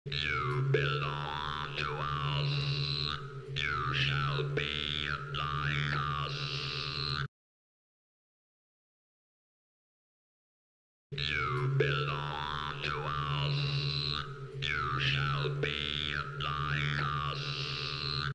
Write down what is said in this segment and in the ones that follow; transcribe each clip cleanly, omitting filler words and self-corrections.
You belong to us. You shall be like us. You belong to us. You shall be like us.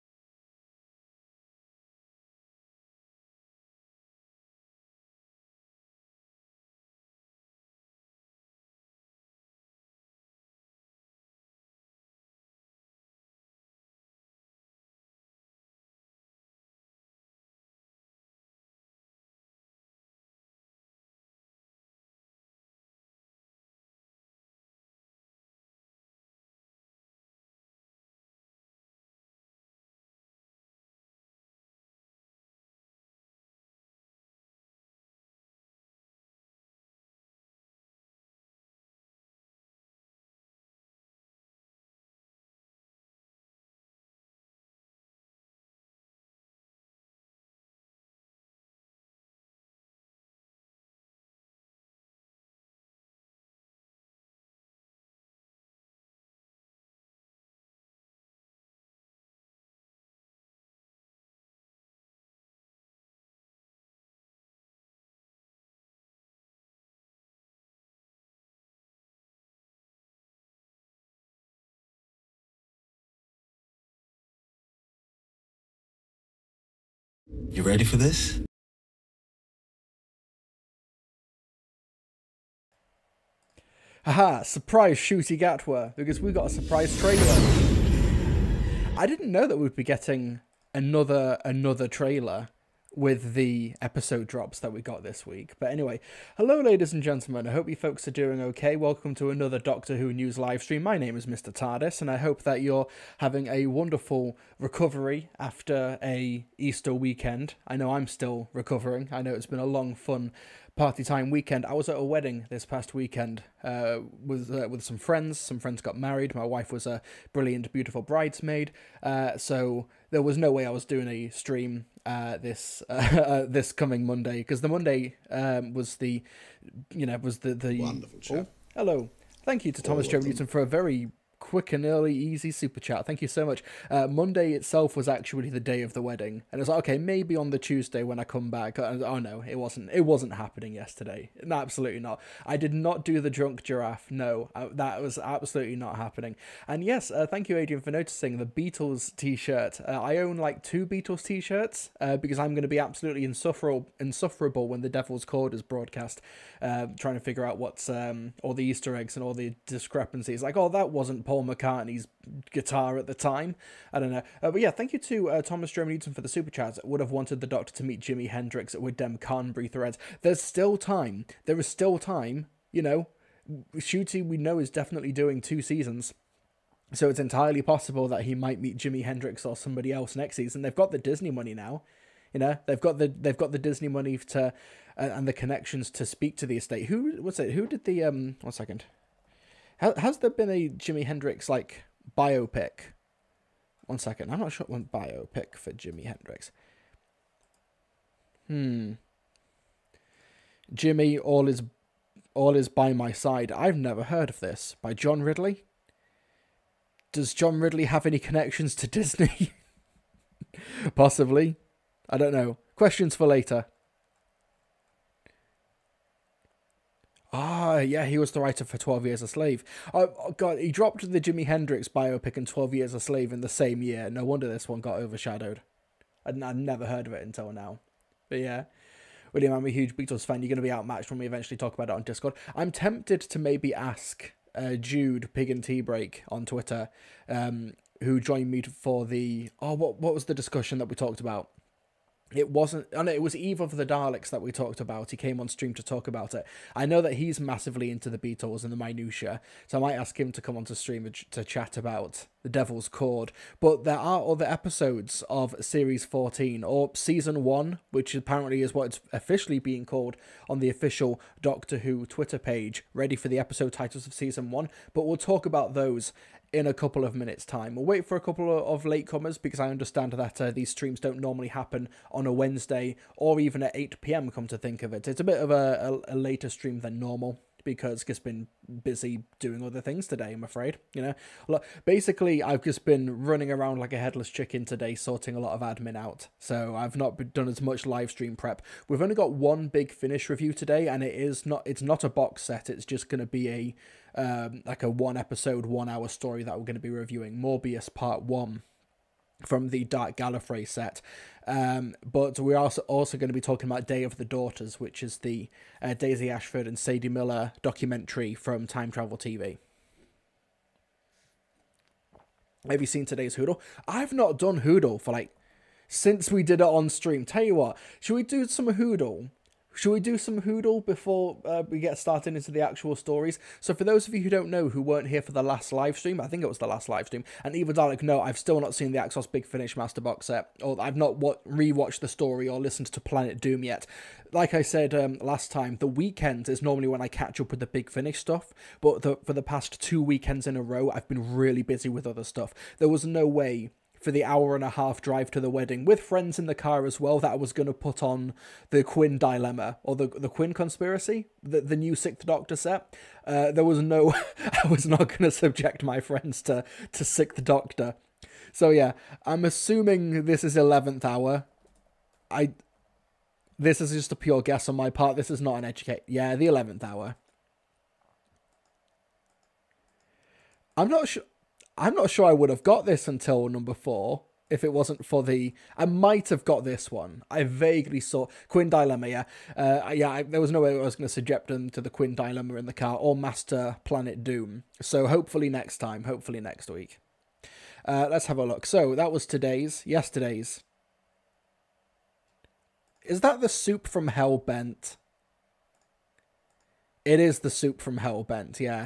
You ready for this? Haha, surprise Shooty Gatwa, because we got a surprise trailer. I didn't know that we'd be getting another trailer with the episode drops that we got this week. But anyway, hello ladies and gentlemen, I hope you folks are doing okay. Welcome to another Doctor Who news live stream. My name is Mr. TARDIS, and I hope that you're having a wonderful recovery after a Easter weekend. I know I'm still recovering. I know it's been a long, fun party time weekend. I was at a wedding this past weekend with some friends. Some friends got married. My wife was a brilliant, beautiful bridesmaid. So there was no way I was doing a stream this coming Monday, because the Monday was the Wonderful chat. Oh, hello. Thank you to Thomas Joe Newton for a very quick and early, easy super chat. Thank you so much. Monday itself was actually the day of the wedding, and it was like, okay, maybe on the Tuesday when I come back. Oh no, it wasn't happening yesterday. No, absolutely not. I did not do the drunk giraffe. No, that was absolutely not happening. And yes, thank you, Adrian, for noticing the Beatles t-shirt. I own like 2 Beatles t-shirts because I'm going to be absolutely insufferable when the Devil's Chord is broadcast, trying to figure out what's all the Easter eggs and all the discrepancies. Like, oh, that wasn't Paul McCartney's guitar at the time. I don't know. But yeah, thank you to Thomas Jeremy Newton for the super chats. Would have wanted the Doctor to meet Jimi Hendrix with dem Carnbury threads. There's still time. There is still time. You know, Shooty, we know, is definitely doing 2 seasons. So it's entirely possible that he might meet Jimi Hendrix or somebody else next season. They've got the Disney money now. You know, they've got the Disney money to and the connections to speak to the estate. Who did the 1 second. Has there been a Jimi Hendrix, like, biopic? 1 second. I'm not sure one biopic for Jimi Hendrix. Jimmy, all is by my side. I've never heard of this. By John Ridley? Does John Ridley have any connections to Disney? Possibly. I don't know. Questions for later. Ah, yeah, he was the writer for 12 Years a Slave. Oh, God, he dropped the Jimi Hendrix biopic and 12 Years a Slave in the same year. No wonder this one got overshadowed. I'd never heard of it until now. But yeah, William, I'm a huge Beatles fan. You're going to be outmatched when we eventually talk about it on Discord. I'm tempted to maybe ask Jude, Pig and Tea Break on Twitter, who joined me for the... Oh, what was the discussion that we talked about? It wasn't... Oh, no, it was Eve of the Daleks that we talked about. He came on stream to talk about it. I know that he's massively into the Beatles and the minutiae, so I might ask him to come onto stream to chat about the Devil's Chord. But there are other episodes of Series 14, or Season 1, which apparently is what it's officially being called on the official Doctor Who Twitter page, ready for the episode titles of Season 1. But we'll talk about those in a couple of minutes' time. We'll wait for a couple of latecomers, because I understand that these streams don't normally happen on a Wednesday or even at 8 PM, come to think of it. It's a bit of a later stream than normal, because I've been busy doing other things today, I'm afraid. You know, look, basically, I've just been running around like a headless chicken today, sorting a lot of admin out. So I've not done as much live stream prep. We've only got one big finish review today, and it's not a box set. It's just going to be like a 1 episode, 1 hour story that we're going to be reviewing. Morbius Part 1 from the Dark Gallifrey set. But we're also going to be talking about Day of the Daughters, which is the Daisy Ashford and Sadie Miller documentary from Time Travel TV. Have you seen today's Hoodle? I've not done Hoodle for since we did it on stream. Tell you what, should we do some Hoodle? Should we do some Hoodle before we get started into the actual stories? So for those of you who don't know, who weren't here for the last live stream, I think it was the last live stream, and either Dalek, no, I've still not seen the Axos Big Finish Master box set, or I've not rewatched the story or listened to Planet Doom yet. Like I said last time, the weekends is normally when I catch up with the Big Finish stuff, but for the past 2 weekends in a row, I've been really busy with other stuff. There was no way for the 1.5-hour drive to the wedding, with friends in the car as well, that I was going to put on the Quinn Dilemma, or the Quinn Conspiracy, the new 6th Doctor set. There was no... I was not going to subject my friends to 6th Doctor. So yeah, I'm assuming this is 11th Hour. This is just a pure guess on my part. This is not an educate... Yeah, the 11th Hour. I'm not sure I would have got this until number 4 if it wasn't for the... I might have got this one. I vaguely saw... Quinn Dilemma, yeah. There was no way I was going to subject them to the Quinn Dilemma in the car or Master Planet Doom. So hopefully next time. Hopefully next week. Let's have a look. So that was yesterday's. Is that the soup from Hellbent? It is the soup from Hellbent, yeah.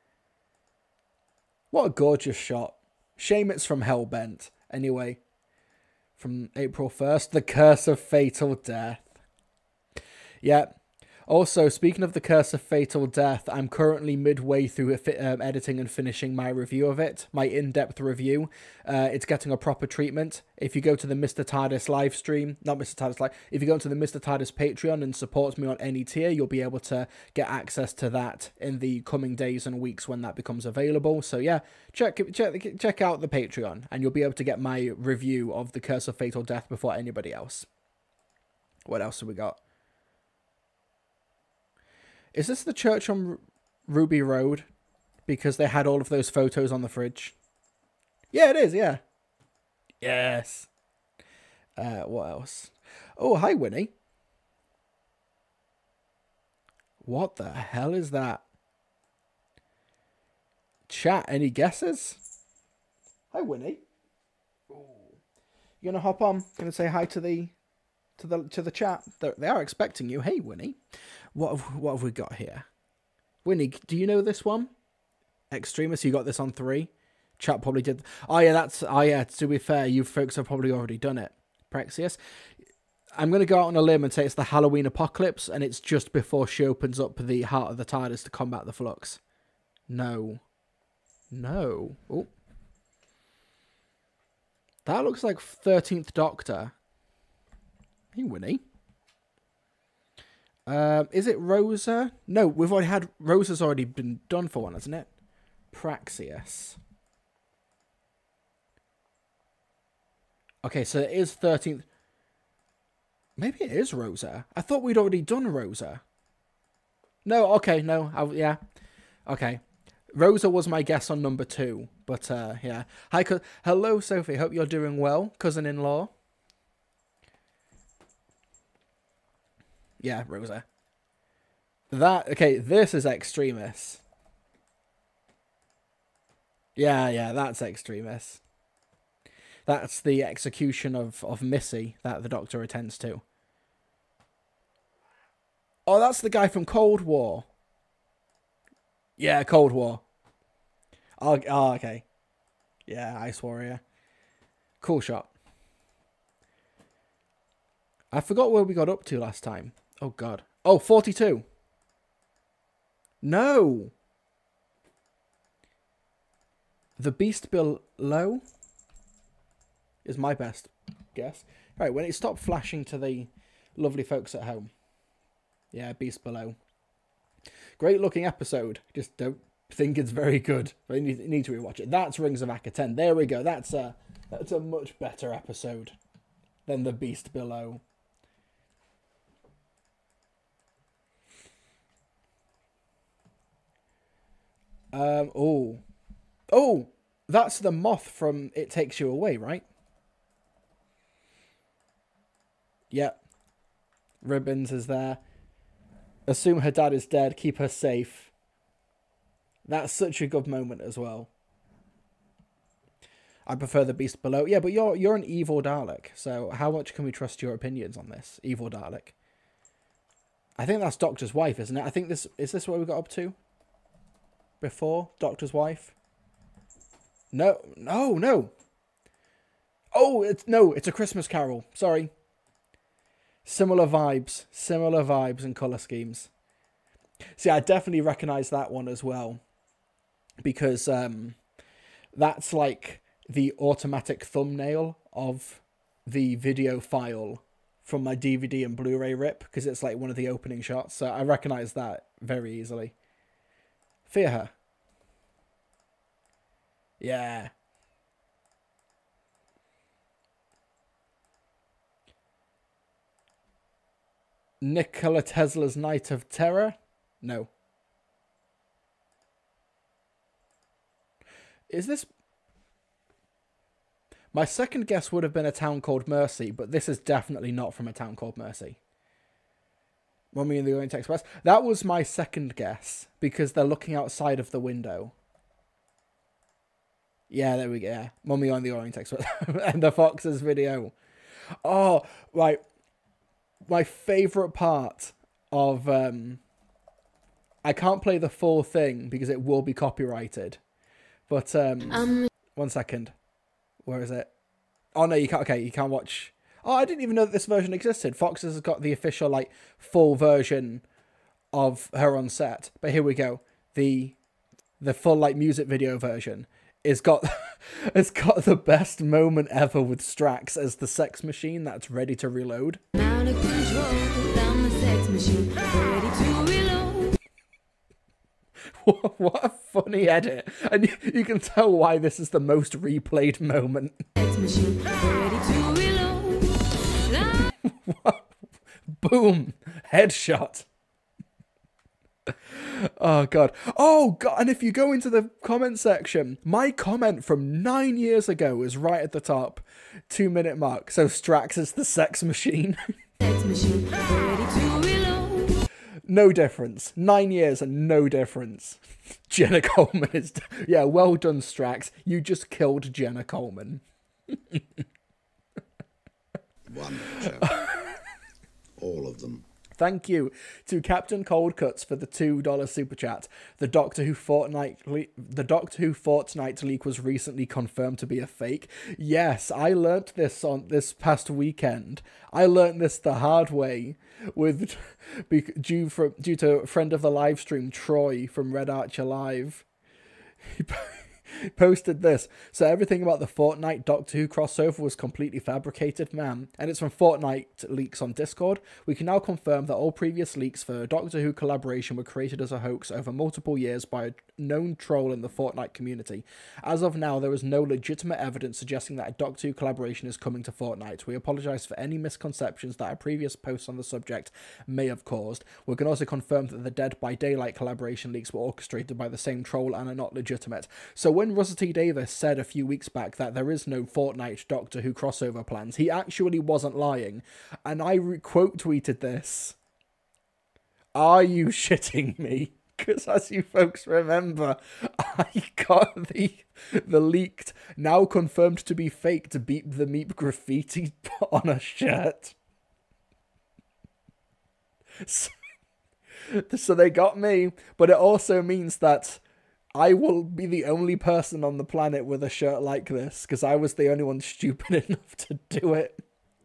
What a gorgeous shot. Shame it's from Hellbent. Anyway, from April 1st, The Curse of Fatal Death. Yeah. Also, speaking of The Curse of Fatal Death, I'm currently midway through editing and finishing my review of it, my in-depth review. It's getting a proper treatment. If you go to the Mr. TARDIS live stream, not Mr. TARDIS live, if you go to the Mr. TARDIS Patreon and support me on any tier, you'll be able to get access to that in the coming days and weeks when that becomes available. So yeah, check out the Patreon, and you'll be able to get my review of The Curse of Fatal Death before anybody else. What else have we got? Is this the church on Ruby Road? Because they had all of those photos on the fridge. Yeah, it is, yeah. Yes. What else? Oh, hi, Winnie. What the hell is that? Chat, any guesses? Hi, Winnie. Ooh. You gonna hop on? Gonna say hi to the chat? They are expecting you. Hey, Winnie. What have we got here? Winnie, do you know this one? Extremist, you got this on 3. Chat probably did. Oh yeah, to be fair, you folks have probably already done it. Praxius. I'm going to go out on a limb and say it's the Halloween Apocalypse, and it's just before she opens up the heart of the TARDIS to combat the Flux. No. Oh. That looks like 13th Doctor. Hey, Winnie. Is it Rosa? No, we've already had... Rosa's already been done for one, hasn't it? Praxius. Okay, so it is 13th... Maybe it is Rosa. I thought we'd already done Rosa. No, okay, no. Yeah. Okay. Rosa was my guess on number 2. But, yeah. Hi, hello, Sophie. Hope you're doing well, cousin-in-law. Yeah, Rosa. Okay, this is Extremis. Yeah, that's Extremis. That's the execution of Missy that the Doctor attends to. Oh, that's the guy from Cold War. Yeah, Cold War. Oh, okay. Yeah, Ice Warrior. Cool shot. I forgot where we got up to last time. Oh, God. Oh, 42. No. The Beast Below is my best guess. Right, when it stopped flashing to the lovely folks at home. Yeah, Beast Below. Great looking episode. Just don't think it's very good. I need to rewatch it. That's Rings of Acca 10. There we go. That's a much better episode than The Beast Below. Oh, that's the moth from It Takes You Away, right? Yep. Ribbons is there. Assume her dad is dead. Keep her safe. That's such a good moment as well. I prefer The Beast Below. Yeah, but you're an evil Dalek, so how much can we trust your opinions on this, evil Dalek? I think that's Doctor's wife, isn't it? I think is this what we got up to? Before Doctor's wife? No. Oh, it's A Christmas Carol. Sorry. Similar vibes and colour schemes. See, I definitely recognise that one as well. Because that's like the automatic thumbnail of the video file from my DVD and Blu-ray rip. Because it's like one of the opening shots. So I recognise that very easily. Fear her. Yeah. Nikola Tesla's Night of Terror? No. Is this... My second guess would have been A Town Called Mercy, but this is definitely not from A Town Called Mercy. Mummy and the Orient Express. That was my second guess, because they're looking outside of the window. Yeah, there we go. Yeah. Mummy on the Orient Express. And the Foxes video. Oh, right. My favourite part of... I can't play the full thing because it will be copyrighted. But, one second. Where is it? Oh, no, you can't. Okay, you can't watch... Oh, I didn't even know that this version existed. Foxes has got the official, like, full version of her on set. But here we go. The full, like, music video version is got... it's got the best moment ever with Strax as the sex machine that's ready to reload. Out of control, down the sex machine, ready to reload. What a funny edit. And you can tell why this is the most replayed moment. Sex machine, ready to reload. Boom. Headshot. Oh god, and if you go into the comment section, my comment from 9 years ago is right at the top. 2-minute mark. So Strax is the sex machine. Sex machine, ready to reload. No difference. 9 years and no difference. Jenna Coleman is... Yeah, well done, Strax. You just killed Jenna Coleman. Wonderful. All of them. Thank you to Captain Coldcuts for the $2 super chat. The Doctor Who Fortnite leak was recently confirmed to be a fake. Yes, I learnt this on this past weekend. I learnt this the hard way due to a friend of the live stream, Troy from Red Archer Live. He posted this. So everything about the Fortnite Doctor Who crossover was completely fabricated, man. And it's from Fortnite Leaks on Discord. We can now confirm that all previous leaks for Doctor Who collaboration were created as a hoax over multiple years by a known troll in the Fortnite community. As of now, there is no legitimate evidence suggesting that a Doctor Who collaboration is coming to Fortnite. We apologise for any misconceptions that our previous posts on the subject may have caused. We can also confirm that the Dead by Daylight collaboration leaks were orchestrated by the same troll and are not legitimate. So when Russell T. Davis said a few weeks back that there is no Fortnite Doctor Who crossover plans, he actually wasn't lying. And I quote tweeted this. Are you shitting me? Because as you folks remember, I got the leaked, now confirmed to be fake, to beat the Meep graffiti on a shirt. So they got me, but it also means that I will be the only person on the planet with a shirt like this, because I was the only one stupid enough to do it.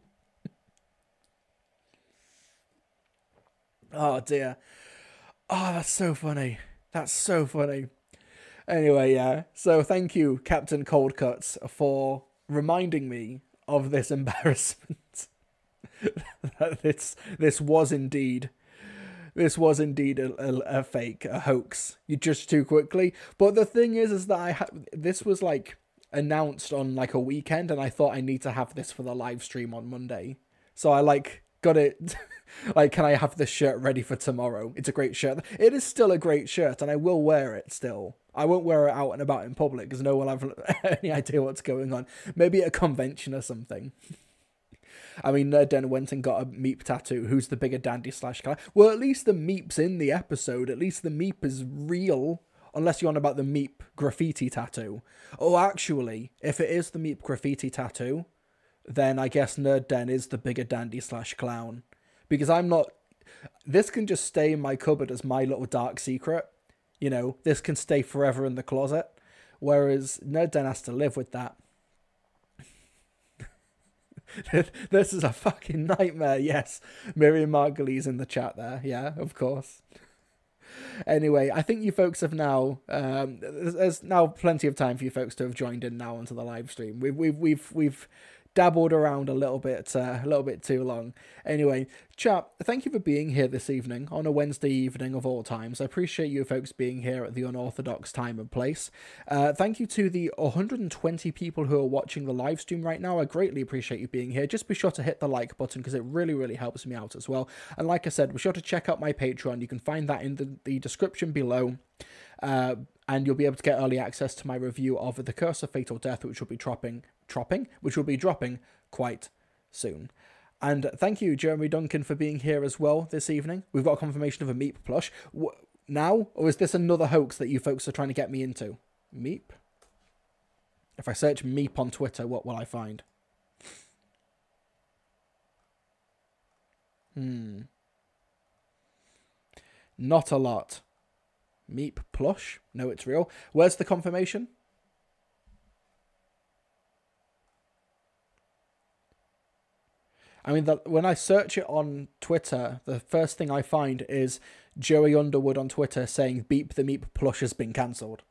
Oh dear. Oh, that's so funny. That's so funny. Anyway, yeah. So thank you, Captain Coldcuts, for reminding me of this embarrassment. That this was indeed this was indeed a fake, a hoax. You judged too quickly. But the thing is that this was like announced on like a weekend, and I thought I need to have this for the live stream on Monday. So I like got it. Like, can I have this shirt ready for tomorrow? It's a great shirt. It is still a great shirt, and I will wear it still. I won't wear it out and about in public because no one will have any idea what's going on. Maybe at a convention or something. I mean, Nerd went and got a Meep tattoo. Who's the bigger dandy / guy? Well, at least the Meep's in the episode. At least the Meep is real. Unless you're on about the Meep graffiti tattoo. Oh, actually, if it is the Meep graffiti tattoo, then I guess Nerd Den is the bigger dandy / clown. Because I'm not... This can just stay in my cupboard as my little dark secret. You know, this can stay forever in the closet. Whereas Nerd Den has to live with that. This is a fucking nightmare, yes. Miriam Margulies in the chat there. Yeah, of course. Anyway, I think you folks have now... there's now plenty of time for you folks to have joined in now onto the live stream. We've dabbled around a little bit too long. Anyway, chat, thank you for being here this evening on a Wednesday evening of all times. I appreciate you folks being here at the unorthodox time and place. Thank you to the 120 people who are watching the live stream right now. I greatly appreciate you being here. Just be sure to hit the like button because it really, really helps me out as well. And like I said, be sure to check out my Patreon. You can find that in the description below. And you'll be able to get early access to my review of The Curse of Fatal Death, which will be dropping quite soon. And thank you, Jeremy Duncan, for being here as well this evening. We've got a confirmation of a Meep plush. Now? Or is this another hoax that you folks are trying to get me into? Meep? If I search Meep on Twitter, what will I find? Not a lot. Meep plush? No, it's real. Where's the confirmation? I mean, when I search it on Twitter, the first thing I find is Joey Underwood on Twitter saying, "Beep, the Meep plush has been cancelled."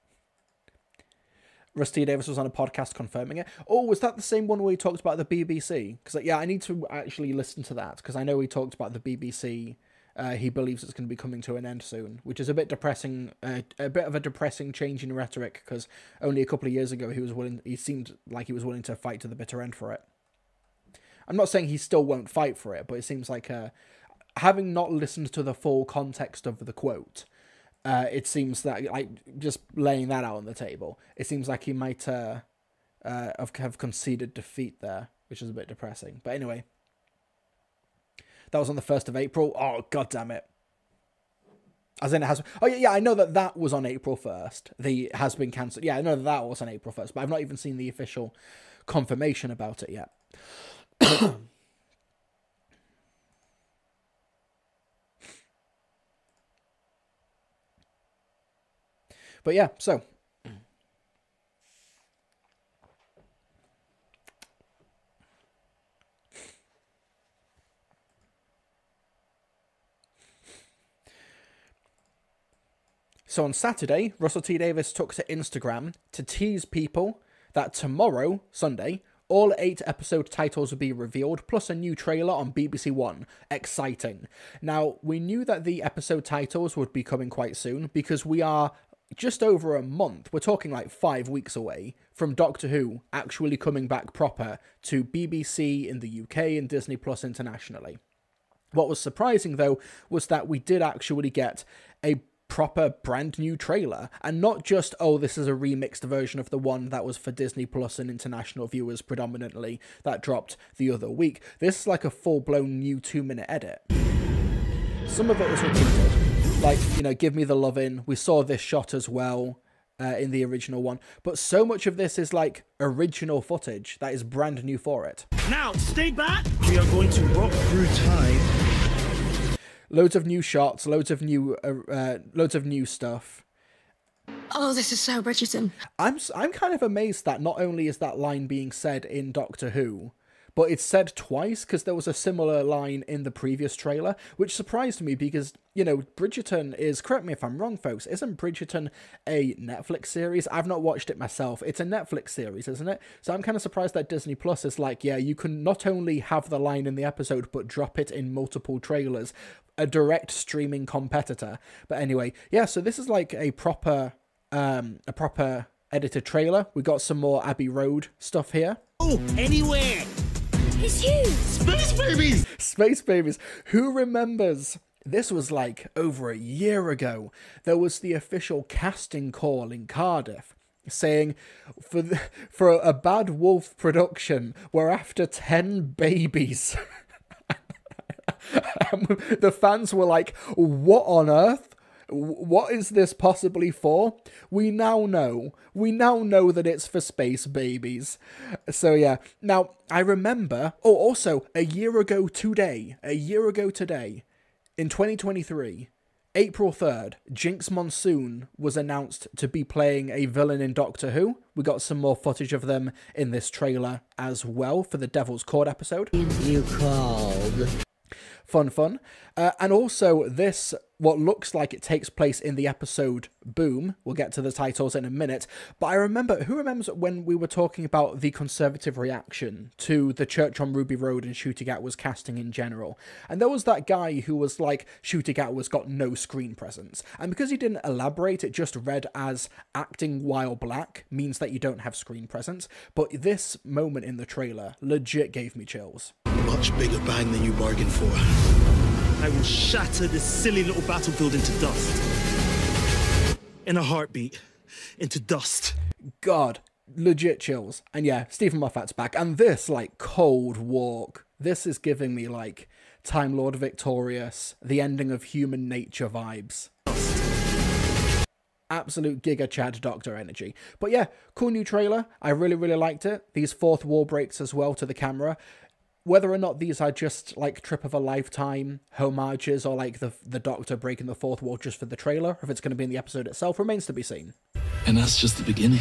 Rusty Davis was on a podcast confirming it. Oh, was that the same one where he talked about the BBC? Because, yeah, I need to actually listen to that, because I know he talked about the BBC. He believes it's going to be coming to an end soon, which is a bit depressing, a bit of a depressing change in rhetoric, because only a couple of years ago he seemed like he was willing to fight to the bitter end for it. I'm not saying he still won't fight for it, but it seems like, having not listened to the full context of the quote, it seems that, like, just laying that out on the table, it seems like he might have conceded defeat there, which is a bit depressing. But anyway, that was on the 1st of April. Oh, god damn it. As in it has... Oh, yeah, I know that was on April 1st. The has been cancelled. Yeah, I know that was on April 1st, but I've not even seen the official confirmation about it yet. But yeah, so... So on Saturday, Russell T. Davis took to Instagram to tease people that tomorrow, Sunday, all 8 episode titles will be revealed, plus a new trailer on BBC One. Exciting. Now, we knew that the episode titles would be coming quite soon, because we are just over a month, we're talking like 5 weeks away, from Doctor Who actually coming back proper to BBC in the UK and Disney Plus internationally. What was surprising, though, was that we did actually get a proper brand new trailer, and not just, oh, this is a remixed version of the one that was for Disney Plus and international viewers predominantly that dropped the other week. This is like a full-blown new 2-minute edit. Some of it is repeated, like, you know, Give Me the Lovin'. We saw this shot as well in the original one, but so much of this is like original footage that is brand new for it. Now, stay back. We are going to walk through time. Loads of new shots, loads of new stuff. Oh, this is so Bridgerton. I'm kind of amazed that not only is that line being said in Doctor Who, but it's said twice because there was a similar line in the previous trailer, which surprised me because, you know, Bridgerton is, correct me if I'm wrong, folks, isn't Bridgerton a Netflix series? I've not watched it myself. It's a Netflix series, isn't it? So I'm kind of surprised that Disney Plus is like, yeah, you can not only have the line in the episode, but drop it in multiple trailers. A direct streaming competitor. But anyway, yeah, so this is like a proper edited trailer. We got some more Abbey Road stuff here. Oh, anywhere! It's you! Space babies! Space babies. Who remembers? This was like over a year ago. There was the official casting call in Cardiff saying for a Bad Wolf production, we're after 10 babies. The fans were like, what on earth? What is this possibly for? We now know that it's for space babies. So yeah. Now, I remember, also, a year ago today, in 2023, April 3rd, Jinx Monsoon was announced to be playing a villain in Doctor Who. We got some more footage of them in this trailer as well for the Devil's Court episode. You called. Fun. And also this, what looks like it takes place in the episode Boom. We'll get to the titles in a minute. But who remembers when we were talking about the conservative reaction to the Church on Ruby Road and Ncuti Gatwa's casting in general? And there was that guy who was like, Ncuti Gatwa's got no screen presence. And because he didn't elaborate, it just read as acting while black means that you don't have screen presence. But this moment in the trailer legit gave me chills. Much bigger bang than you bargained for. I will shatter this silly little battlefield into dust. In a heartbeat. Into dust. God, legit chills. And yeah, Stephen Moffat's back. And this, like, cold walk. This is giving me, like, Time Lord Victorious, the ending of Human Nature vibes. Absolute Giga Chad Doctor energy. But yeah, cool new trailer. I really, really liked it. These fourth wall breaks as well to the camera. Whether or not these are just, like, trip of a lifetime homages or, like, the Doctor breaking the fourth wall just for the trailer, or if it's going to be in the episode itself, remains to be seen. And that's just the beginning.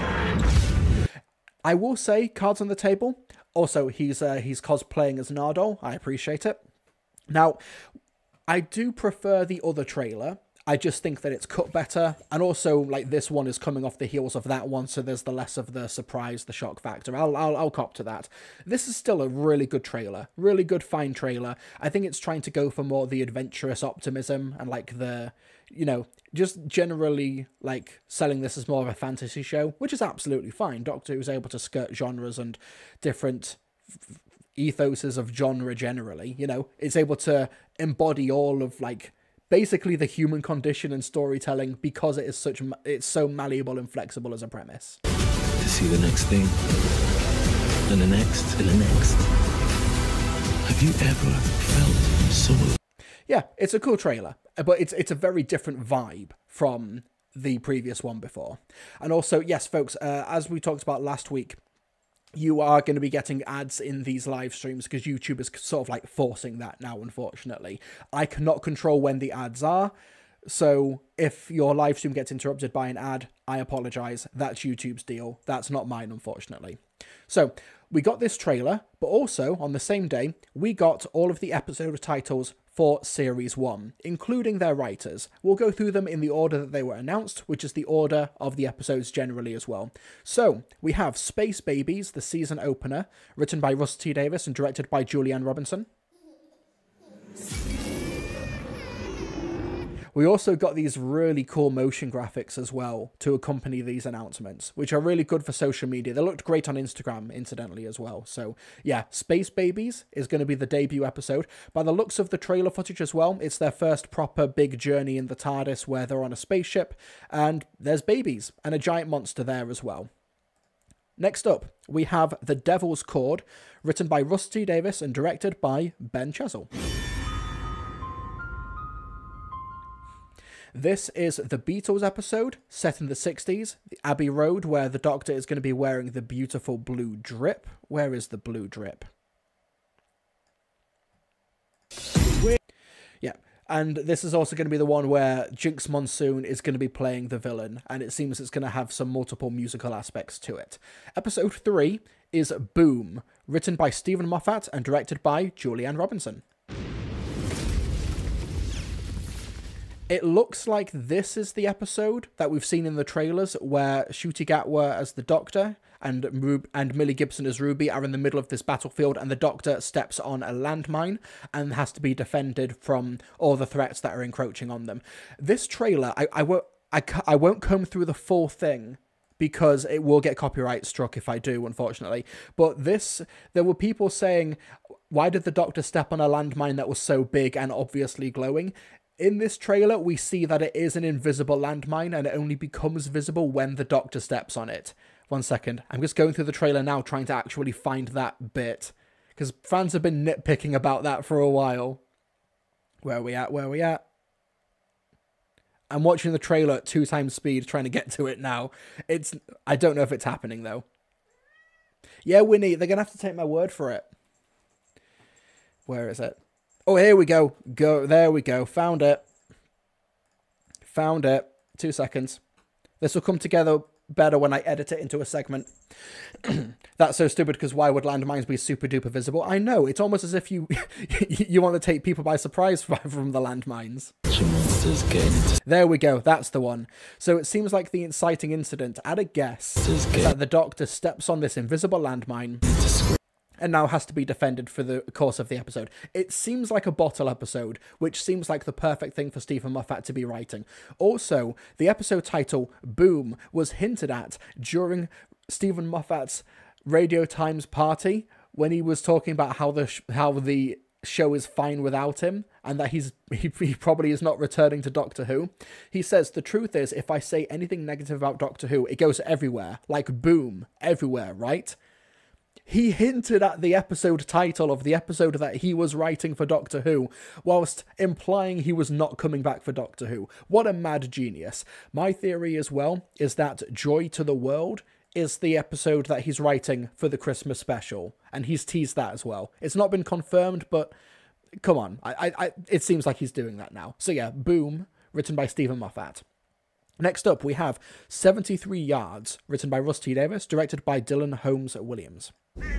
I will say, cards on the table. Also, he's cosplaying as Nardole. I appreciate it. Now, I do prefer the other trailer. I just think that it's cut better, and also, like, this one is coming off the heels of that one, so there's the less of the surprise, the shock factor. I'll cop to that. This is still a really good trailer, really good, fine trailer. I think it's trying to go for more the adventurous optimism and, like, the, you know, just generally, like, selling this as more of a fantasy show, which is absolutely fine. Doctor Who's able to skirt genres and different ethoses of genre generally, you know. It's able to embody all of, like, basically the human condition and storytelling because it's so malleable and flexible as a premise. To see the next thing, and the next, and the next. Have you ever felt so... Yeah, it's a cool trailer, but it's a very different vibe from the previous one before. And also, yes, folks, as we talked about last week, you are going to be getting ads in these live streams because YouTube is sort of like forcing that now, unfortunately. I cannot control when the ads are, so if your live stream gets interrupted by an ad, I apologize. That's YouTube's deal. That's not mine, unfortunately. So, we got this trailer, but also, on the same day, we got all of the episode titles for Series 1, including their writers. We'll go through them in the order that they were announced, which is the order of the episodes generally as well. So, we have Space Babies, the season opener, written by Russ T. Davies and directed by Julianne Robinson. We also got these really cool motion graphics as well to accompany these announcements, which are really good for social media. They looked great on Instagram, incidentally, as well. So, yeah, Space Babies is going to be the debut episode. By the looks of the trailer footage as well, it's their first proper big journey in the TARDIS where they're on a spaceship, and there's babies and a giant monster there as well. Next up, we have The Devil's Cord, written by Russ T. Davies and directed by Ben Chesel. This is the Beatles episode, set in the 60s, the Abbey Road, where the Doctor is going to be wearing the beautiful blue drip. Where is the blue drip? Yeah, and this is also going to be the one where Jinx Monsoon is going to be playing the villain, and it seems it's going to have some multiple musical aspects to it. Episode 3 is Boom, written by Stephen Moffat and directed by Julianne Robinson. It looks like this is the episode that we've seen in the trailers where Ncuti Gatwa as the Doctor and Millie Gibson as Ruby are in the middle of this battlefield, and the Doctor steps on a landmine and has to be defended from all the threats that are encroaching on them. This trailer, I won't comb through the full thing because it will get copyright struck if I do, unfortunately. But there were people saying, why did the Doctor step on a landmine that was so big and obviously glowing? In this trailer, we see that it is an invisible landmine and it only becomes visible when the Doctor steps on it. 1 second. I'm just going through the trailer now, trying to actually find that bit, because fans have been nitpicking about that for a while. Where are we at? I'm watching the trailer at 2 times speed, trying to get to it now. I don't know if it's happening, though. Yeah, Winnie, they're going to have to take my word for it. Where is it? Oh, here we go. There we go. Found it. 2 seconds. This will come together better when I edit it into a segment. That's so stupid, because why would landmines be super duper visible? I know, it's almost as if you want to take people by surprise from the landmines. There we go, that's the one. So it seems like the inciting incident, at a guess, is that the Doctor steps on this invisible landmine and now has to be defended for the course of the episode. It seems like a bottle episode, which seems like the perfect thing for Stephen Moffat to be writing. Also, the episode title, Boom, was hinted at during Stephen Moffat's Radio Times party, when he was talking about how the show is fine without him, and that he probably is not returning to Doctor Who. He says, the truth is, if I say anything negative about Doctor Who, it goes everywhere. Like boom, everywhere, right? He hinted at the episode title of the episode that he was writing for Doctor Who, whilst implying he was not coming back for Doctor Who. What a mad genius. My theory as well is that Joy to the World is the episode that he's writing for the Christmas special, and he's teased that as well. It's not been confirmed, but come on, it seems like he's doing that now. So yeah, Boom, written by Stephen Moffat. Next up, we have 73 Yards, written by Russ T. Davies, directed by Dylan Holmes Williams.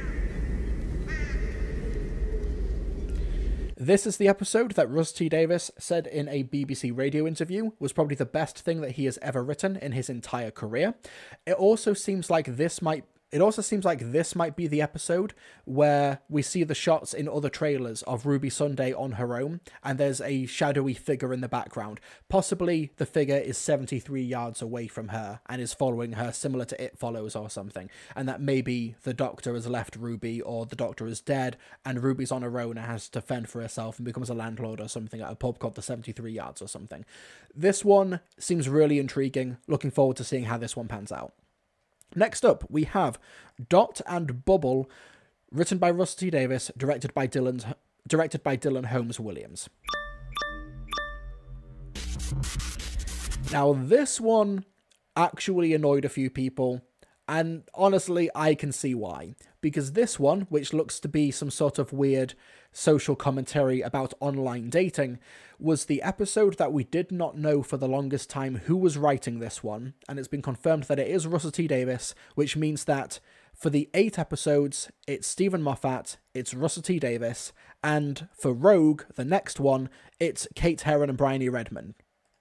This is the episode that Russ T. Davies said in a BBC radio interview was probably the best thing that he has ever written in his entire career. It also seems like this might be the episode where we see the shots in other trailers of Ruby Sunday on her own, and there's a shadowy figure in the background. Possibly the figure is 73 yards away from her and is following her, similar to It Follows or something, and that maybe the Doctor has left Ruby, or the Doctor is dead and Ruby's on her own and has to fend for herself and becomes a landlord or something at a pub called the 73 Yards or something. This one seems really intriguing. Looking forward to seeing how this one pans out. Next up, we have Dot and Bubble, written by Russ T. Davies, directed by Dylan Holmes Williams. Now, this one actually annoyed a few people, and honestly, I can see why. Because this one, which looks to be some sort of weird social commentary about online dating, was the episode that we did not know for the longest time who was writing this one, and it's been confirmed that it is Russell T. Davies, which means that for the 8 episodes, it's Stephen Moffat, it's Russell T. Davies, and for Rogue, the next one, it's Kate Herron and Bryony Redman.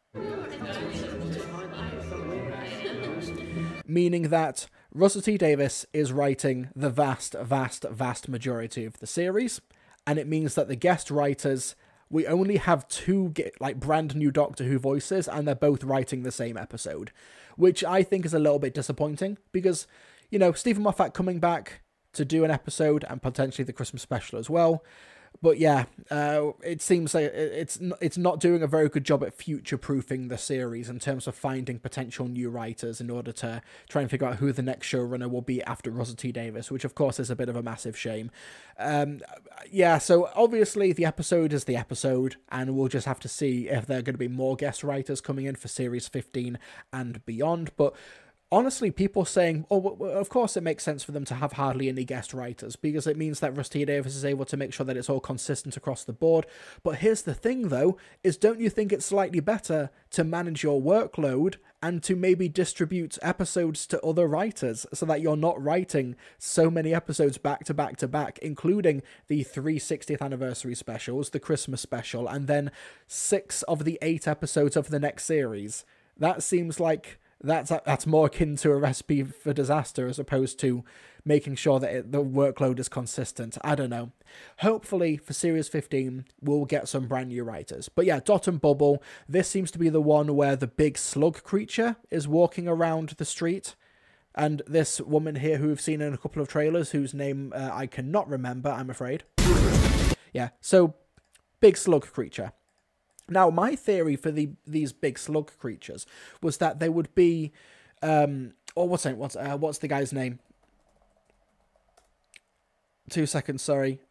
Meaning that Russell T. Davies is writing the vast majority of the series, and it means that the guest writers, we only have 2 brand new Doctor Who voices, and they're both writing the same episode, which I think is a little bit disappointing, because, you know, Stephen Moffat coming back to do an episode and potentially the Christmas special as well. But yeah, it seems like it's not doing a very good job at future-proofing the series in terms of finding potential new writers in order to try and figure out who the next showrunner will be after Russell T. Davies, which of course is a bit of a massive shame. Yeah, so obviously the episode is the episode, and we'll just have to see if there are going to be more guest writers coming in for Series 15 and beyond. But honestly, people saying, oh, well, of course it makes sense for them to have hardly any guest writers, because it means that Rusty Davis is able to make sure that it's all consistent across the board. But here's the thing, though, is don't you think it's slightly better to manage your workload and to maybe distribute episodes to other writers so that you're not writing so many episodes back to back to back, including the 360th anniversary specials, the Christmas special, and then 6 of the 8 episodes of the next series? That seems like that's more akin to a recipe for disaster as opposed to making sure that the workload is consistent. I don't know. Hopefully for Series 15, we'll get some brand new writers. But yeah, Dot and Bubble, this seems to be the one where the big slug creature is walking around the street. And this woman here who we've seen in a couple of trailers, whose name I cannot remember, I'm afraid. Yeah, so big slug creature. Now, my theory for these big slug creatures was that they would be, what's the guy's name? 2 seconds, sorry.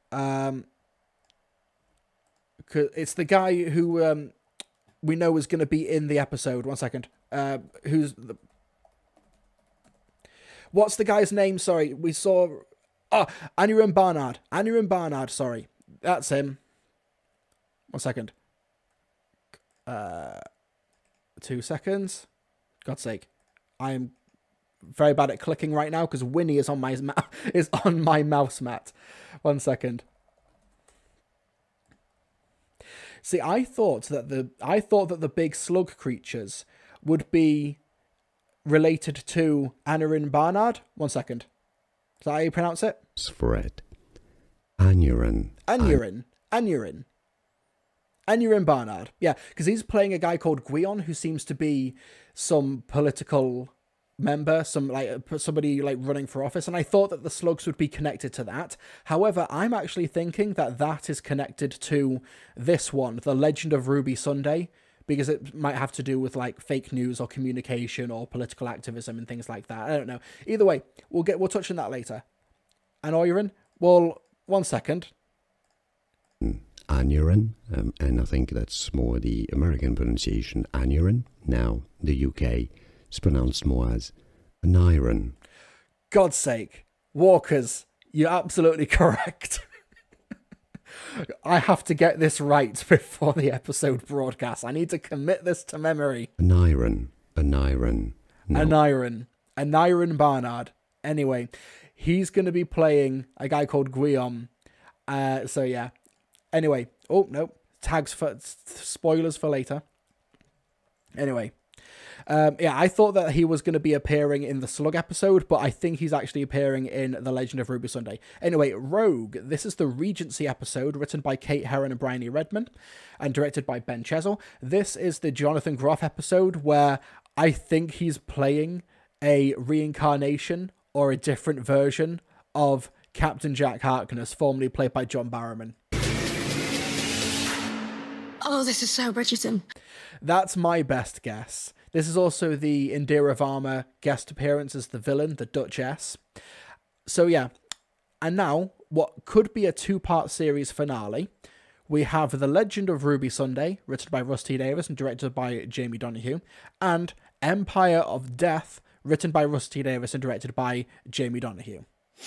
It's the guy who we know is going to be in the episode. 1 second. What's the guy's name? Sorry, we saw. Oh, Anirudh Barnard. Anirudh Barnard. Sorry, that's him. 1 second. 2 seconds. God's sake, I'm very bad at clicking right now because Winnie is on my mouse mat. 1 second. See, I thought that the big slug creatures would be related to Anirudh Barnard. 1 second. Is that how you pronounce it? Fred. Anirudh Barnard. Yeah, because he's playing a guy called Gwion, who seems to be some political member, somebody like running for office, and I thought that the slugs would be connected to that. However, I'm actually thinking that is connected to this one, The Legend of Ruby Sunday, because it might have to do with like fake news or communication or political activism and things like that. I don't know. Either way, we'll touch on that later. And Oirin, well, 1 second. Anirudh, and I think that's more the American pronunciation, Anirudh. Now, the UK is pronounced more as Anirudh. God's sake, Walkers, you're absolutely correct. I have to get this right before the episode broadcast. I need to commit this to memory. Anirudh. No. Anirudh Barnard. Anyway, he's going to be playing a guy called Gwion. So yeah. Anyway, oh no, spoilers for later. Anyway, yeah, I thought that he was going to be appearing in the Slug episode, but I think he's actually appearing in The Legend of Ruby Sunday. Anyway, Rogue, this is the Regency episode written by Kate Herron and Bryony Redman and directed by Ben Chesil. This is the Jonathan Groff episode where I think he's playing a reincarnation or a different version of Captain Jack Harkness, formerly played by John Barrowman. Oh, this is so Bridgerton. That's my best guess. This is also the Indira Varma guest appearance as the villain, the Duchess. So yeah, and now, what could be a 2-part series finale, we have The Legend of Ruby Sunday, written by Rusty Davis and directed by Jamie Donahue, and Empire of Death, written by Rusty Davis and directed by Jamie Donahue.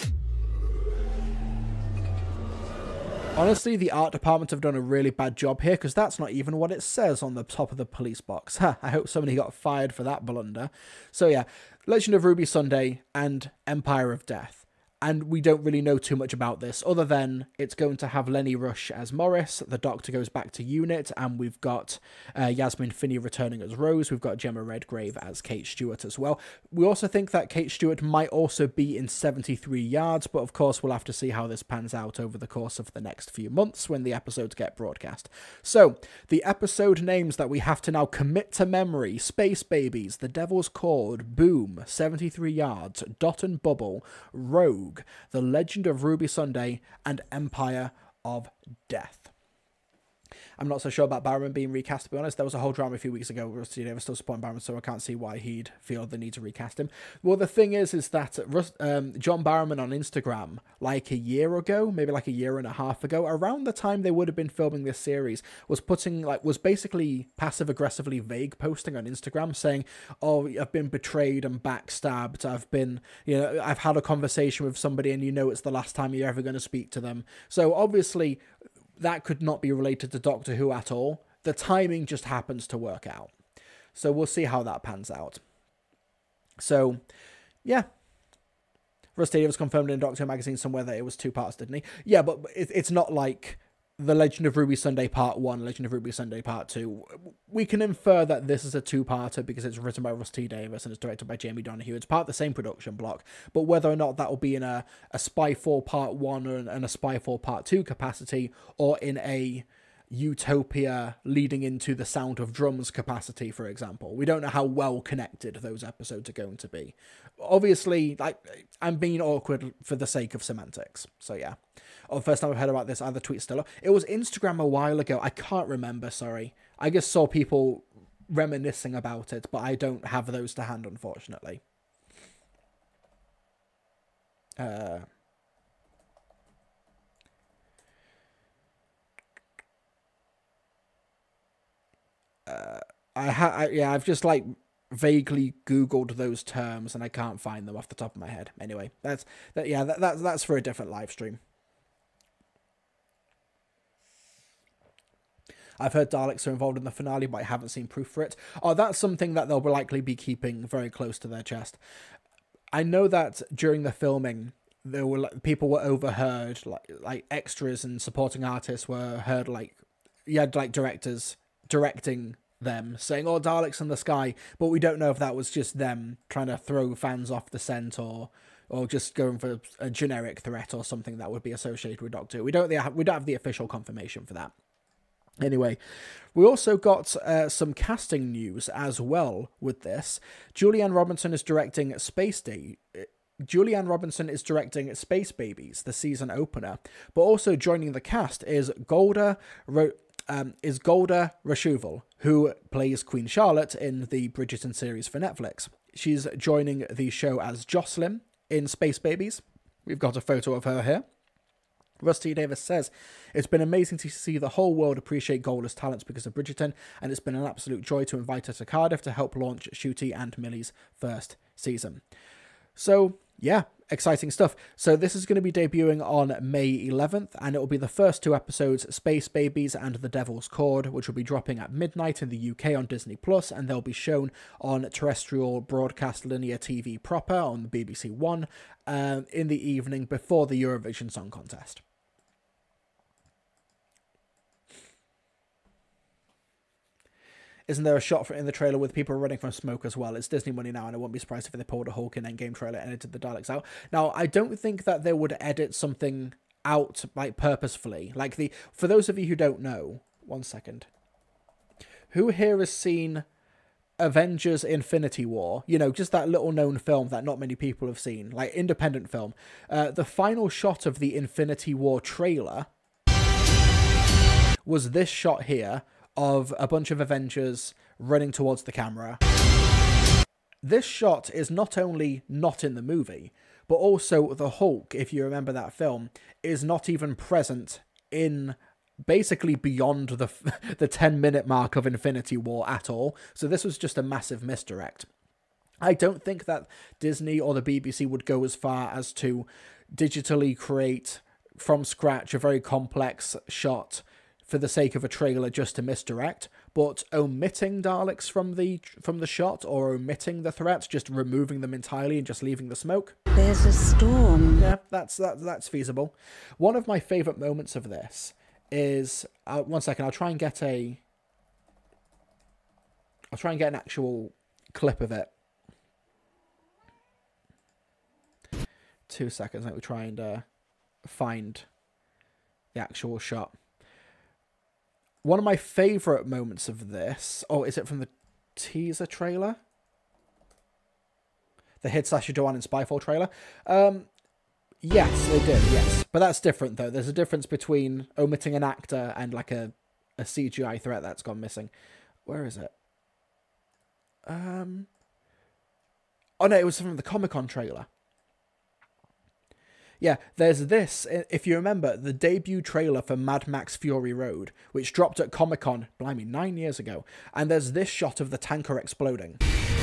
Honestly, the art department have done a really bad job here, because that's not even what it says on the top of the police box. I hope somebody got fired for that blunder. So yeah, Legend of Ruby Sunday and Empire of Death. And we don't really know too much about this, other than it's going to have Lenny Rush as Morris, the Doctor goes back to UNIT, and we've got Yasmin Finney returning as Rose, we've got Gemma Redgrave as Kate Stewart as well. We also think that Kate Stewart might also be in 73 Yards, but of course we'll have to see how this pans out over the course of the next few months when the episodes get broadcast. So, the episode names that we have to now commit to memory: Space Babies, The Devil's Cord, Boom, 73 Yards, Dot and Bubble, Rogue, The Legend of Ruby Sunday, and Empire of Death. I'm not so sure about Barrowman being recast, to be honest. There was a whole drama a few weeks ago where Rusty Davis still supporting Barrowman, so I can't see why he'd feel the need to recast him. Well, the thing is that John Barrowman on Instagram, like a year ago, maybe like a year and a half ago, around the time they would have been filming this series, was basically passive-aggressively vague posting on Instagram saying, oh, I've been betrayed and backstabbed, I've had a conversation with somebody and it's the last time you're ever going to speak to them. So obviously that could not be related to Doctor Who at all. The timing just happens to work out. So we'll see how that pans out. So, yeah. Rusty Davis confirmed in Doctor Who magazine somewhere that it was 2 parts, didn't he? Yeah, but it's not like The Legend of Ruby Sunday Part 1, Legend of Ruby Sunday Part 2. We can infer that this is a 2-parter because it's written by Rusty Davis and it's directed by Jamie Donahue. It's part of the same production block, but whether or not that will be in a Spyfall Part 1 and a Spyfall Part 2 capacity, or in a Utopia leading into the Sound of Drums capacity, for example. We don't know how well connected those episodes are going to be. Obviously, I'm being awkward for the sake of semantics. So yeah. Oh, the first time I've heard about this, either tweet still up. It was Instagram a while ago. I can't remember, sorry. I just saw people reminiscing about it, but I don't have those to hand, unfortunately. I've just vaguely Googled those terms and I can't find them off the top of my head. Anyway, that's for a different live stream. I've heard Daleks are involved in the finale, but I haven't seen proof for it. Oh, that's something that they'll likely be keeping very close to their chest. I know that during the filming, there were people were overheard, like extras and supporting artists were heard, directors directing them saying, oh, Daleks in the sky, but we don't know if that was just them trying to throw fans off the scent or just going for a generic threat or something that would be associated with Doctor Who. We don't have the official confirmation for that. Anyway, we also got some casting news as well with this. Julianne Robinson is directing Space Babies, the season opener, but also joining the cast is Golda Rashuval, who plays Queen Charlotte in the Bridgerton series for Netflix. She's joining the show as Jocelyn in Space Babies. We've got a photo of her here. Rusty Davis says, it's been amazing to see the whole world appreciate Golda's talents because of Bridgerton, and it's been an absolute joy to invite her to Cardiff to help launch Shooty and Millie's first season. So, yeah, exciting stuff. So this is going to be debuting on May 11th, and it will be the first 2 episodes, Space Babies and The Devil's Cord, which will be dropping at midnight in the UK on Disney+, and they'll be shown on terrestrial broadcast linear TV proper on the BBC One in the evening before the Eurovision Song Contest. Isn't there a shot in the trailer with people running from smoke as well? It's Disney money now, and I won't be surprised if they pulled a Hulk in Endgame trailer and edited the Daleks out. Now, I don't think that they would edit something out, purposefully. For those of you who don't know, 1 second. Who here has seen Avengers Infinity War? Just that little known film that not many people have seen. Independent film. The final shot of the Infinity War trailer was this shot here, of a bunch of Avengers running towards the camera. This shot is not only not in the movie, but also the Hulk, if you remember that film, is not even present in basically beyond the 10-minute mark of Infinity War at all. So this was just a massive misdirect. I don't think that Disney or the BBC would go as far as to digitally create from scratch a very complex shot for the sake of a trailer just to misdirect, but omitting Daleks from the shot or omitting the threats, just removing them entirely and just leaving the smoke. There's a storm. Yeah, that's feasible. One of my favourite moments of this is 1 second. I'll try and get an actual clip of it. 2 seconds. Let me try and find the actual shot. One of my favourite moments of this... Oh, is it from the teaser trailer? The Hid Sasha Dewan and Spyfall trailer? Yes, they did, yes. But that's different, though. There's a difference between omitting an actor and, a a CGI threat that's gone missing. Where is it? Oh no, it was from the Comic-Con trailer. Yeah, there's this, if you remember, the debut trailer for Mad Max Fury Road, which dropped at Comic-Con, blimey, 9 years ago, and there's this shot of the tanker exploding.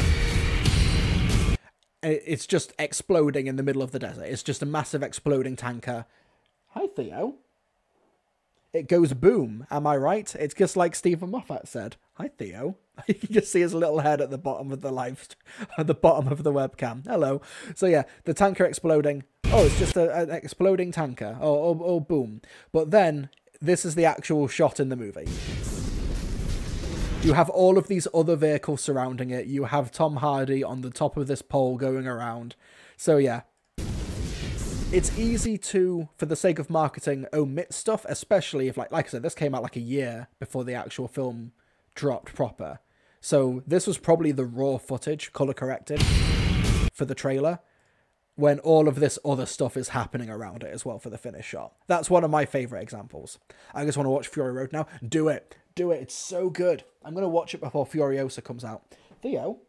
It's just exploding in the middle of the desert. It's just a massive exploding tanker. Hi, Theo. It goes boom, am I right? It's just like Stephen Moffat said. Hi, Theo. You can just see his little head at the bottom of the at the bottom of the webcam. Hello. So yeah, the tanker exploding. Oh, it's just an exploding tanker. Oh, boom. But then, this is the actual shot in the movie. You have all of these other vehicles surrounding it. You have Tom Hardy on the top of this pole going around. So yeah. It's easy to, for the sake of marketing, omit stuff, especially if, like I said, this came out like a year before the actual film dropped proper. So this was probably the raw footage, color corrected, for the trailer, when all of this other stuff is happening around it as well for the finished shot. That's one of my favourite examples. I just want to watch Fury Road now. Do it. Do it. It's so good. I'm going to watch it before Furiosa comes out. Theo?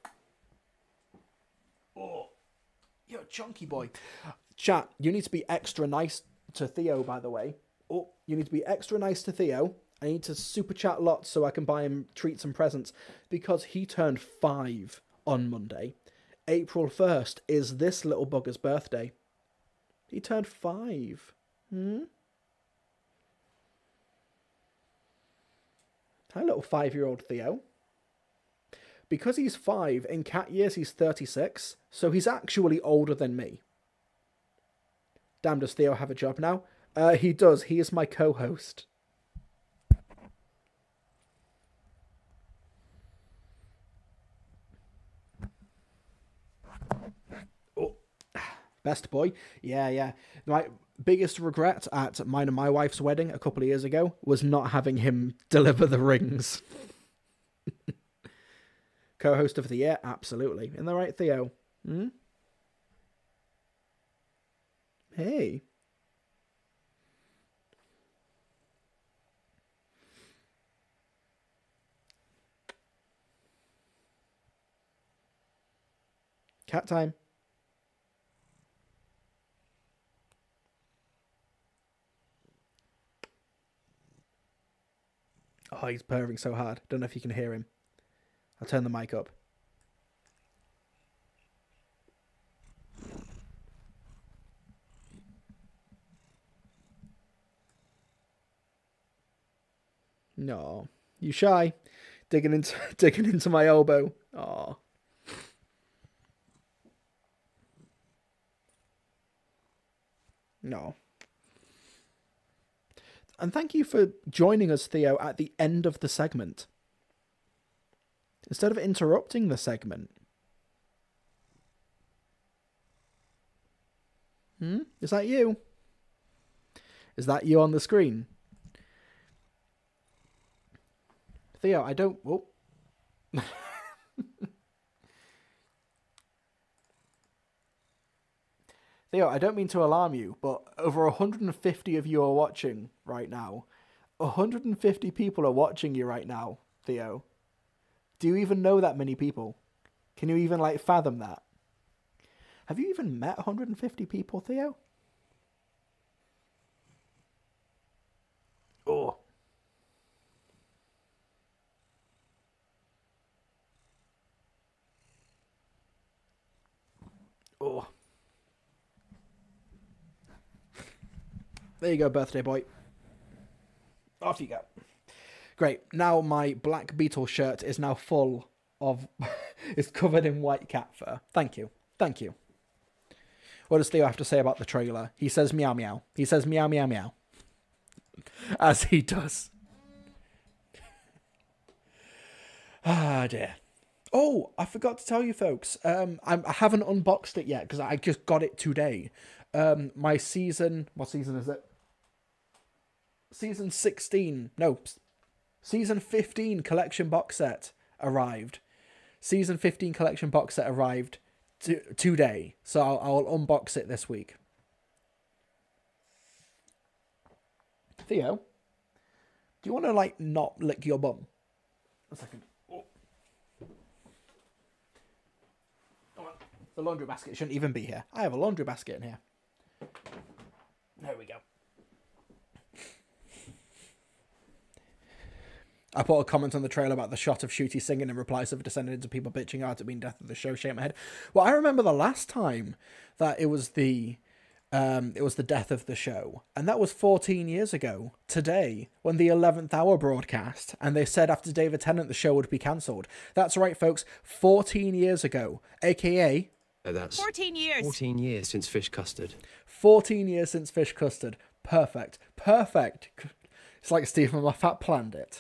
Oh, you're a chunky boy. Chat, you need to be extra nice to Theo, by the way. Oh, you need to be extra nice to Theo. I need to super chat lots so I can buy him treats and presents, because he turned 5 on Monday. April 1st is this little bugger's birthday. He turned 5. Hi, little 5-year-old Theo. Because he's 5, in cat years he's 36, so he's actually older than me. Damn, does Theo have a job now? He does. He is my co-host. Best boy. Yeah. My biggest regret at mine and my wife's wedding a couple of years ago was not having him deliver the rings. Co-host of the year? Absolutely. In the right, Theo? Hey. Cat time. Oh, he's purring so hard. Don't know if you can hear him. I'll turn the mic up. No, you shy. Digging into my elbow. Oh. No. And thank you for joining us, Theo, at the end of the segment. Instead of interrupting the segment. Is that you? Is that you on the screen? Theo, I don't... Whoa. Theo, I don't mean to alarm you, but over 150 of you are watching right now. 150 people are watching you right now, Theo. Do you even know that many people? Can you even, fathom that? Have you even met 150 people, Theo? Oh. Oh. There you go, birthday boy. Off you go. Great. Now my Black Beetle shirt is now full of... is covered in white cat fur. Thank you. Thank you. What does Theo have to say about the trailer? He says meow meow. He says meow meow meow. As he does. Ah, dear. Oh, I forgot to tell you folks. I haven't unboxed it yet because I just got it today. My season... What season is it? Season 16. No. Season 15 collection box set arrived. Season 15 collection box set arrived today. So I'll unbox it this week. you want to, like, not lick your bum? A second. Oh. The laundry basket shouldn't even be here. I have a laundry basket in here. There we go. I put a comment on the trailer about the shot of Shooty singing in replies of descended into people bitching out at being death of the show. Shake my head. Well, I remember the last time that it was the death of the show, and that was 14 years ago today when the 11th Hour broadcast, and they said after David Tennant the show would be cancelled. That's right, folks. 14 years ago, aka that's 14 years. 14 years since Fish Custard. 14 years since Fish Custard. Perfect. It's like Stephen Moffat planned it.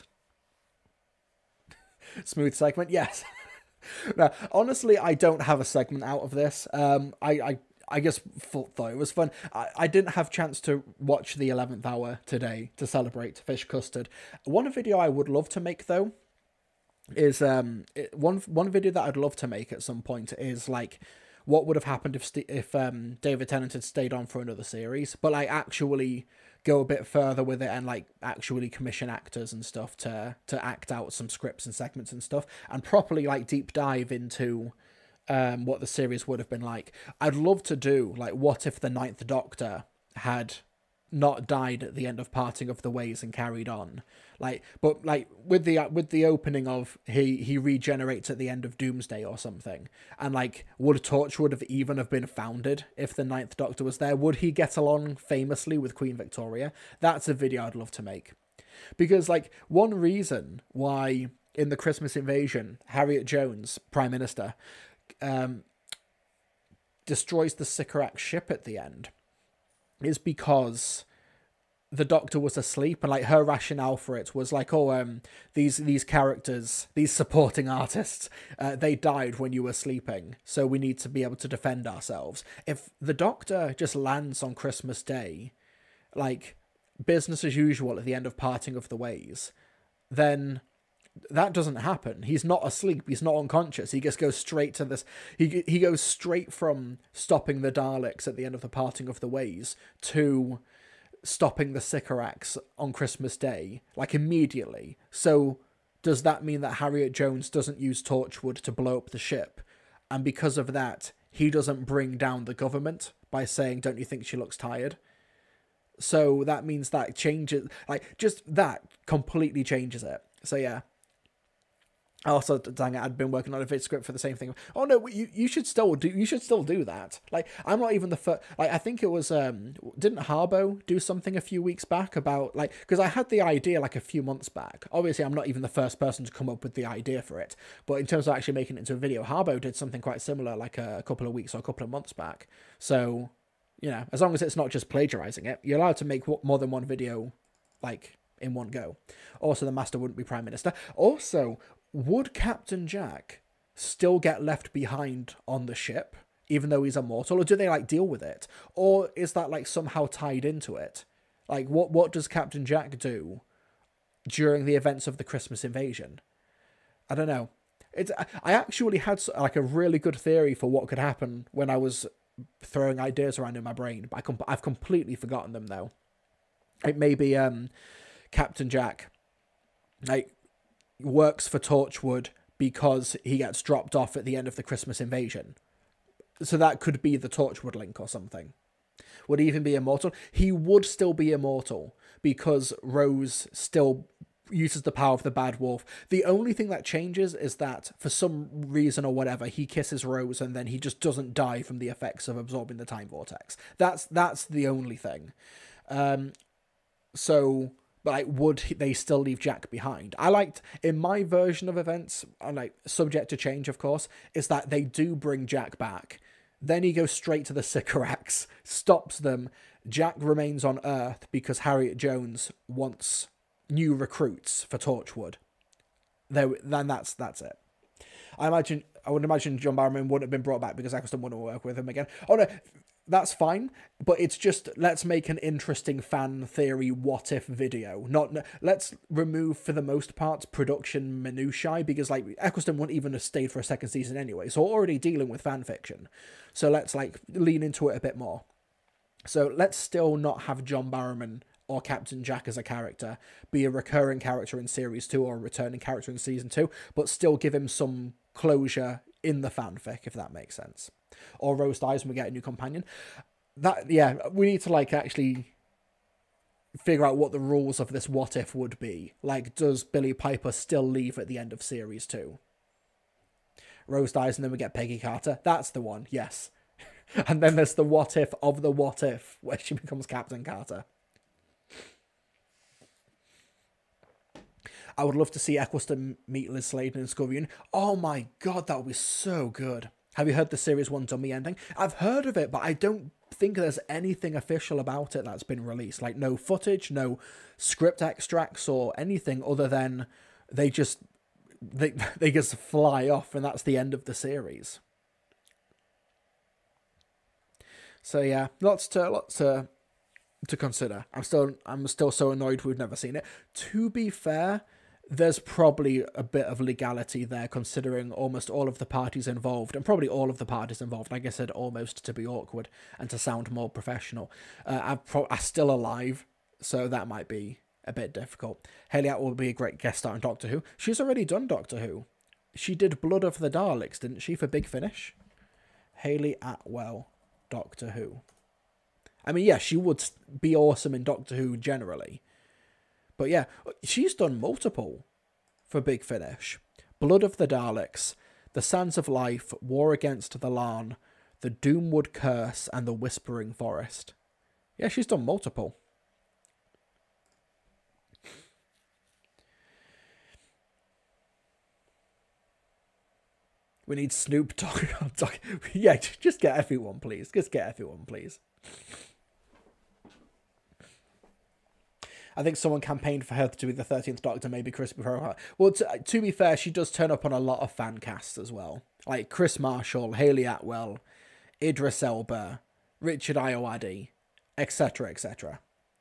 Smooth segment, yes. Now, honestly, I don't have a segment out of this. I just thought it was fun. I didn't have a chance to watch the 11th Hour today to celebrate Fish Custard. One video I would love to make, though, is one video that I'd love to make at some point is, like, what would have happened if David Tennant had stayed on for another series, but, like, actually go a bit further with it and, like, actually commission actors and stuff to act out some scripts and segments and stuff, and properly, like, deep dive into what the series would have been like. I'd love to do, like, what if the Ninth Doctor had not died at the end of Parting of the Ways and carried on, like, but, like, with the opening of he regenerates at the end of Doomsday or something, and, like, would Torchwood have even have been founded if the Ninth Doctor was there? Would he get along famously with Queen Victoria? That's a video I'd love to make, because, like, one reason why in the Christmas Invasion Harriet Jones, Prime Minister, destroys the Sycorax ship at the end is because the Doctor was asleep, and, like, her rationale for it was like, these characters, these supporting artists, they died when you were sleeping, so we need to be able to defend ourselves. If the Doctor just lands on Christmas Day, like, business as usual at the end of Parting of the Ways, then that doesn't happen. He's not asleep. He's not unconscious. He just goes straight to this. He goes straight from stopping the Daleks at the end of the Parting of the Ways to stopping the Sycorax on Christmas Day, like, immediately. So does that mean that Harriet Jones doesn't use Torchwood to blow up the ship, and because of that he doesn't bring down the government by saying, don't you think she looks tired? So that means that changes, like, just that completely changes it. So yeah. Also, dang it, I'd been working on a vid script for the same thing. Oh no, you should still do that. Like, I'm not even the first. Like, I think it was didn't Harbo do something a few weeks back about, like, because I had the idea like a few months back. Obviously, I'm not even the first person to come up with the idea for it. But in terms of actually making it into a video, Harbo did something quite similar like a couple of weeks or a couple of months back. So, you know, as long as it's not just plagiarizing it, you're allowed to make more than one video, like, in one go. Also, the Master wouldn't be Prime Minister. Also, would Captain Jack still get left behind on the ship, even though he's immortal? Or do they, like, deal with it? Or is that, like, somehow tied into it? Like, what does Captain Jack do during the events of the Christmas Invasion? I don't know. I actually had, like, a really good theory for what could happen when I was throwing ideas around in my brain, but I've completely forgotten them, though. It may be Captain Jack, like, works for Torchwood because he gets dropped off at the end of the Christmas Invasion. So that could be the Torchwood link or something. Would he even be immortal? He would still be immortal because Rose still uses the power of the Bad Wolf. The only thing that changes is that for some reason or whatever, he kisses Rose and then he just doesn't die from the effects of absorbing the time vortex. That's the only thing. So, but, like, would they still leave Jack behind? I liked, in my version of events, and, like, subject to change, of course, is that they do bring Jack back. Then he goes straight to the Sycorax, stops them. Jack remains on Earth because Harriet Jones wants new recruits for Torchwood. Then that's it. I would imagine John Barrowman wouldn't have been brought back because Eccleston wouldn't work with him again. Oh no, that's fine, but it's just, let's make an interesting fan theory what if video. Let's remove, for the most part, production minutiae, because, like, Eccleston wouldn't even have stayed for a second season anyway, so we're already dealing with fan fiction. So let's, like, lean into it a bit more. So let's still not have John Barrowman or Captain Jack as a character be a recurring character in series 2 or a returning character in season 2, but still give him some closure in the fanfic, if that makes sense. Or Rose dies and we get a new companion. That, yeah, we need to like actually figure out what the rules of this what if would be. Like, does Billy Piper still leave at the end of series 2? Rose dies and then we get Peggy Carter. That's the one, yes. And then there's the what if of the what if, where she becomes Captain Carter. I would love to see Eccleston meet Liz Sladen in School Reunion. Oh my god, that would be so good. Have you heard the Series 1 dummy ending? I've heard of it, but I don't think there's anything official about it that's been released. Like, no footage, no script extracts or anything other than they just fly off and that's the end of the series. So yeah, lots to consider. I'm still so annoyed we've never seen it. To be fair, there's probably a bit of legality there, considering almost all of the parties involved, and probably all of the parties involved, like I said, almost to be awkward and to sound more professional, are still alive, so that might be a bit difficult. Hayley Atwell will be a great guest star on Doctor Who. She's already done Doctor Who. She did Blood of the Daleks, didn't she, for Big Finish? Hayley Atwell, Doctor Who. I mean, yeah, she would be awesome in Doctor Who generally. But yeah, she's done multiple for Big Finish. Blood of the Daleks, The Sands of Life, War Against the Larn, The Doomwood Curse, and The Whispering Forest. Yeah, she's done multiple. We need Snoop Dogg. Yeah, just get everyone, please. Just get everyone, please. I think someone campaigned for her to be the 13th Doctor, maybe Chris before. Well, to be fair, she does turn up on a lot of fan casts as well. Like Chris Marshall, Hayley Atwell, Idris Elba, Richard Ayoade, etc., etc.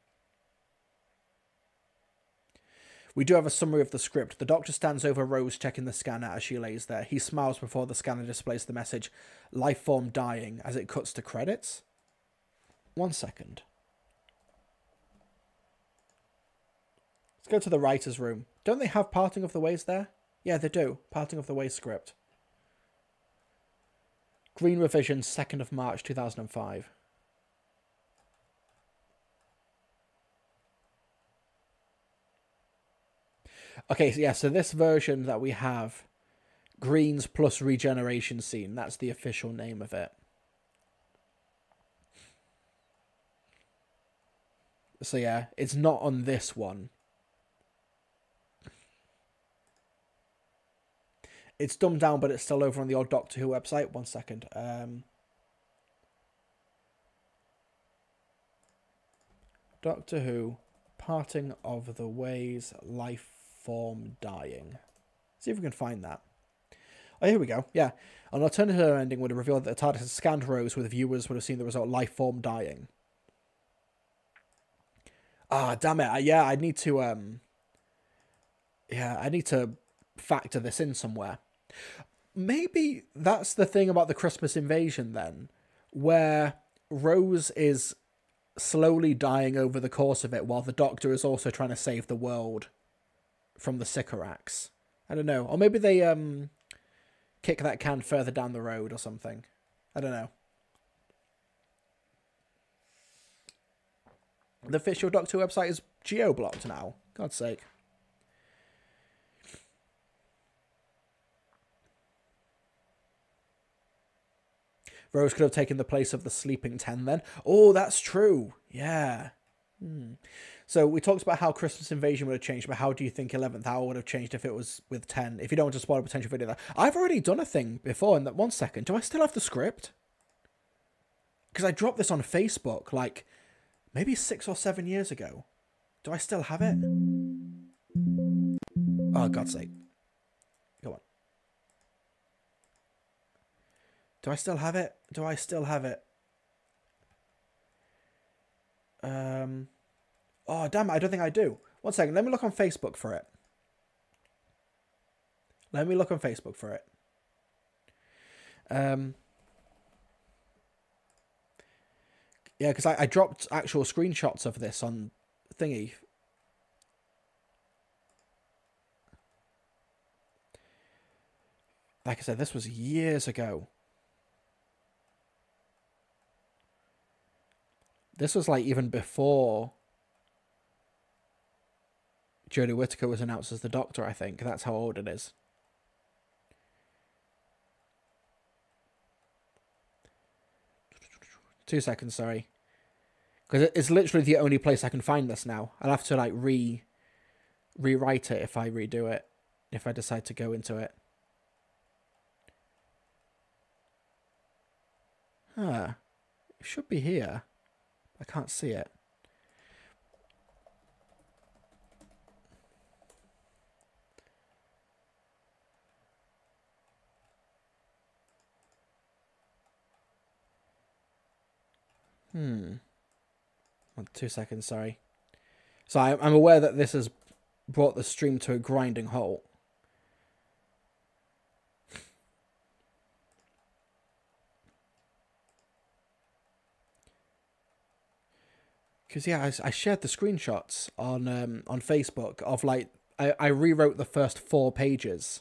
We do have a summary of the script. The Doctor stands over Rose, checking the scanner as she lays there. He smiles before the scanner displays the message, "Life form dying," as it cuts to credits. 1 second. Let's go to the writer's room. Don't they have Parting of the Ways there? Yeah, they do. Parting of the Ways script. Green revision, 2nd of March 2005. Okay, so yeah, so this version that we have, Greens plus Regeneration Scene, that's the official name of it. So yeah, it's not on this one. It's dumbed down, but it's still over on the old Doctor Who website. 1 second. Doctor Who, Parting of the Ways, Life Form Dying. See if we can find that. Oh, here we go. Yeah. An alternative ending would have revealed that the TARDIS had scanned Rose, with viewers would have seen the result, Life Form Dying. Ah, damn it. Yeah, I need to... Yeah, I need to factor this in somewhere. Maybe that's the thing about the Christmas Invasion then, where Rose is slowly dying over the course of it while the Doctor is also trying to save the world from the Sycorax. I don't know. Or maybe they kick that can further down the road or something. I don't know. The official Doctor Who website is geo-blocked now. God's sake. Rose could have taken the place of the sleeping 10 then. Oh, that's true. Yeah. So we talked about how Christmas Invasion would have changed, but how do you think 11th Hour would have changed if it was with 10? If you don't want to spoil a potential video there. I've already done a thing before in that 1 second. Do I still have the script? Because I dropped this on Facebook like maybe 6 or 7 years ago. Do I still have it? Oh, God's sake. Go on. Do I still have it? Do I still have it? Oh, damn it. I don't think I do. 1 second. Let me look on Facebook for it. Let me look on Facebook for it. Yeah, because I dropped actual screenshots of this on thingy. Like I said, this was years ago. This was like even before Jodie Whittaker was announced as the Doctor, I think. That's how old it is. Two seconds, sorry. Because it's literally the only place I can find this now. I'll have to like rewrite it if I redo it. If I decide to go into it. Huh. It should be here. I can't see it. Well, 2 seconds, sorry. So I'm aware that this has brought the stream to a grinding halt. Because, yeah, I shared the screenshots on Facebook of, like, I rewrote the first 4 pages.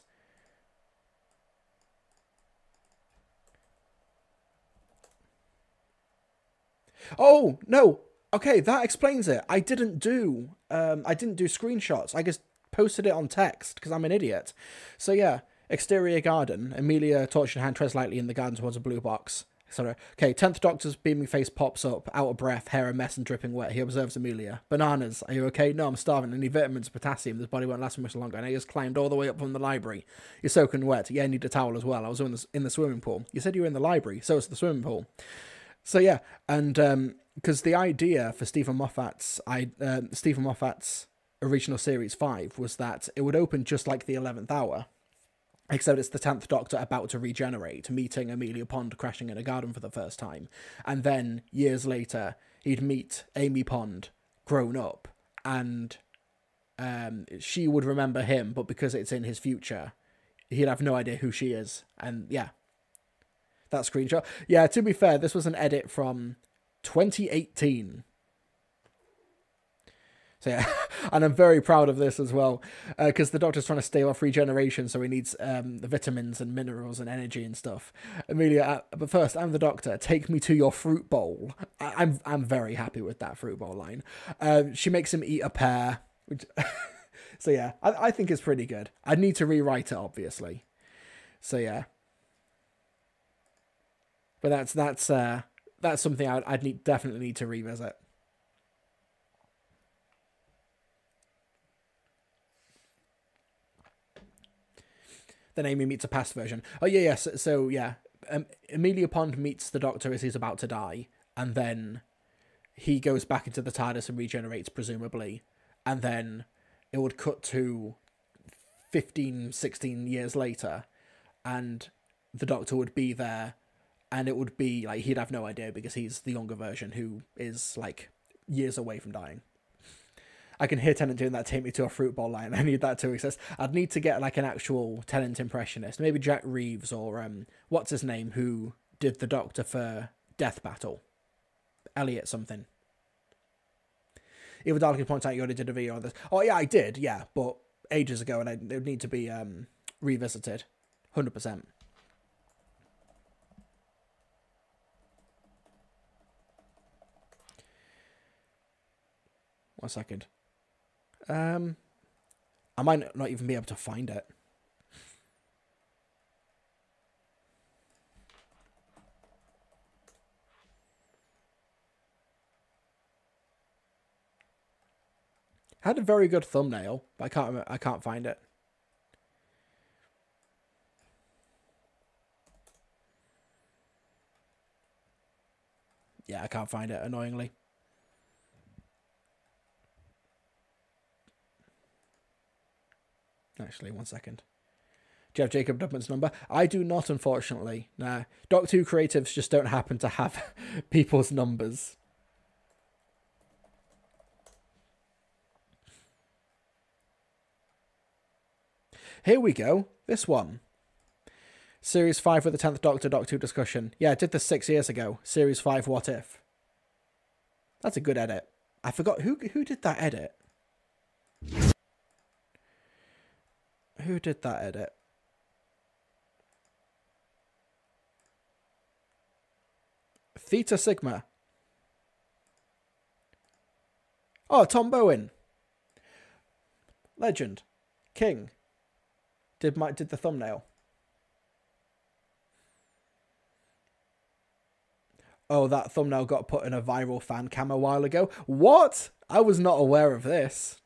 Oh, no. Okay, that explains it. I didn't do screenshots. I just posted it on text because I'm an idiot. So, yeah, exterior garden. Amelia, torch in hand, treads lightly in the garden towards a blue box. Sorry. Okay, 10th Doctor's beaming face pops up, out of breath, hair a mess and dripping wet. He observes Amelia. Bananas, are you okay? No, I'm starving. I need vitamins, potassium. This body won't last much longer. And I just climbed all the way up from the library. You're soaking wet. Yeah, I need a towel as well. I was in the swimming pool. You said you were in the library, so it's the swimming pool. So yeah, and because the idea for Stephen Moffat's original series 5 was that it would open just like the 11th Hour. Except it's the 10th Doctor about to regenerate, meeting Amelia Pond crashing in a garden for the first time. And then, years later, he'd meet Amy Pond, grown up, and she would remember him, but because it's in his future, he'd have no idea who she is. And, yeah. That screenshot. Yeah, to be fair, this was an edit from 2018. So yeah, and I'm very proud of this as well, because the Doctor's trying to stay off regeneration, so he needs the vitamins and minerals and energy and stuff. Amelia, but first, I'm the Doctor. Take me to your fruit bowl. I'm very happy with that fruit bowl line. She makes him eat a pear. Which so yeah, I think it's pretty good. I'd need to rewrite it, obviously. So yeah, but that's something I'd definitely need to revisit. Then Amy meets a past version. Oh, yeah, yes. So, yeah. Amelia Pond meets the Doctor as he's about to die. And then he goes back into the TARDIS and regenerates, presumably. And then it would cut to 15, 16 years later. And the Doctor would be there. And it would be, like, he'd have no idea because he's the younger version who is, like, years away from dying. I can hear Tennant doing that take me to a fruit bowl line. I need that to exist. I'd need to get like an actual Tennant impressionist. Maybe Jack Reeves or what's his name who did the Doctor for Death Battle. Elliot something. Evil Darkly points out you already did a video on this. Oh yeah, I did, yeah, but ages ago and it would need to be revisited. 100%. One second. I might not even be able to find it. Had a very good thumbnail, but I can't find it. Yeah, I can't find it, annoyingly. Actually, one second. Do you have Jacob Dubman's number? I do not, unfortunately. Nah. Doctor Who creatives just don't happen to have people's numbers. Here we go. This one. Series 5 with the 10th Doctor, Doctor Who discussion. Yeah, I did this 6 years ago. Series 5, What If? That's a good edit. I forgot who did that edit. Who did that edit? Theta Sigma. Oh, Tom Bowen. Legend. King. Did the thumbnail. Oh, that thumbnail got put in a viral fan cam a while ago. What? I was not aware of this.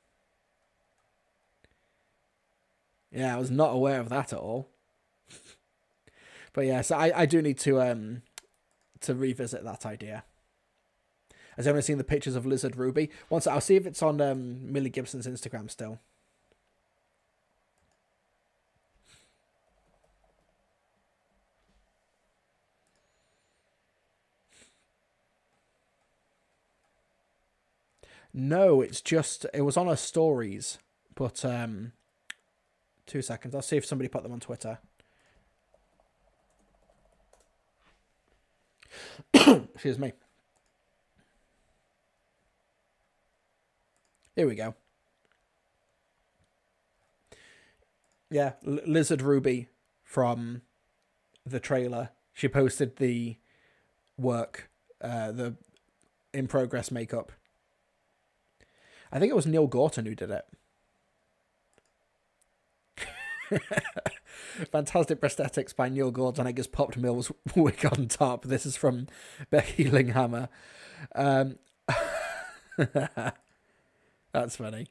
Yeah, I was not aware of that at all. But yeah, so I do need to revisit that idea. As I've only seen the pictures of Lizard Ruby. Once I'll see if it's on Millie Gibson's Instagram still. No, it's just it was on her stories, but 2 seconds. I'll see if somebody put them on Twitter. Excuse me. Here we go. Yeah, Lizard Ruby from the trailer. She posted the work, the in progress makeup. I think it was Neil Gorton who did it. Fantastic prosthetics by Neil Gorton. I guess popped Mill's wig on top. This is from Becky Linghammer. That's funny.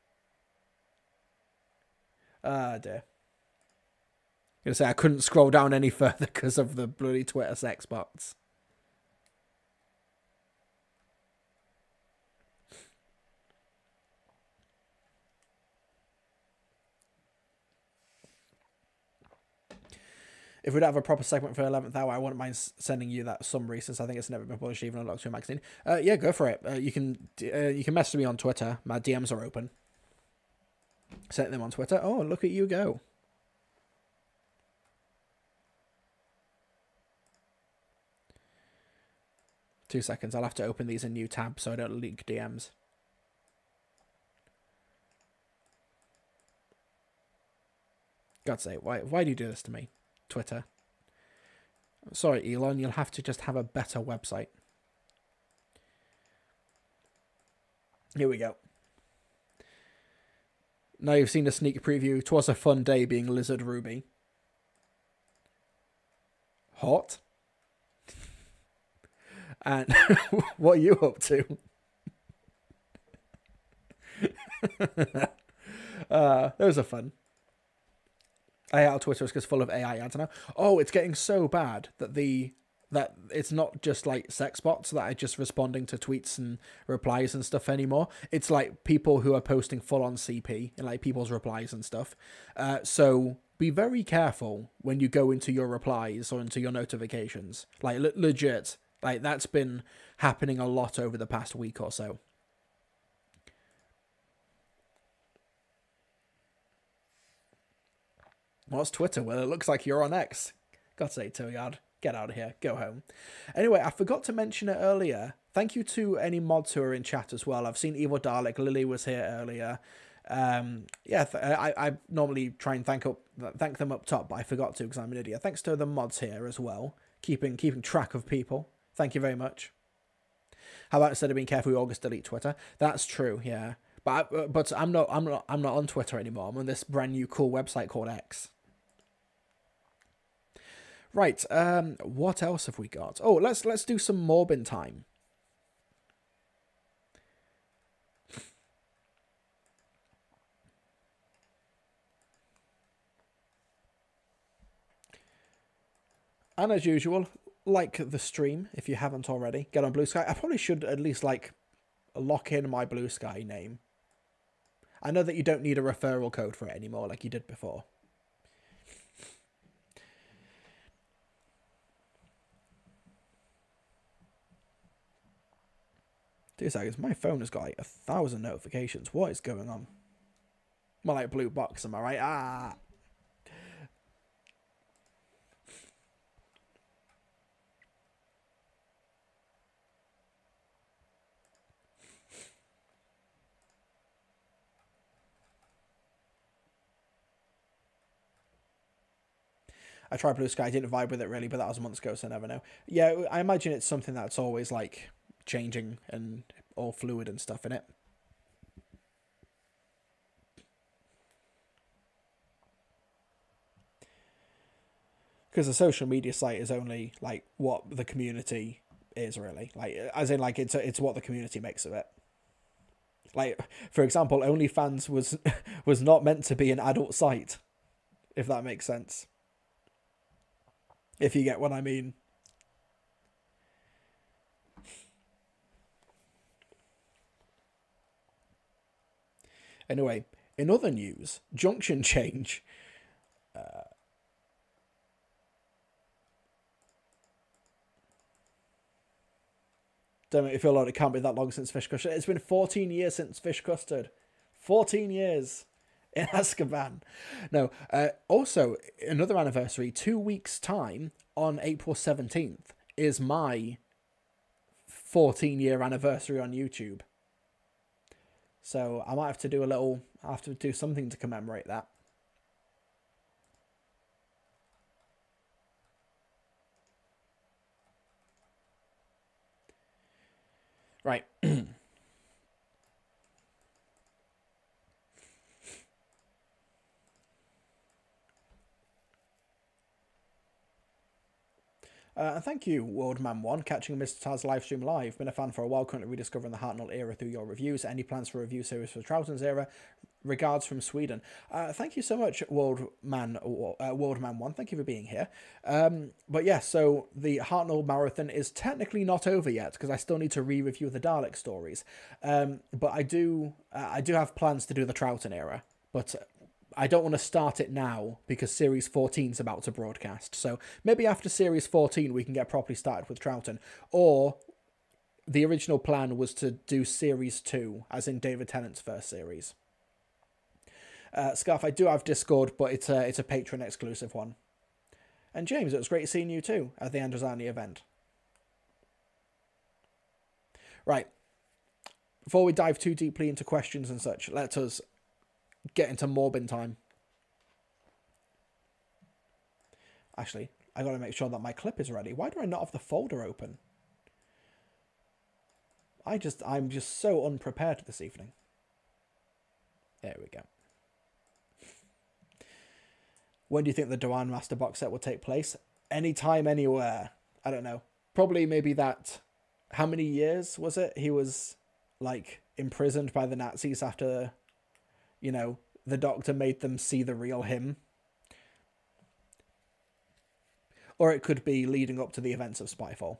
Ah, dear. I'm going to say I couldn't scroll down any further because of the bloody Twitter sex bots. If we don't have a proper segment for 11th Hour, I wouldn't mind sending you that summary since I think it's never been published even on Doctor Who magazine. Yeah, go for it. You can message me on Twitter. My DMs are open. Send them on Twitter. Oh, look at you go. Two seconds. I'll have to open these in new tab so I don't leak DMs. God's sake, why do you do this to me? Twitter. Sorry, Elon, you'll have to just have a better website. Here we go. Now you've seen a sneak preview. 'Twas a fun day being Lizard Ruby. Hot. And what are you up to? Those are fun. I hate how Twitter is full of AI ads now. Oh, it's getting so bad that that it's not just like sex bots that are just responding to tweets and replies and stuff anymore. It's like people who are posting full on CP in like people's replies and stuff. So be very careful when you go into your replies or into your notifications. Like legit, like that's been happening a lot over the past week or so. What's Twitter? Well, it looks like you're on X. God's sake, Tilliard. Get out of here. Go home. Anyway, I forgot to mention it earlier. Thank you to any mods who are in chat as well. I've seen Evil Dalek. Lily was here earlier. I normally try and thank them up top, but I forgot to because I'm an idiot. Thanks to the mods here as well. Keeping track of people. Thank you very much. How about instead of being careful, we all just delete Twitter? That's true, yeah. But I'm not on Twitter anymore. I'm on this brand new cool website called X. Right, what else have we got? Oh, let's do some Morbin time. And as usual, like the stream if you haven't already. Get on Blue Sky. I probably should at least like lock in my Blue Sky name. I know that you don't need a referral code for it anymore like you did before. 2 seconds. My phone has got like 1,000 notifications. What is going on? More like blue box, am I right? Ah! I tried Blue Sky, didn't vibe with it really, but that was months ago, so I never know. Yeah, I imagine it's something that's always like changing and all fluid and stuff in it. Because the social media site is only like what the community is really, like as in like it's what the community makes of it. Like, for example, OnlyFans was not meant to be an adult site, if that makes sense. If you get what I mean. Anyway, in other news, Junction Change. Don't make me feel like it can't be that long since Fish Custard. It's been 14 years since Fish Custard. 14 years in Azkaban. No, also, another anniversary, 2 weeks' time, on April 17th, is my 14-year anniversary on YouTube. So I might have to do something to commemorate that. Right. And thank you, Worldman1, catching Mr. Taz livestream live. Been a fan for a while, currently rediscovering the Hartnell era through your reviews. Any plans for a review series for Troughton's era? Regards from Sweden. Thank you so much, Worldman1. Thank you for being here. But yeah, so the Hartnell marathon is technically not over yet because I still need to re-review the Dalek stories. But I do have plans to do the Troughton era, but I don't want to start it now because Series 14 is about to broadcast. So maybe after Series 14 we can get properly started with Troughton. Or the original plan was to do Series 2, as in David Tennant's first series. Scarf, I do have Discord, but it's a patron exclusive one. And James, it was great seeing you too at the Androzani event. Right. Before we dive too deeply into questions and such, let us get into Morbin time. Actually, I gotta make sure that my clip is ready. Why do I not have the folder open? I'm just so unprepared this evening. There we go. When do you think the Dewan Master box set will take place? Anytime, anywhere. I don't know. Probably maybe that... How many years was it? He was, like, imprisoned by the Nazis after, you know, the Doctor made them see the real him. Or it could be leading up to the events of Spyfall.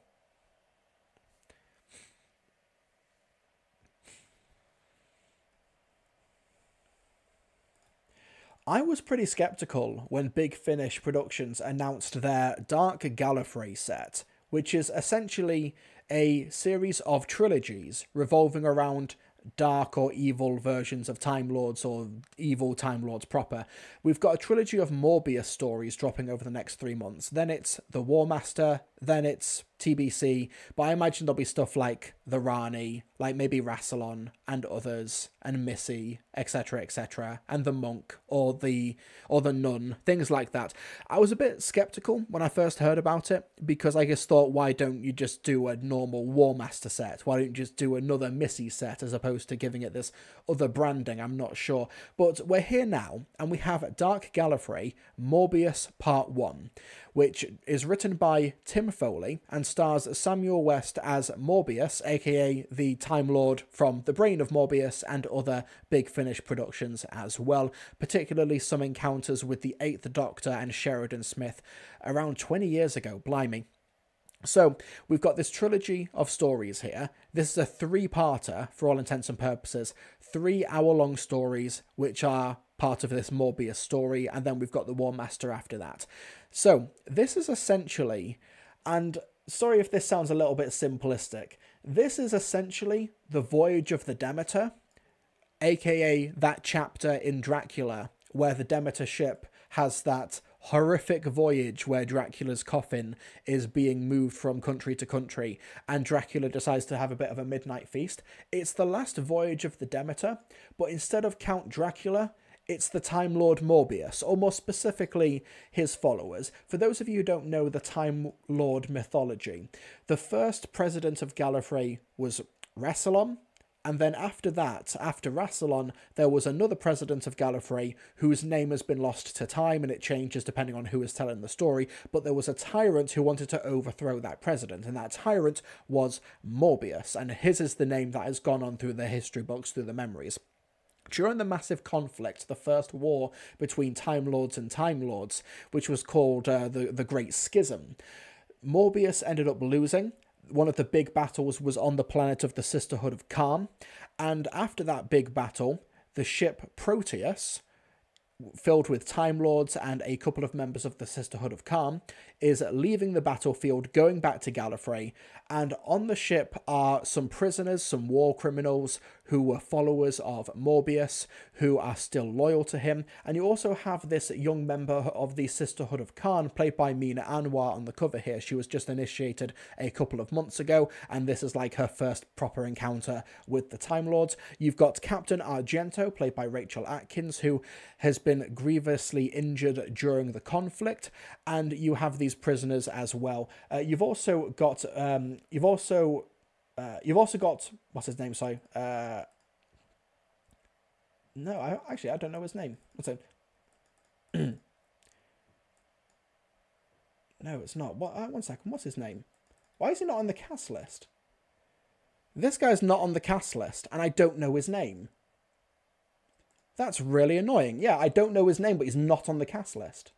I was pretty skeptical when Big Finish Productions announced their Dark Gallifrey set, which is essentially a series of trilogies revolving around dark or evil versions of Time Lords or evil Time Lords proper. We've got a trilogy of Morbius stories dropping over the next 3 months. Then it's the War Master, then it's TBC, but I imagine there'll be stuff like the Rani, like maybe Rassilon and others, and Missy, etc., and the Monk or the Nun, things like that. I was a bit skeptical when I first heard about it because I just thought, why don't you just do a normal War Master set? Why don't you just do another Missy set as opposed to giving it this other branding? I'm not sure. But we're here now, and we have Dark Gallifrey, Morbius Part 1, which is written by Tim Foley and stars Samuel West as Morbius, aka the Time Lord from The Brain of Morbius, and other Big Finish productions as well, particularly some encounters with the 8th Doctor and Sheridan Smith around 20 years ago, blimey. So, we've got this trilogy of stories here. This is a 3-parter, for all intents and purposes. 3 hour-long stories, which are part of this Morbius story, and then we've got the War Master after that. So, this is essentially, and sorry if this sounds a little bit simplistic, this is essentially the Voyage of the Demeter, aka that chapter in Dracula, where the Demeter ship has that horrific voyage where Dracula's coffin is being moved from country to country and Dracula decides to have a bit of a midnight feast. It's the last voyage of the Demeter, but instead of Count Dracula, It's the Time Lord Morbius, or more specifically, his followers. For those of you who don't know the Time Lord mythology, the first president of Gallifrey was Rassilon, and then after that, after Rassilon, there was another president of Gallifrey whose name has been lost to time, and it changes depending on who is telling the story, but there was a tyrant who wanted to overthrow that president, and that tyrant was Morbius, and his is the name that has gone on through the history books, through the memories. During the massive conflict, the first war between Time Lords and Time Lords, which was called the Great Schism, Morbius ended up losing. One of the big battles was on the planet of the Sisterhood of Khan, and after that big battle, the ship Proteus, filled with Time Lords and a couple of members of the Sisterhood of Khan, is leaving the battlefield, going back to Gallifrey, and on the ship are some prisoners, some war criminals who were followers of Morbius, who are still loyal to him, and you also have this young member of the Sisterhood of Khan, played by Mina Anwar on the cover here. She was just initiated a couple of months ago, and this is like her first proper encounter with the Time Lords. You've got Captain Argento, played by Rachel Atkins, who has been grievously injured during the conflict, and you have these prisoners as well. You've also got what's his name? Sorry. No, I don't know his name. What's it? No, it's not. What? One second. What's his name? Why is he not on the cast list? This guy's not on the cast list, and I don't know his name. That's really annoying. Yeah, I don't know his name, but he's not on the cast list.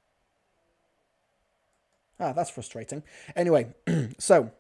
Ah, that's frustrating. Anyway, so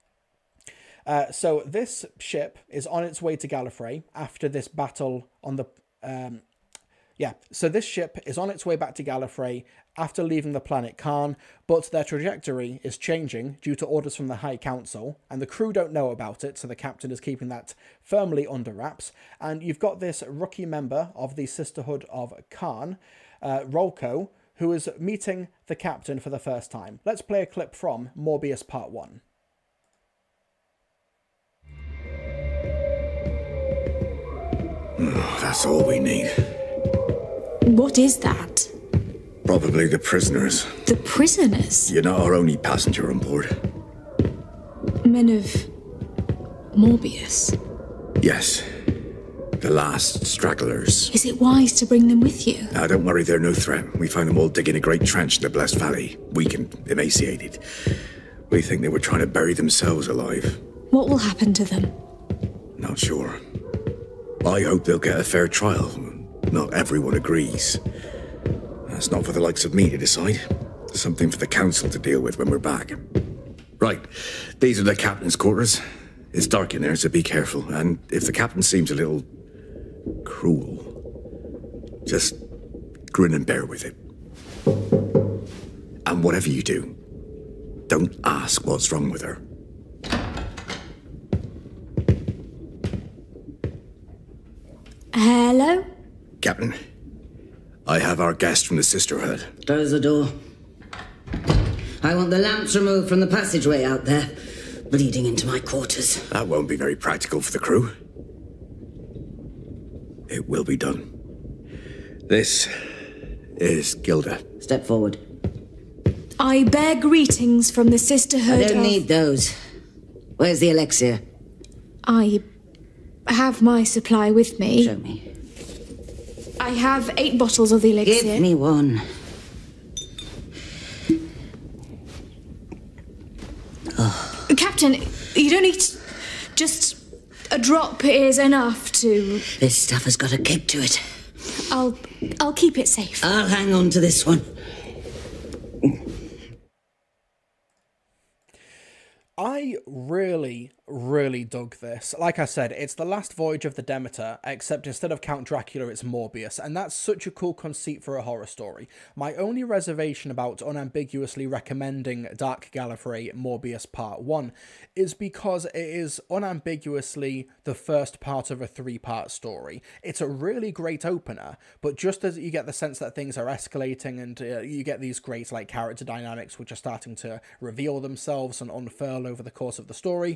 this ship is on its way to Gallifrey after this battle on the... so this ship is on its way back to Gallifrey after leaving the planet Khan, but their trajectory is changing due to orders from the High Council, and the crew don't know about it, so the captain is keeping that firmly under wraps. And you've got this rookie member of the Sisterhood of Khan, Rolko, who is meeting the captain for the first time. Let's play a clip from Morbius Part 1. That's all we need. What is that? Probably the prisoners. The prisoners? You're not our only passenger on board. Men of Morbius? Yes. The last stragglers. Is it wise to bring them with you? Now, don't worry, they're no threat. We found them all digging a great trench in the Blessed Valley, weak and emaciated. We think they were trying to bury themselves alive. What will happen to them? Not sure. I hope they'll get a fair trial. Not everyone agrees. That's not for the likes of me to decide. Something for the council to deal with when we're back. Right, these are the captain's quarters. It's dark in there, so be careful. And if the captain seems a little cruel, just grin and bear with it. And whatever you do, don't ask what's wrong with her. Hello? Captain, I have our guest from the Sisterhood. Close the door. I want the lamps removed from the passageway out there, bleeding into my quarters. That won't be very practical for the crew. It will be done. This is Gilda. Step forward. I bear greetings from the Sisterhood I don't need those. Where's the elixir? I have my supply with me. Show me. I have 8 bottles of the elixir. Give me one. Oh. Captain, you don't need to... Just a drop is enough to... This stuff has got a kick to it. I'll keep it safe. I'll hang on to this one. I really dug this. Like I said, it's the last voyage of the Demeter, except instead of Count Dracula, it's Morbius, and that's such a cool conceit for a horror story. My only reservation about unambiguously recommending Dark Gallifrey Morbius Part 1 is because it is unambiguously the first part of a 3-part story. It's a really great opener, but just as you get the sense that things are escalating and you get these great character dynamics which are starting to reveal themselves and unfurl over the course of the story,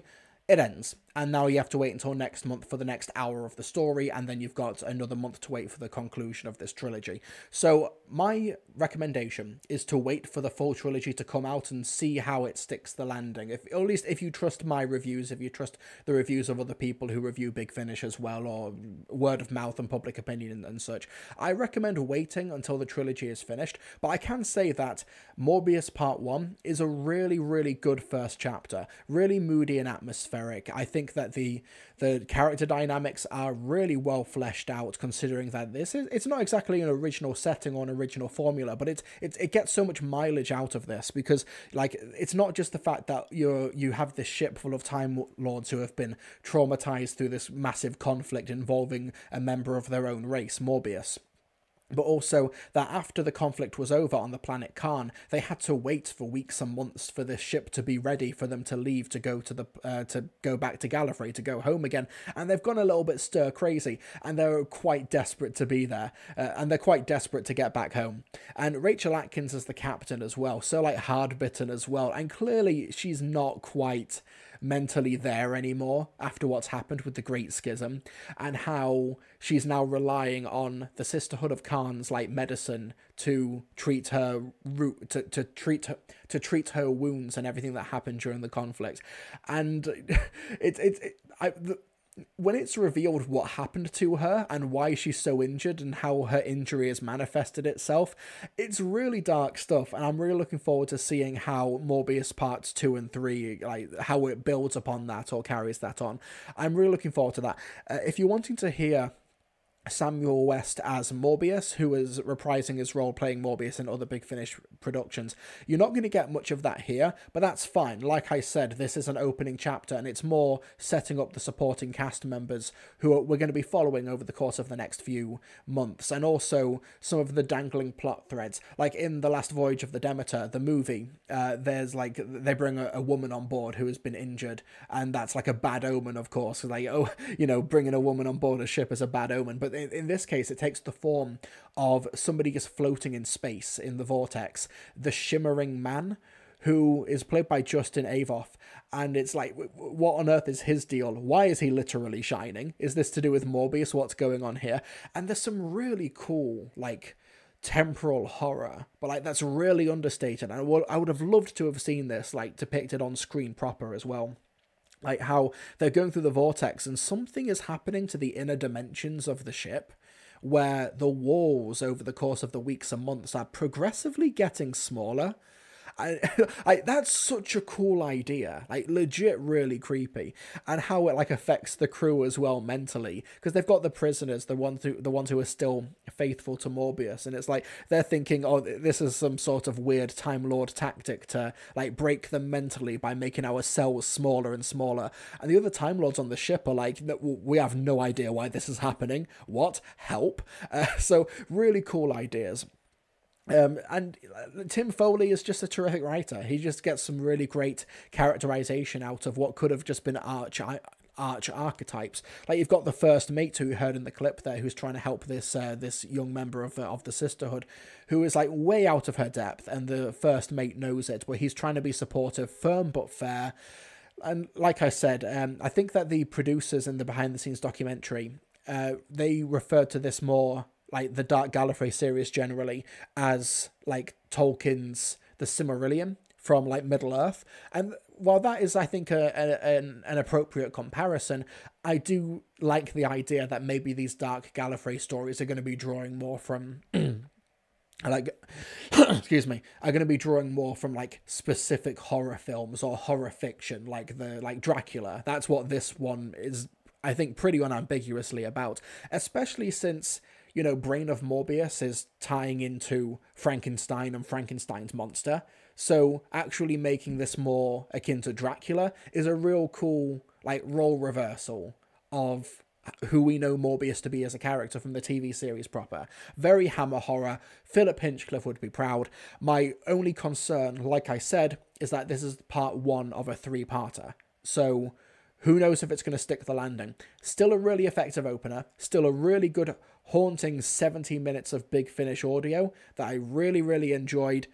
it ends. And now you have to wait until next month for the next hour of the story, and then you've got another month to wait for the conclusion of this trilogy. So my recommendation is to wait for the full trilogy to come out and see how it sticks the landing. If, at least if you trust my reviews, if you trust the reviews of other people who review Big Finish as well, or word of mouth and public opinion and such, I recommend waiting until the trilogy is finished. But I can say that Morbius Part 1 is a really, really good first chapter. Really moody and atmospheric. I think that the character dynamics are really well fleshed out, considering that it's not exactly an original setting or an original formula, but it gets so much mileage out of this, because like it's not just the fact that you have this ship full of Time Lords who have been traumatized through this massive conflict involving a member of their own race, Morbius, but also that after the conflict was over on the planet Khan, they had to wait for weeks and months for this ship to be ready for them to leave, to go to go back to Gallifrey, to go home again. And they've gone a little bit stir crazy, and they're quite desperate to be there, and they're quite desperate to get back home. And Rachel Atkins is the captain as well, so like hard-bitten as well, and clearly she's not quite mentally there anymore after what's happened with the Great Schism, and how she's now relying on the Sisterhood of Khan's like medicine to treat her to treat her wounds and everything that happened during the conflict. And when it's revealed what happened to her and why she's so injured and how her injury has manifested itself, it's really dark stuff, and I'm really looking forward to seeing how Morbius Parts 2 and 3, like how it builds upon that or carries that on. I'm really looking forward to that. If you're wanting to hear Samuel West as Morbius, who is reprising his role playing Morbius in other Big Finish productions, you're not going to get much of that here, but that's fine. Like I said, this is an opening chapter, and it's more setting up the supporting cast members who we're going to be following over the course of the next few months, and also some of the dangling plot threads. Like in The Last Voyage of the Demeter, the movie, there's like, they bring a woman on board who has been injured, and that's like a bad omen, of course. Like, oh, you know, bringing a woman on board a ship is a bad omen, but in this case, it takes the form of somebody just floating in space in the vortex, the Shimmering Man, who is played by Justin Avoff. And it's like, what on earth is his deal? Why is he literally shining? Is this to do with Morbius? What's going on here? And there's some really cool, like, temporal horror, but like that's really understated. And I would have loved to have seen this like depicted on screen proper as well. Like how they're going through the vortex and something is happening to the inner dimensions of the ship, where the walls over the course of the weeks and months are progressively getting smaller. That's such a cool idea, like legit really creepy, and how it like affects the crew as well mentally, because they've got the prisoners, the ones who are still faithful to Morbius, and it's like they're thinking, oh, this is some sort of weird Time Lord tactic to like break them mentally by making our cells smaller and smaller. And the other Time Lords on the ship are like, we have no idea why this is happening. What? Help! So really cool ideas. And Tim Foley is just a terrific writer. He just gets some really great characterization out of what could have just been arch archetypes. Like you've got the first mate who you heard in the clip there, who's trying to help this young member of the Sisterhood, who is like way out of her depth, and the first mate knows it, but he's trying to be supportive, firm but fair. And like I said, I think that the producers in the behind the scenes documentary, they referred to this more like the Dark Gallifrey series generally as like Tolkien's The Silmarillion from like Middle Earth. And while that is, I think, an appropriate comparison, I do like the idea that maybe these Dark Gallifrey stories are going to be drawing more from like excuse me, are going to be drawing more from like specific horror films or horror fiction, like Dracula. That's what this one is, I think, pretty unambiguously about, especially since, you know, Brain of Morbius is tying into Frankenstein and Frankenstein's monster. So actually making this more akin to Dracula is a real cool, like, role reversal of who we know Morbius to be as a character from the TV series proper. Very Hammer horror. Philip Hinchcliffe would be proud. My only concern, like I said, is that this is part one of a three-parter. So who knows if it's going to stick the landing. Still a really effective opener. Still a really good, haunting 70 minutes of Big Finish audio that I really, really enjoyed.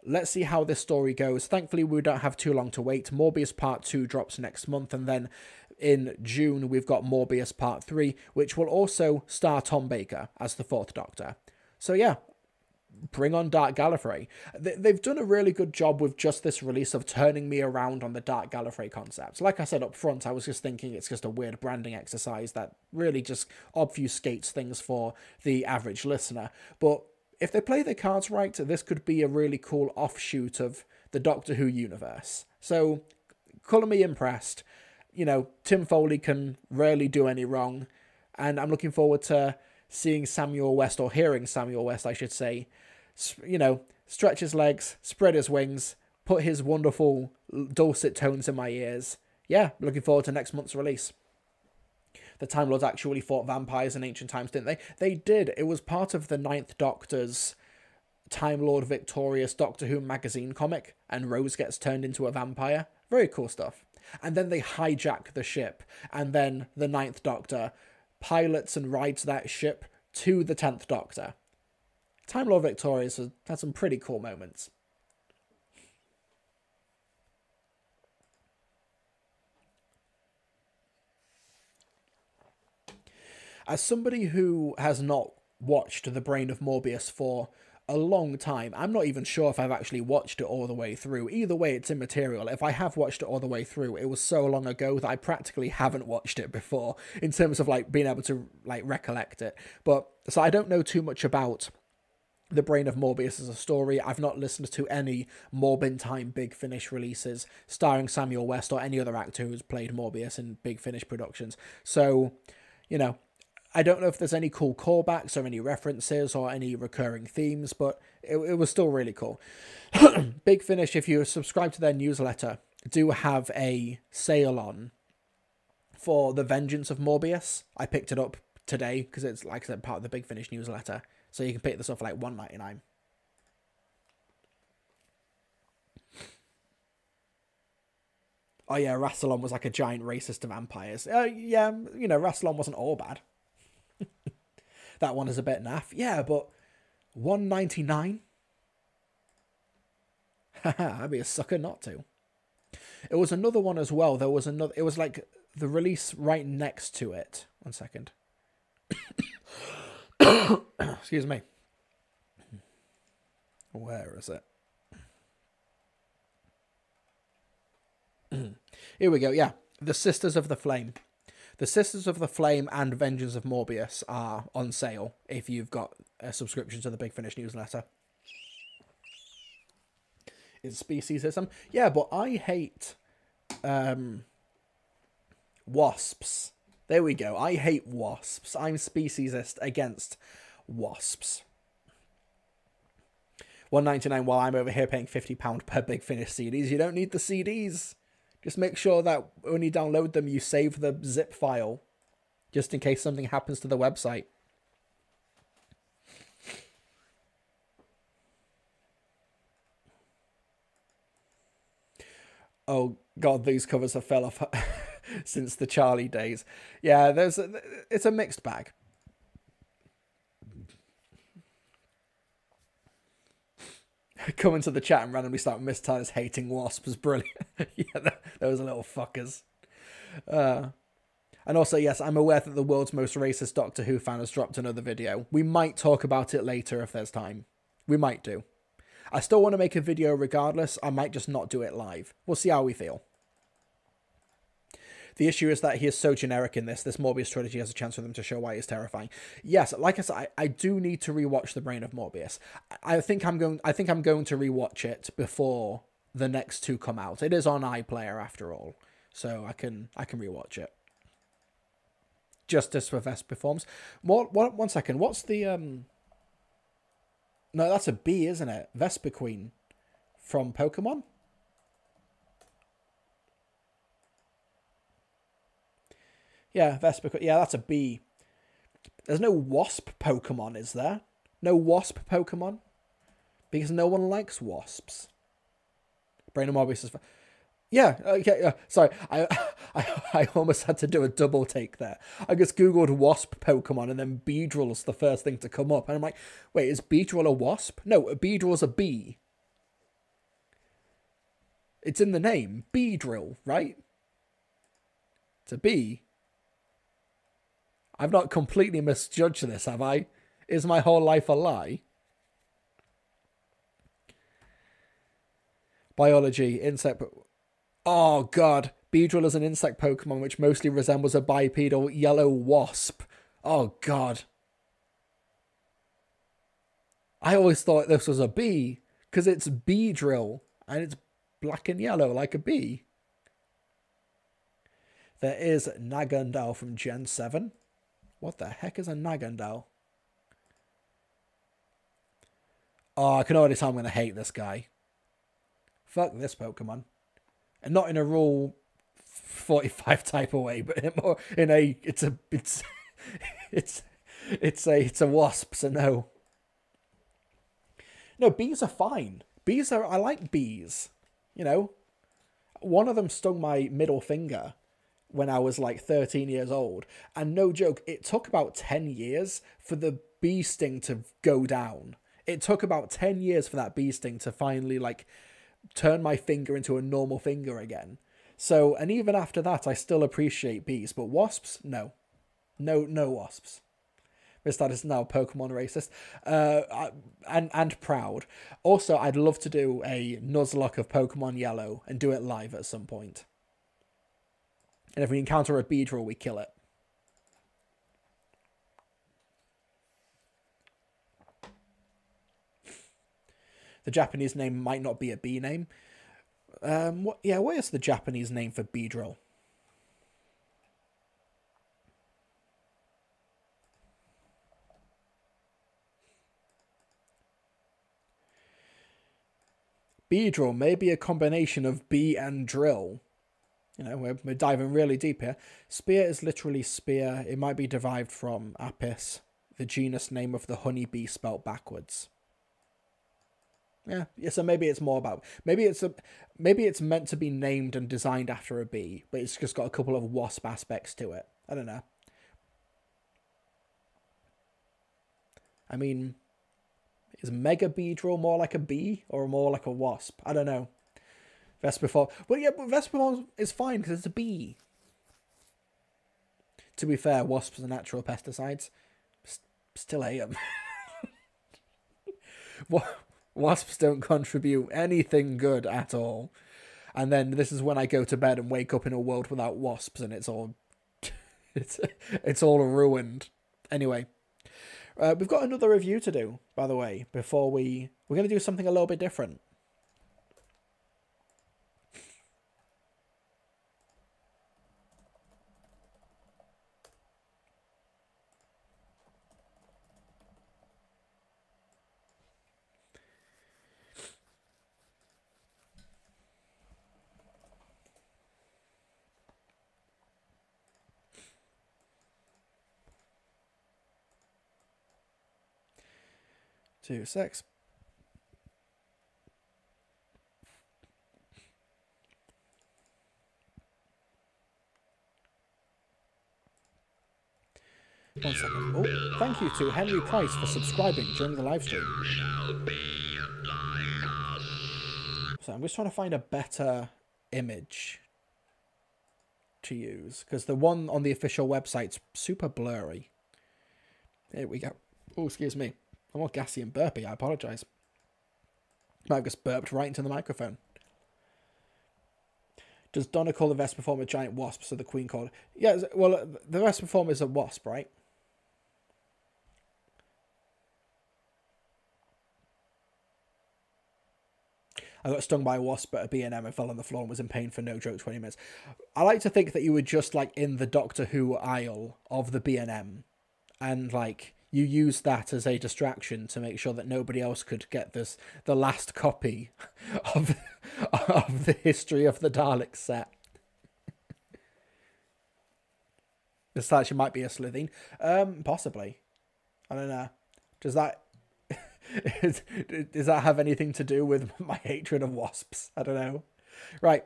let's see how this story goes. Thankfully, we don't have too long to wait. Morbius Part 2 drops next month, and then in June, we've got Morbius Part 3, which will also star Tom Baker as the Fourth Doctor. So yeah, bring on Dark Gallifrey. They've done a really good job with just this release of turning me around on the Dark Gallifrey concept. Like I said up front, I was just thinking it's just a weird branding exercise that really just obfuscates things for the average listener. But if they play their cards right, this could be a really cool offshoot of the Doctor Who universe. So, colour me impressed. You know, Tim Foley can rarely do any wrong, and I'm looking forward to seeing Samuel West, or hearing Samuel West, I should say, you know, stretch his legs, spread his wings, put his wonderful dulcet tones in my ears. Yeah, looking forward to next month's release. The Time Lords actually fought vampires in ancient times, didn't they? They did. It was part of the Ninth Doctor's Time Lord Victorious Doctor Who magazine comic, and Rose gets turned into a vampire. Very cool stuff. And then they hijack the ship, and then the Ninth Doctor pilots and rides that ship to the 10th Doctor. Time Lord Victorious has had some pretty cool moments. As somebody who has not watched The Brain of Morbius for a long time, I'm not even sure if I've actually watched it all the way through. Either way, it's immaterial. If I have watched it all the way through, it was so long ago that I practically haven't watched it before, in terms of like being able to like recollect it. But so I don't know too much about The Brain of Morbius as a story. I've not listened to any Morbin time Big Finish releases starring Samuel West or any other actor who's played Morbius in Big Finish productions. So, you know, I don't know if there's any cool callbacks or any references or any recurring themes, but it was still really cool. Big Finish, if you subscribe to their newsletter, do have a sale on for The Vengeance of Morbius. I picked it up today because it's, like I said, part of the Big Finish newsletter. So you can pick this up for like $1.99. Oh yeah, Rassilon was like a giant racist to vampires. Yeah, you know, Rassilon wasn't all bad. That one is a bit naff. Yeah, but $1.99? Haha, I'd be a sucker not to. It was another one as well. There was another. It was like the release right next to it. 1 second. Excuse me. Where is it? Here we go. Yeah, The Sisters of the Flame. The Sisters of the Flame and Vengeance of Morbius are on sale if you've got a subscription to the Big Finish newsletter. It's speciesism. Yeah, but I hate wasps. There we go. I hate wasps. I'm speciesist against wasps. $1.99 while I'm over here paying £50 per Big Finish CDs. You don't need the CDs. Just make sure that when you download them, you save the zip file, just in case something happens to the website. Oh God, these covers have fell off since the Charlie days. Yeah, it's a mixed bag. Come into the chat and randomly start Miss Tyler's hating wasps. Brilliant. Yeah, those little fuckers. And also, yes, I'm aware that the world's most racist Doctor Who fan has dropped another video. We might talk about it later if there's time. We might do. I still want to make a video regardless. I might just not do it live. We'll see how we feel. The issue is that he is so generic in this. This Morbius trilogy has a chance for them to show why he's terrifying. Yes, like I said, I do need to rewatch The Brain of Morbius. I think I'm going to rewatch it before the next two come out. It is on iPlayer after all, so I can rewatch it. Justice for Vesper Forms. 1 second. What's the No, that's a bee, isn't it? Vesper Queen from Pokemon. Yeah, Vesper. Yeah, that's a bee. There's no wasp Pokemon, is there? No wasp Pokemon? Because no one likes wasps. Brain of Morbius is... Yeah, okay, sorry. I almost had to do a double take there. I just googled wasp Pokemon and then Beedrill's the first thing to come up. And I'm like, wait, is Beedrill a wasp? No, a Beedrill's a bee. It's in the name. Beedrill, right? It's a bee. I've not completely misjudged this, have I? Is my whole life a lie? Biology, insect... Oh, God. Beedrill is an insect Pokemon which mostly resembles a bipedal yellow wasp. Oh, God. I always thought this was a bee, because it's Beedrill, and it's black and yellow like a bee. There is Nagandal from Gen 7. What the heck is a Nagandal? Oh, I can already tell I'm going to hate this guy. Fuck this Pokemon. And not in a Rule 45 type of way, but more in a it's a wasp, so no. No, bees are fine. I like bees. You know, one of them stung my middle finger when I was like 13 years old. And no joke, it took about 10 years for the bee sting to go down. It took about 10 years for that bee sting to finally like turn my finger into a normal finger again. So, and even after that, I still appreciate bees, but wasps, no. No wasps. That is now Pokemon racist. And proud. Also, I'd love to do a Nuzlocke of Pokemon Yellow and do it live at some point. And if we encounter a Beedrill, we kill it. The Japanese name might not be a bee name. What is the Japanese name for Beedrill? Beedrill may be a combination of bee and drill. You know, we're diving really deep here. Spear is literally spear. It might be derived from Apis, the genus name of the honeybee spelt backwards. Yeah, so maybe it's more about... Maybe it's meant to be named and designed after a bee, but it's just got a couple of wasp aspects to it. I don't know. I mean... Is Mega Beedrill more like a bee or more like a wasp? I don't know. Vespiform. Well, yeah, but Vespiform is fine because it's a bee. To be fair, wasps are natural pesticides. Still hate them. Wasps don't contribute anything good at all. And then this is when I go to bed and wake up in a world without wasps and it's all... it's all ruined. Anyway. We've got another review to do, by the way, before we're going to do something a little bit different. Two six. One second. Oh, thank you to Henry Price for subscribing during the live stream. So I'm just trying to find a better image to use because the one on the official website's super blurry. Here we go. Oh, excuse me. I'm all gassy and burpy. I apologise. Might have just burped right into the microphone. Does Donna call the Vespiform a giant wasp? So the Queen called. Yeah, well, the Vespiform is a wasp, right? I got stung by a wasp at a B&M and fell on the floor and was in pain for no joke 20 minutes. I like to think that you were just like in the Doctor Who aisle of the B&M and like you used that as a distraction to make sure that nobody else could get the last copy of the History of the Daleks set. This actually might be a Slitheen. Possibly. I don't know. Does that does that have anything to do with my hatred of wasps? I don't know. Right.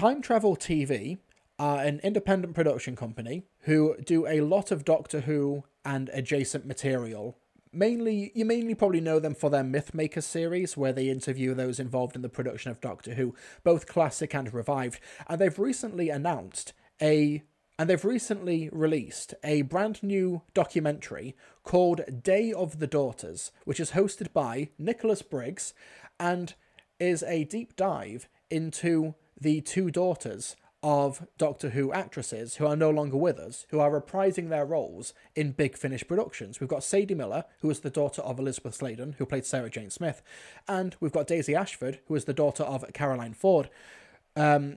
Time Travel TV are an independent production company who do a lot of Doctor Who and adjacent material. You mainly probably know them for their Mythmaker series, where they interview those involved in the production of Doctor Who, both classic and revived. And they've recently released a brand new documentary called Day of the Daughters, which is hosted by Nicholas Briggs and is a deep dive into the two daughters of Doctor Who actresses who are no longer with us, who are reprising their roles in Big Finish productions. We've got Sadie Miller, who is the daughter of Elisabeth Sladen, who played Sarah Jane Smith, and we've got Daisy Ashford, who is the daughter of Caroline Ford, who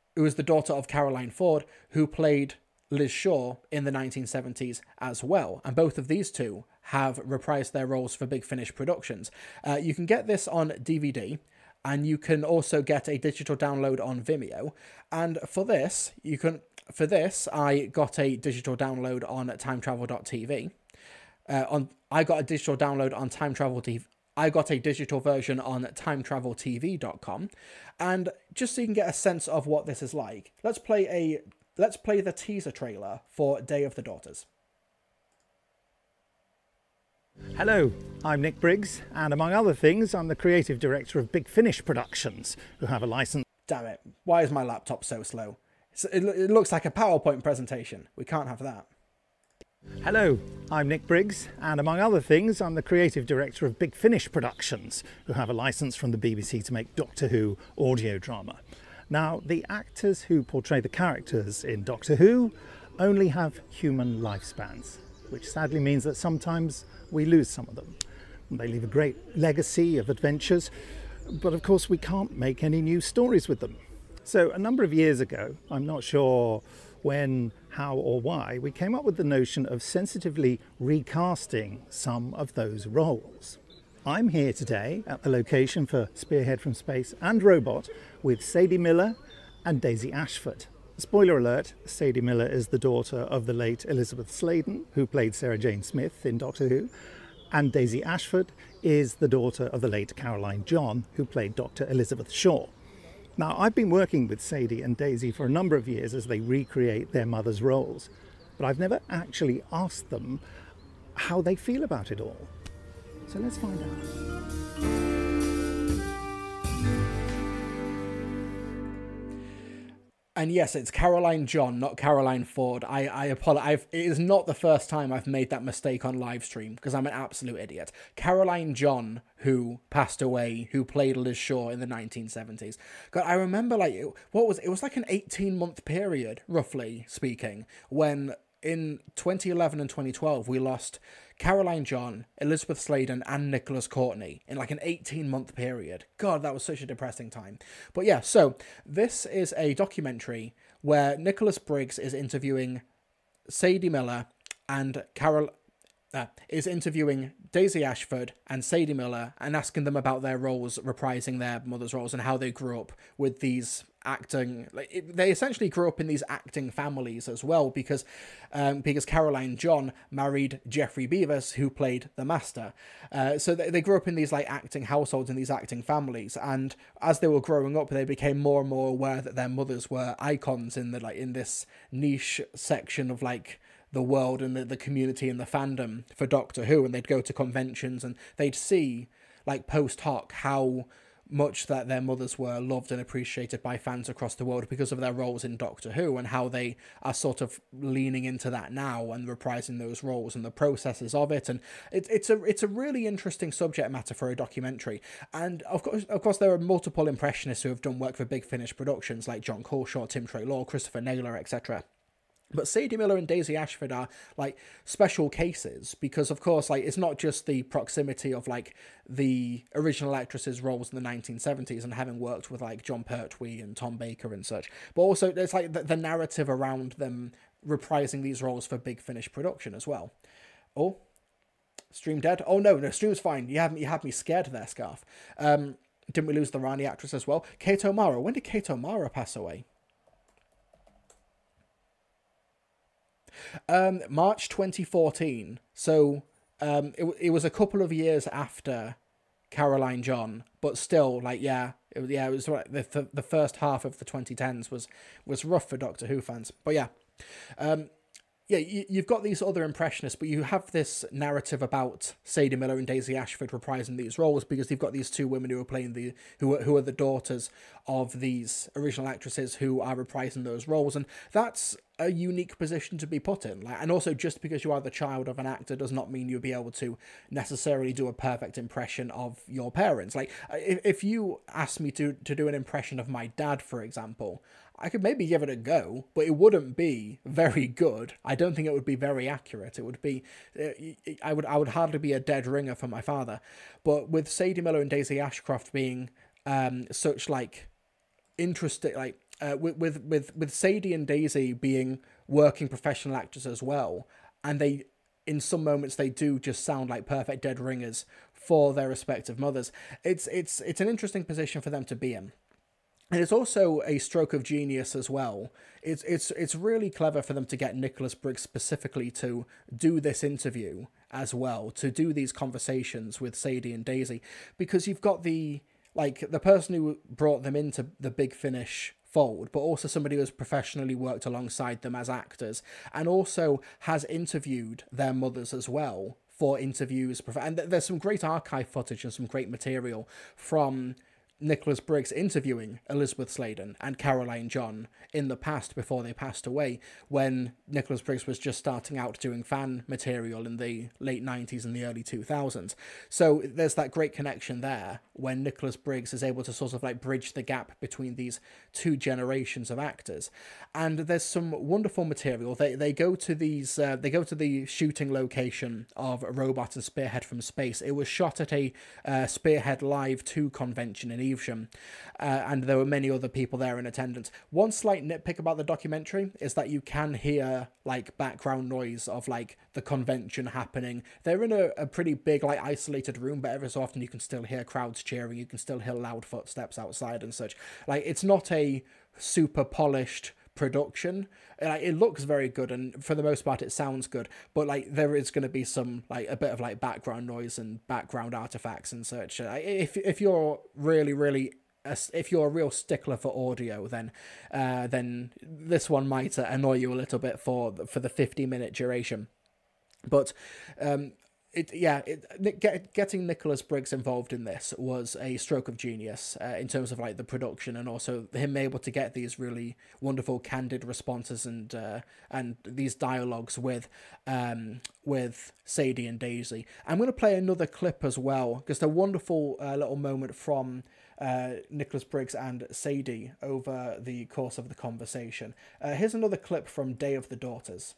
played Liz Shaw in the 1970s as well. And both of these two have reprised their roles for Big Finish productions. You can get this on DVD, and you can also get a digital download on Vimeo. And for this, I got a digital download on timetravel.tv. I got a digital download on timetravel.tv. I got a digital version on timetraveltv.com. And just so you can get a sense of what this is like, let's play the teaser trailer for Day of the Daughters. Hello, I'm Nick Briggs, and among other things, I'm the creative director of Big Finish Productions, who have a license. Damn it, why is my laptop so slow? It looks like a PowerPoint presentation. We can't have that. Hello, I'm Nick Briggs, and among other things, I'm the creative director of Big Finish Productions, who have a license from the BBC to make Doctor Who audio drama. Now, the actors who portray the characters in Doctor Who only have human lifespans, which sadly means that sometimes we lose some of them. They leave a great legacy of adventures, but of course we can't make any new stories with them. So a number of years ago, I'm not sure when, how or why, we came up with the notion of sensitively recasting some of those roles. I'm here today at the location for Spearhead from Space and Robot with Sadie Miller and Daisy Ashford. Spoiler alert, Sadie Miller is the daughter of the late Elisabeth Sladen, who played Sarah Jane Smith in Doctor Who, and Daisy Ashford is the daughter of the late Caroline John, who played Dr. Elizabeth Shaw. Now, I've been working with Sadie and Daisy for a number of years as they recreate their mother's roles, but I've never actually asked them how they feel about it all. So let's find out. And yes, it's Caroline John, not Caroline Ford. I apologize. It is not the first time I've made that mistake on Livestream, because I'm an absolute idiot. Caroline John, who passed away, who played Liz Shaw in the 1970s. God, I remember, like, it was like an 18-month period, roughly speaking, when in 2011 and 2012 we lost Caroline John, Elizabeth Sladen, and Nicholas Courtney in like an 18-month period. God, that was such a depressing time. But yeah, so this is a documentary where Nicholas Briggs is interviewing Sadie Miller and is interviewing Daisy Ashford and Sadie Miller and asking them about their roles, reprising their mother's roles, and how they grew up with these acting. They essentially grew up in these acting families as well, because Caroline John married Geoffrey Beavis, who played the Master. So they grew up in these like acting households and these acting families, and as they were growing up, they became more and more aware that their mothers were icons in this niche section of like the world and the community and the fandom for Doctor Who, and they'd go to conventions and they'd see like post hoc how much that their mothers were loved and appreciated by fans across the world because of their roles in Doctor Who, and how they are sort of leaning into that now and reprising those roles and the processes of it. And it's a really interesting subject matter for a documentary. And of course there are multiple impressionists who have done work for Big Finish Productions, like John Coleshaw, Tim Trelaw, Christopher Naylor, etc. But Sadie Miller and Daisy Ashford are like special cases because, of course, like it's not just the proximity of like the original actresses' roles in the 1970s and having worked with like John Pertwee and Tom Baker and such, but also there's like the narrative around them reprising these roles for Big Finish production as well. Oh, stream dead? Oh no, stream's fine. You had me scared there, Scarf. Didn't we lose the Rani actress as well? Kate O'Mara. When did Kate O'Mara pass away? March 2014. So it was a couple of years after Caroline John, but still, like, yeah, It was like the first half of the 2010s was rough for Doctor Who fans. But yeah. You've got these other impressionists, but you have this narrative about Sadie Miller and Daisy Ashford reprising these roles because you've got these two women who are playing who are the daughters of these original actresses who are reprising those roles, and that's a unique position to be put in. And also, just because you are the child of an actor does not mean you'll be able to necessarily do a perfect impression of your parents. Like, if you asked me to do an impression of my dad, for example, I could maybe give it a go, but it wouldn't be very good. I don't think it would be very accurate. It would be, I would hardly be a dead ringer for my father. But with Sadie Miller and Daisy Ashcroft being such like interesting, like with Sadie and Daisy being working professional actors as well, and they, in some moments, they do just sound like perfect dead ringers for their respective mothers. It's an interesting position for them to be in. And it's also a stroke of genius as well. It's really clever for them to get Nicholas Briggs specifically to do this interview as well, to do these conversations with Sadie and Daisy, because you've got the person who brought them into the Big Finish fold, but also somebody who has professionally worked alongside them as actors, and also has interviewed their mothers as well for interviews. And there's some great archive footage and some great material from Nicholas Briggs interviewing Elisabeth Sladen and Caroline John in the past before they passed away, when Nicholas Briggs was just starting out doing fan material in the late 90s and the early 2000s. So there's that great connection there when Nicholas Briggs is able to sort of like bridge the gap between these two generations of actors. And there's some wonderful material. They go to these they go to the shooting location of Robot and Spearhead from Space. It was shot at a Spearhead Live 2 convention in Evesham, and there were many other people there in attendance. One slight nitpick about the documentary is that you can hear like background noise of like the convention happening. They're in a pretty big like isolated room, but every so often you can still hear crowds cheering, you can still hear loud footsteps outside and such. Like, it's not a super polished production. It looks very good, and for the most part it sounds good, but like there is going to be some like a bit of like background noise and background artifacts and such. If you're really if you're a real stickler for audio, then this one might annoy you a little bit for the 50-minute duration. But getting Nicholas Briggs involved in this was a stroke of genius in terms of like the production, and also him able to get these really wonderful candid responses and these dialogues with Sadie and Daisy. I'm going to play another clip as well, just a wonderful little moment from Nicholas Briggs and Sadie over the course of the conversation. Here's another clip from Day of the Daughters.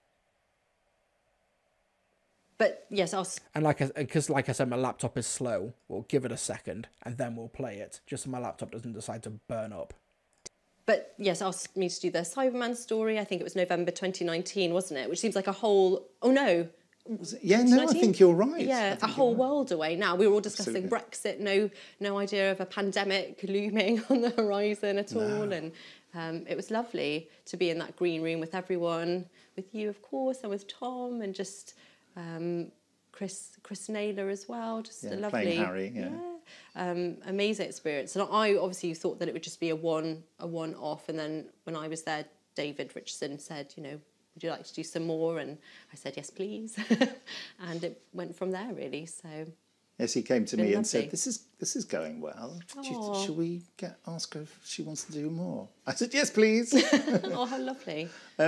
But yes, and like I said, my laptop is slow. We'll give it a second and then we'll play it, just so my laptop doesn't decide to burn up. But yes, asked me to do the Cyberman story. I think it was November 2019, wasn't it? Which seems like a whole... Oh no. Was it? Yeah, no, I think you're right. Yeah, a whole world away now. We were all discussing Brexit. No idea of a pandemic looming on the horizon at all. And it was lovely to be in that green room with everyone, with you, of course, and with Tom, and just... Chris Naylor as well, just a lovely, playing Harry, amazing experience. And I obviously thought that it would just be a one-off. And then when I was there, David Richardson said, would you like to do some more? And I said, yes, please. And it went from there, really. So yes, he came to me and said, "This is going well. Should we ask her if she wants to do more?" I said, "Yes, please." Oh, how lovely.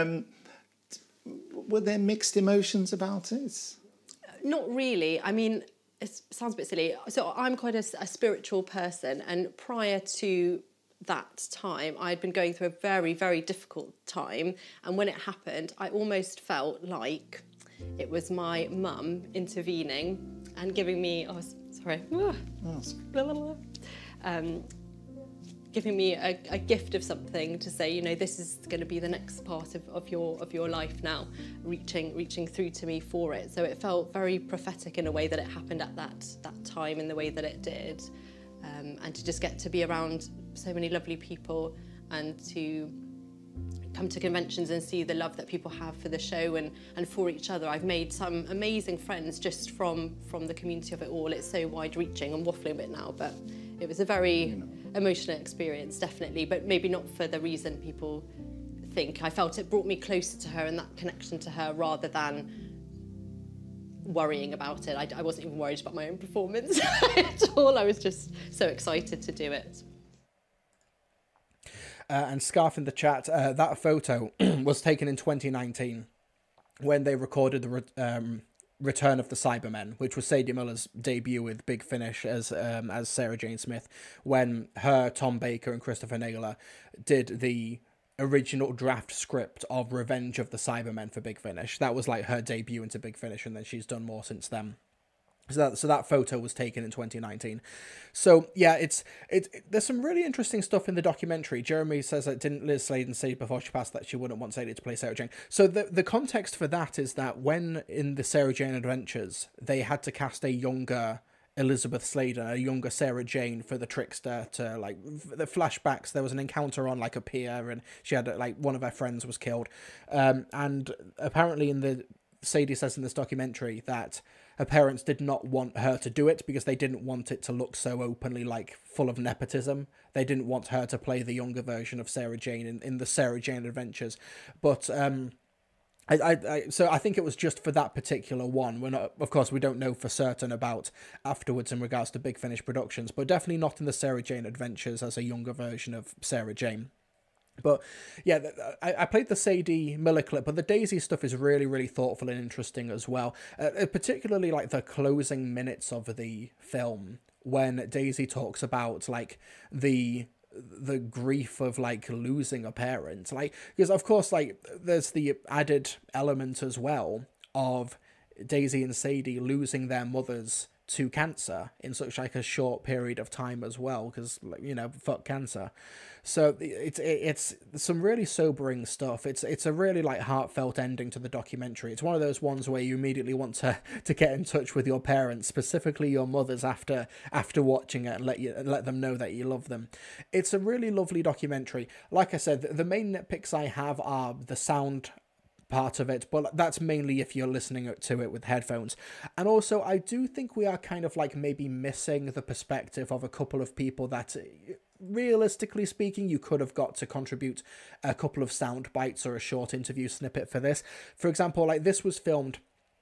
Were there mixed emotions about it? Not really. I mean, it sounds a bit silly. So I'm quite a spiritual person, and prior to that time, I'd been going through a very, very difficult time. And when it happened, I almost felt like it was my mum intervening and giving me... Oh, sorry. Giving me a gift of something to say, this is going to be the next part of your life now, reaching through to me for it. So it felt very prophetic in a way that it happened at that time in the way that it did, and to just get to be around so many lovely people and to come to conventions and see the love that people have for the show and for each other. I've made some amazing friends just from the community of it all. It's so wide-reaching. I'm waffling a bit now, but it was a very emotional experience, definitely, but maybe not for the reason people think. I felt it brought me closer to her and that connection to her rather than worrying about it. I wasn't even worried about my own performance at all. I was just so excited to do it. And Scarf in the chat, that photo was taken in 2019 when they recorded the Return of the Cybermen, which was Sadie Miller's debut with Big Finish as Sarah Jane Smith, when her, Tom Baker and Christopher Naylor did the original draft script of Revenge of the Cybermen for Big Finish. That was like her debut into Big Finish, and then she's done more since then. So that photo was taken in 2019. So yeah, there's some really interesting stuff in the documentary. Jeremy says that didn't Liz Sladen say before she passed that she wouldn't want Sadie to play Sarah Jane. So the context for that is that when in the Sarah Jane Adventures, they had to cast a younger Elisabeth Sladen, a younger Sarah Jane for the trickster to like the flashbacks. There was an encounter on like a pier and she had like one of her friends was killed. And apparently Sadie says in this documentary that her parents did not want her to do it because they didn't want it to look so openly like full of nepotism. They didn't want her to play the younger version of Sarah Jane in the Sarah Jane Adventures. But so I think it was just for that particular one. We're not, of course, we don't know for certain about afterwards in regards to Big Finish Productions, but definitely not in the Sarah Jane Adventures as a younger version of Sarah Jane. But yeah, I played the Sadie Miller clip, but the Daisy stuff is really, really thoughtful and interesting as well. Particularly like the closing minutes of the film when Daisy talks about like the grief of like losing a parent, like because of course like there's the added element as well of Daisy and Sadie losing their mothers to cancer in such like a short period of time as well, because you know, fuck cancer. So it's some really sobering stuff. It's a really like heartfelt ending to the documentary. It's one of those ones where you immediately want to get in touch with your parents, specifically your mothers, after watching it and let them know that you love them. It's a really lovely documentary. Like I said, the main nitpicks I have are the sound part of it, but that's mainly if you're listening to it with headphones. And also I do think we are kind of like maybe missing the perspective of a couple of people that realistically speaking you could have got to contribute a couple of sound bites or a short interview snippet for this. For example, like this was filmed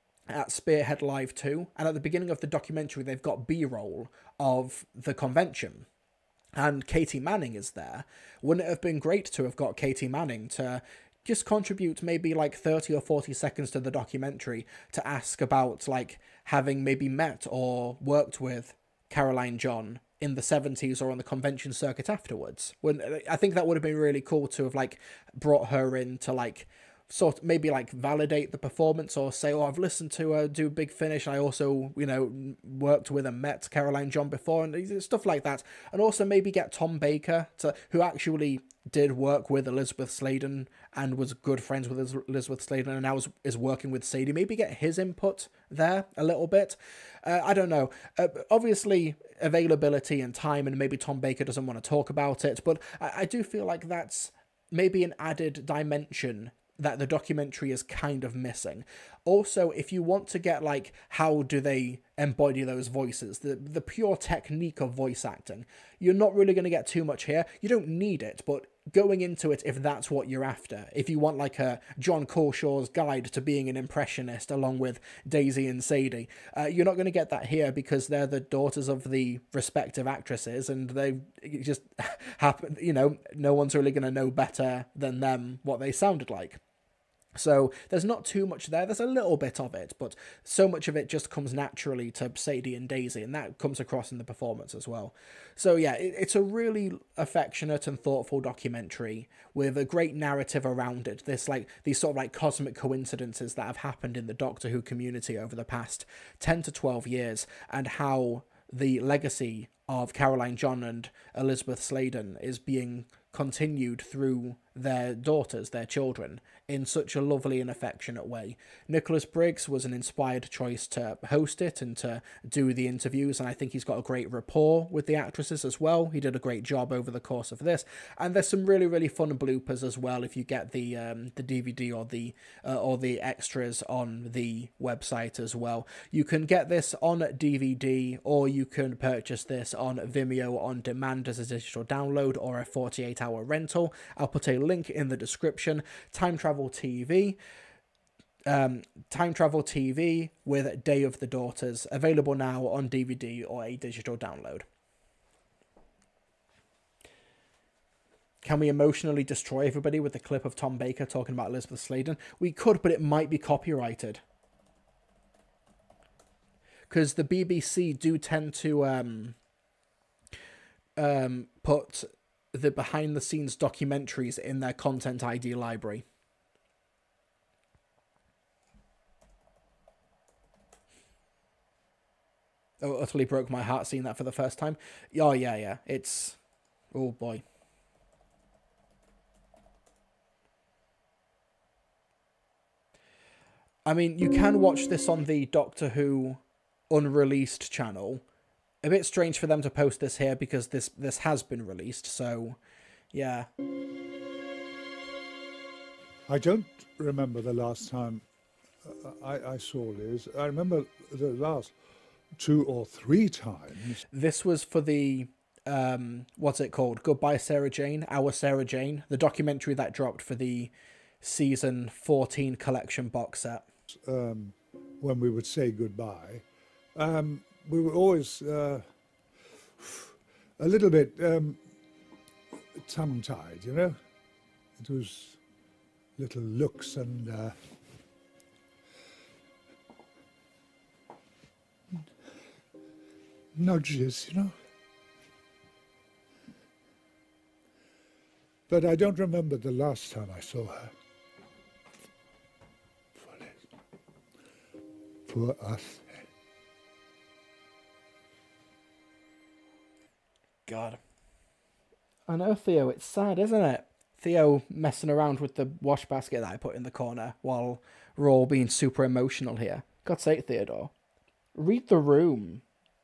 at Spearhead Live 2, and at the beginning of the documentary they've got B-roll of the convention and Katie Manning is there. Wouldn't it have been great to have got Katie Manning to just contribute maybe like 30 or 40 seconds to the documentary to ask about like having maybe met or worked with Caroline John in the 70s or on the convention circuit afterwards? I think that would have been really cool to have like brought her in to like sort of maybe like validate the performance or say, oh, I've listened to her do Big Finish. I also, you know, worked with and met Caroline John before and stuff like that. And also maybe get Tom Baker who actually did work with Elisabeth Sladen and was good friends with Elisabeth Sladen and now is working with Sadie. Maybe get his input there a little bit. I don't know. Obviously, availability and time, and maybe Tom Baker doesn't want to talk about it, but I do feel like that's maybe an added dimension that the documentary is kind of missing. Also, if you want to get like how do they embody those voices, the pure technique of voice acting, you're not really going to get too much here. You don't need it, but going into it, if that's what you're after, if you want like a John Corshaw's guide to being an impressionist along with Daisy and Sadie, you're not going to get that here because they're the daughters of the respective actresses and they just happen, you know, no one's really going to know better than them what they sounded like. So there's not too much there. There's a little bit of it, but so much of it just comes naturally to Sadie and Daisy, and that comes across in the performance as well. So yeah, it's a really affectionate and thoughtful documentary with a great narrative around it. These sort of like cosmic coincidences that have happened in the Doctor Who community over the past 10 to 12 years, and how the legacy of Caroline John and Elisabeth Sladen is being continued through their daughters, their children, in such a lovely and affectionate way. Nicholas Briggs was an inspired choice to host it and to do the interviews, and I think he's got a great rapport with the actresses as well. He did a great job over the course of this, and there's some really, really fun bloopers as well if you get the DVD or the extras on the website as well. You can get this on DVD or you can purchase this on Vimeo on demand as a digital download or a 48-hour rental. I'll put a link in the description. Time Travel TV with Day of the Daughters, available now on DVD or a digital download. Can we emotionally destroy everybody with the clip of Tom Baker talking about Elisabeth Sladen? We could, but it might be copyrighted. Because the BBC do tend to put the behind-the-scenes documentaries in their Content ID library. Oh, it utterly broke my heart seeing that for the first time. Oh, yeah. It's... Oh, boy. I mean, you can watch this on the Doctor Who unreleased channel. A bit strange for them to post this here because this has been released, so yeah. I don't remember the last time I saw Liz. I remember the last 2 or 3 times. This was for the what's it called? Goodbye Sarah Jane, Our Sarah Jane, the documentary that dropped for the season 14 collection box set. When we would say goodbye, we were always a little bit tongue-tied, you know. It was little looks and nudges, you know. But I don't remember the last time I saw her. For us. God. I know, Theo, it's sad, isn't it? Theo messing around with the wash basket that I put in the corner while we're all being super emotional here. God's sake, Theodore. Read the room.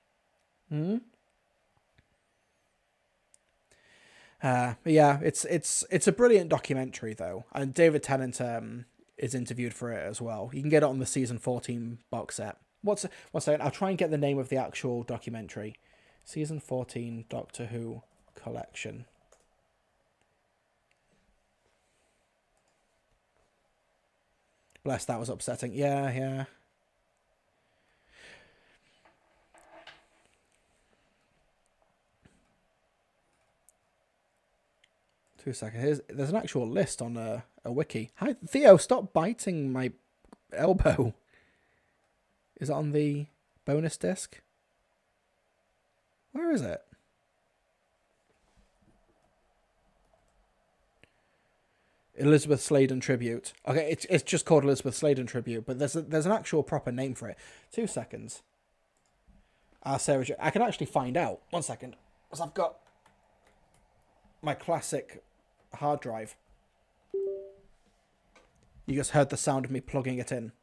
Yeah, it's a brilliant documentary, though. And David Tennant is interviewed for it as well. You can get it on the season 14 box set. One second, I'll try and get the name of the actual documentary. Season 14 Doctor Who collection. Bless, that was upsetting. Yeah. 2 seconds. There's an actual list on a wiki. Hi, Theo, stop biting my elbow. Is it on the bonus disc? Where is it? Elisabeth Sladen Tribute. Okay, it's just called Elisabeth Sladen Tribute, but there's an actual proper name for it. 2 seconds. Sarah, I can actually find out. 1 second. Because I've got my classic hard drive. You just heard the sound of me plugging it in.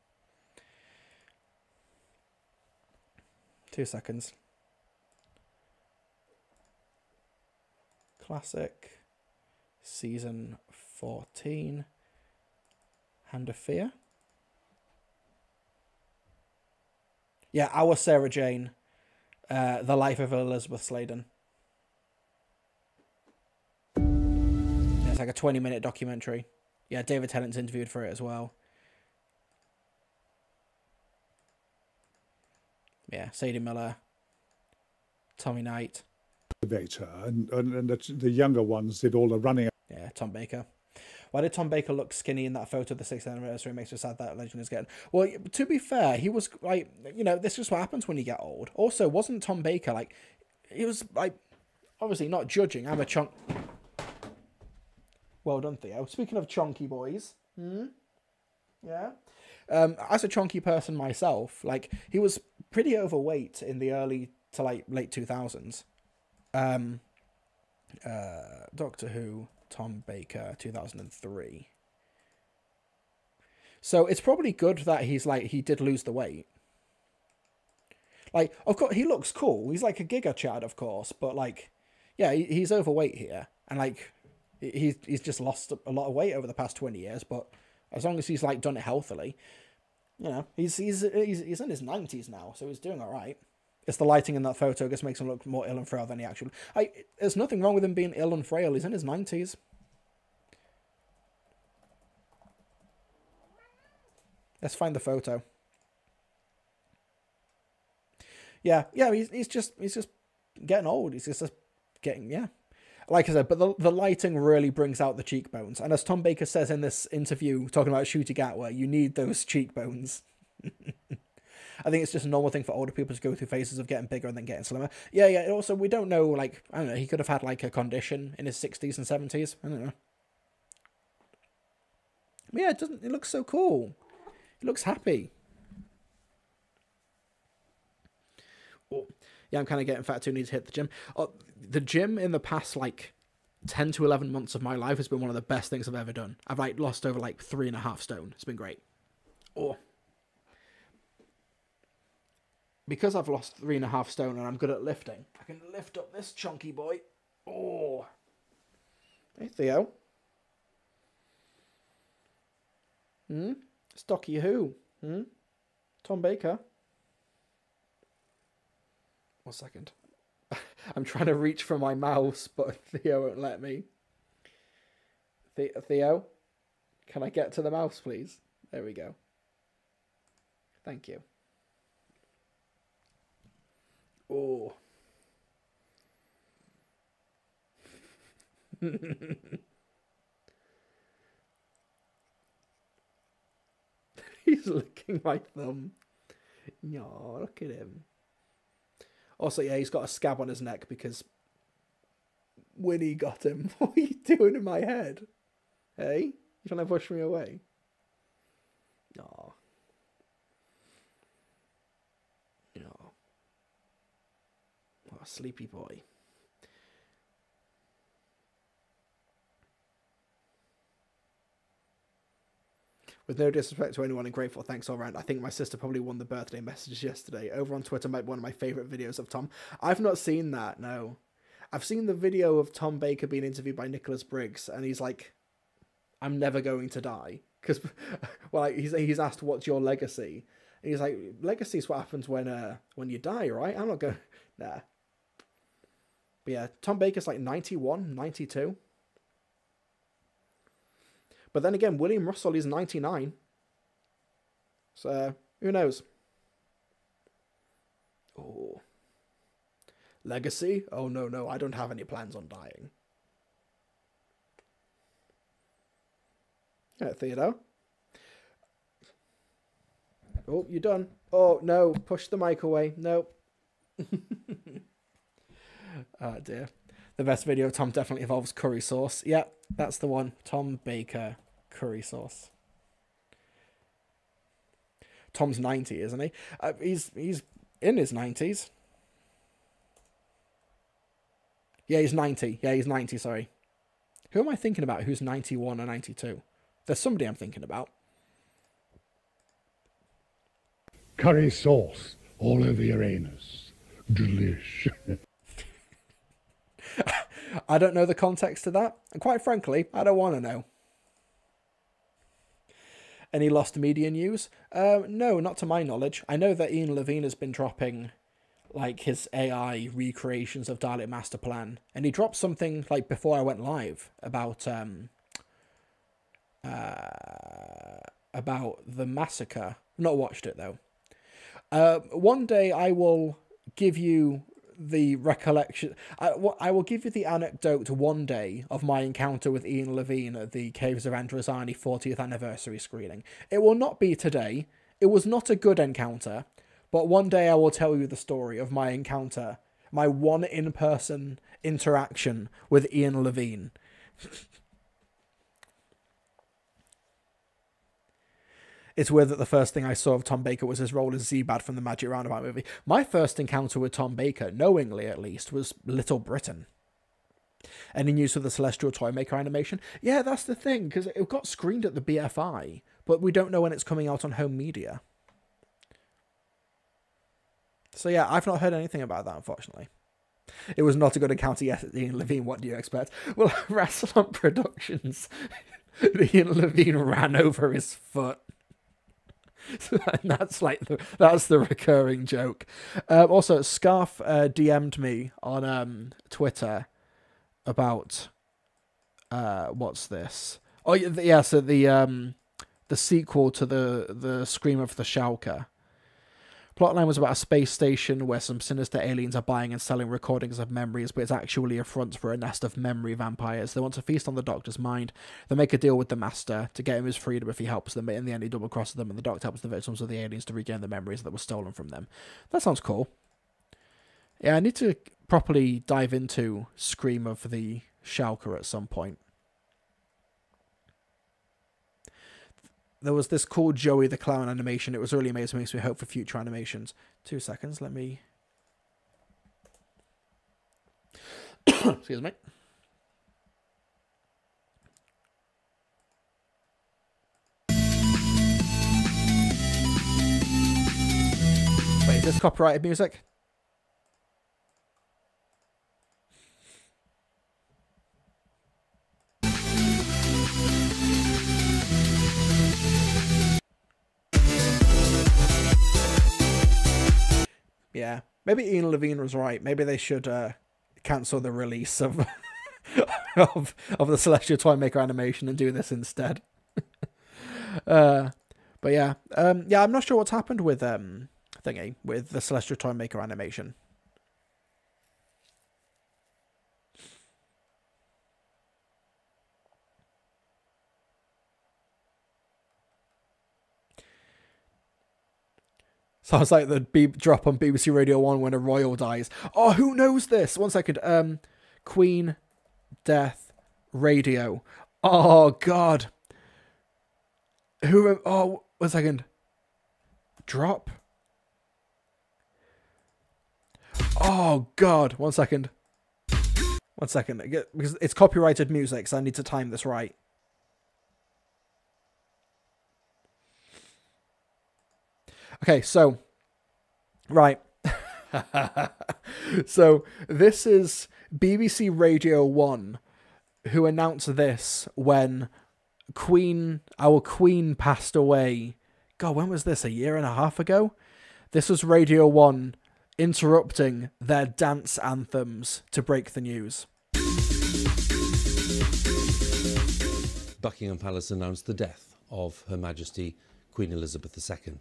2 seconds. Classic. Season 14. Hand of Fear. Yeah, Our Sarah Jane. The Life of Elisabeth Sladen. Yeah, it's like a 20-minute documentary. Yeah, David Tennant's interviewed for it as well. Yeah, Sadie Miller, Tommy Knight. And the younger ones did all the running. Yeah, Tom Baker. Why did Tom Baker look skinny in that photo of the 6th anniversary? It makes me sad that legend is getting... Well, to be fair, he was like, you know, this is what happens when you get old. Also, wasn't Tom Baker like, he was like, obviously not judging. I'm a chunk. Well done, Theo. Speaking of chunky boys, yeah. As a chunky person myself, like he was pretty overweight in the early to like late 2000s. Doctor Who, Tom Baker, 2003. So it's probably good that he did lose the weight. Like, of course, he looks cool. He's like a Giga Chad, of course, but like, yeah, he's overweight here, and like, he's just lost a lot of weight over the past 20 years. But as long as he's like done it healthily, you know, he's in his 90s now, so he's doing all right. It's the lighting in that photo just makes him look more ill and frail than he actually... There's nothing wrong with him being ill and frail. He's in his 90s. Let's find the photo. Yeah, he's just getting old. He's just getting, yeah. Like I said, but the lighting really brings out the cheekbones. And as Tom Baker says in this interview, talking about Shooty Gatwa, you need those cheekbones. I think it's just a normal thing for older people to go through phases of getting bigger and then getting slimmer. Yeah, also, we don't know, like, I don't know, he could have had, like, a condition in his 60s and 70s. I don't know. But yeah, it looks so cool. He looks happy. Oh, yeah, I'm kind of getting fat too, need to hit the gym. Oh, the gym in the past, like, 10 to 11 months of my life has been one of the best things I've ever done. I've, like, lost over, like, 3.5 stone. It's been great. Oh. Because I've lost 3.5 stone and I'm good at lifting, I can lift up this chunky boy. Oh. Hey, Theo. Stocky who? Tom Baker? 1 second. I'm trying to reach for my mouse, but Theo won't let me. Theo? Can I get to the mouse, please? There we go. Thank you. Oh. He's licking my thumb. No, look at him. Also, yeah, he's got a scab on his neck because Winnie got him. What are you doing in my head? Hey? You trying to push me away? No. No. What a sleepy boy. With no disrespect to anyone and grateful thanks all round, I think my sister probably won the birthday messages yesterday. Over on Twitter might be one of my favourite videos of Tom. I've not seen that, no. I've seen the video of Tom Baker being interviewed by Nicholas Briggs, and he's like, I'm never going to die. Because, well, like, he's asked, what's your legacy? And he's like, legacy is what happens when you die, right? I'm not going... Nah. But yeah, Tom Baker's like 91, 92. But then again, William Russell is 99. So, who knows? Oh. Legacy? Oh, no, I don't have any plans on dying. Yeah, Theodore. Oh, you're done. Oh, no, push the mic away. No. Oh, dear. The best video of Tom definitely involves curry sauce. Yeah, that's the one. Tom Baker curry sauce. Tom's 90, isn't he? He's in his 90s. Yeah, he's 90. Yeah, he's 90, sorry. Who am I thinking about who's 91 or 92? There's somebody I'm thinking about. Curry sauce all over your anus. Delish. I don't know the context to that, and quite frankly, I don't want to know. Any lost media news? No, not to my knowledge. I know that Ian Levine has been dropping, like, his AI recreations of Dalek Master Plan, and he dropped something, like, before I went live about the massacre. Not watched it, though. One day I will give you the recollection. I will give you the anecdote one day of my encounter with Ian Levine at the Caves of Androzani 40th anniversary screening. It will not be today. It was not a good encounter, but one day I will tell you the story of my encounter, my one in-person interaction with Ian Levine. It's weird that the first thing I saw of Tom Baker was his role as Zebad from the Magic Roundabout movie. My first encounter with Tom Baker, knowingly at least, was Little Britain. Any news for the Celestial Toymaker animation? Yeah, that's the thing, because it got screened at the BFI, but we don't know when it's coming out on home media. So yeah, I've not heard anything about that, unfortunately. It was not a good encounter yet at Ian Levine, what do you expect? Well, Rassilon Productions, Ian Levine ran over his foot. And that's like that's the recurring joke. Also, Scarf DM'd me on Twitter about what's this? Oh yeah, so the sequel to the Scream of the Shauker. Plotline was about a space station where some sinister aliens are buying and selling recordings of memories, but it's actually a front for a nest of memory vampires. They want to feast on the Doctor's mind. They make a deal with the Master to get him his freedom if he helps them, but in the end he double-crosses them, and the Doctor helps the victims of the aliens to regain the memories that were stolen from them. That sounds cool. Yeah, I need to properly dive into Scream of the Shauker at some point. There was this cool Joey the Clown animation. It was really amazing. Makes me hope for future animations. 2 seconds. Let me... Excuse me. Wait, is this copyrighted music? Yeah, maybe Ian Levine was right. Maybe they should cancel the release of of the Celestial Toymaker animation and do this instead. But yeah, I'm not sure what's happened with thingy with the Celestial Toymaker animation. Sounds like the beep drop on BBC Radio 1 when a royal dies. Oh, who knows this? 1 second. Queen, death, radio. Oh, God. Who... Oh, 1 second. Drop. Oh, God. 1 second. 1 second. Because it's copyrighted music, so I need to time this right. Okay, so, right. So, this is BBC Radio 1 who announced this when our Queen passed away. God, when was this? A year and a half ago? This was Radio 1 interrupting their dance anthems to break the news. Buckingham Palace announced the death of Her Majesty Queen Elizabeth II.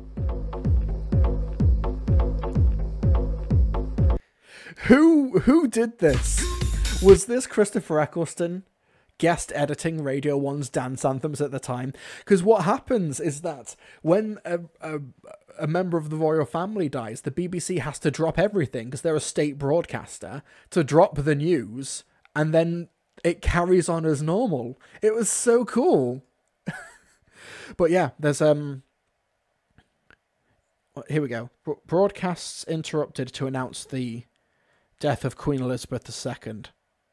Who did this? Was this Christopher Eccleston guest editing Radio 1's dance anthems at the time? Because what happens is that when a member of the royal family dies, the BBC has to drop everything because they're a state broadcaster to drop the news, and then it carries on as normal. It was so cool. But yeah, there's here we go. Broadcasts interrupted to announce the death of Queen Elizabeth II.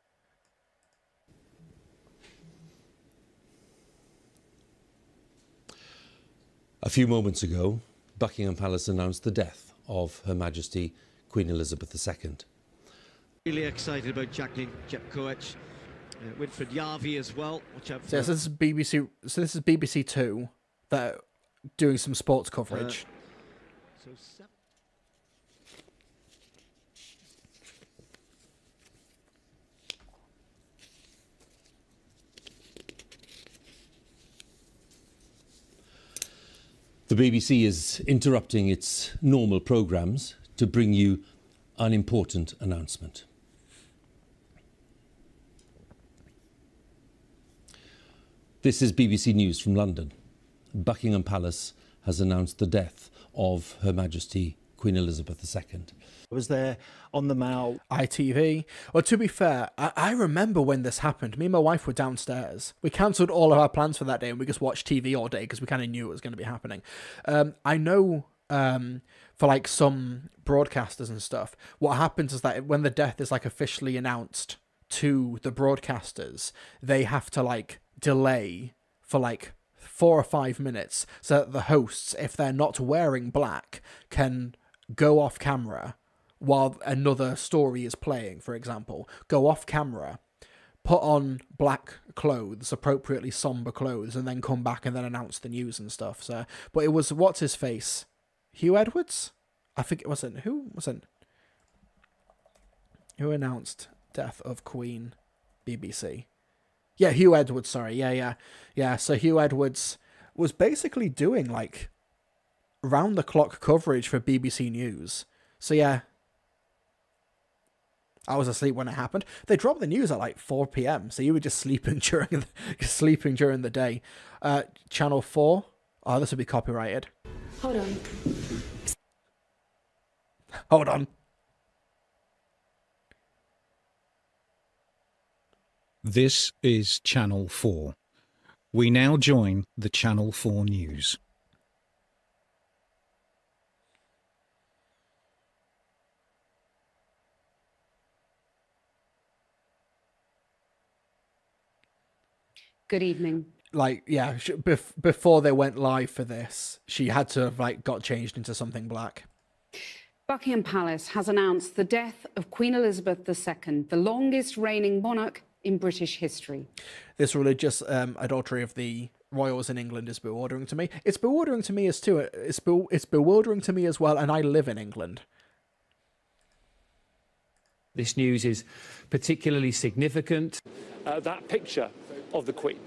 A few moments ago, Buckingham Palace announced the death of Her Majesty Queen Elizabeth II. Really excited about Jacqueline Jepkoech, Winfred Yarvi as well. Watch out for this is BBC. So this is BBC Two that are doing some sports coverage. The BBC is interrupting its normal programmes to bring you an important announcement. This is BBC News from London. Buckingham Palace has announced the death of Her Majesty Queen Elizabeth II. I was there on the Mall. ITV. Well, to be fair, I remember when this happened. Me and my wife were downstairs. We cancelled all of our plans for that day and we just watched TV all day because we kind of knew it was going to be happening. I know for like some broadcasters and stuff, what happens is that when the death is like officially announced to the broadcasters, they have to like delay for like 4 or 5 minutes so that the hosts, if they're not wearing black, can go off camera while another story is playing, for example. Go off camera, put on black clothes, appropriately somber clothes, and then come back and then announce the news and stuff. So, but it was what's his face, Hugh Edwards. I think it wasn't. Who wasn't? Who announced death of Queen? BBC. Yeah, Hugh Edwards. Sorry. Yeah. So Hugh Edwards was basically doing like round the clock coverage for BBC News. So yeah. I was asleep when it happened. They dropped the news at like 4 p.m. So you were just sleeping during the day. Channel 4. Oh, this would be copyrighted. Hold on. Hold on. This is Channel 4. We now join the Channel 4 news. Good evening. Like, yeah, before they went live for this, she had to have, like, got changed into something black. Buckingham Palace has announced the death of Queen Elizabeth II, the longest reigning monarch in British history. This religious adultery of the royals in England is bewildering to me. It's bewildering to me as too. It's bewildering to me as well, and I live in England. This news is particularly significant. That picture of the Queen.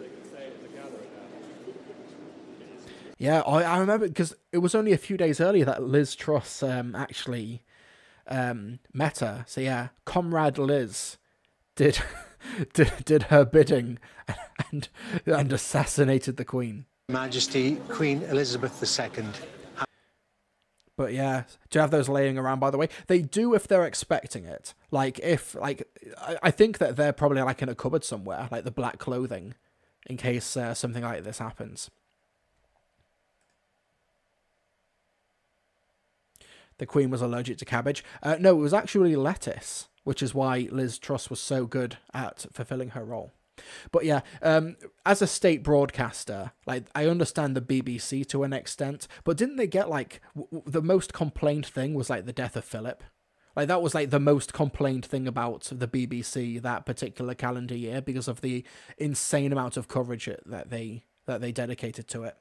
Yeah, I remember because it was only a few days earlier that Liz Truss actually met her. So yeah, Comrade Liz did her bidding and assassinated the Queen. Majesty Queen Elizabeth II. But yeah, to have those laying around, by the way, they do if they're expecting it. Like, I think that they're probably like in a cupboard somewhere, like the black clothing, in case something like this happens. The Queen was allergic to cabbage. No, it was actually lettuce, which is why Liz Truss was so good at fulfilling her role. But yeah, as a state broadcaster, like, I understand the BBC to an extent, but didn't they get like the most complained thing was like the death of Philip? Like, that was like the most complained thing about the BBC that particular calendar year because of the insane amount of coverage that they dedicated to it.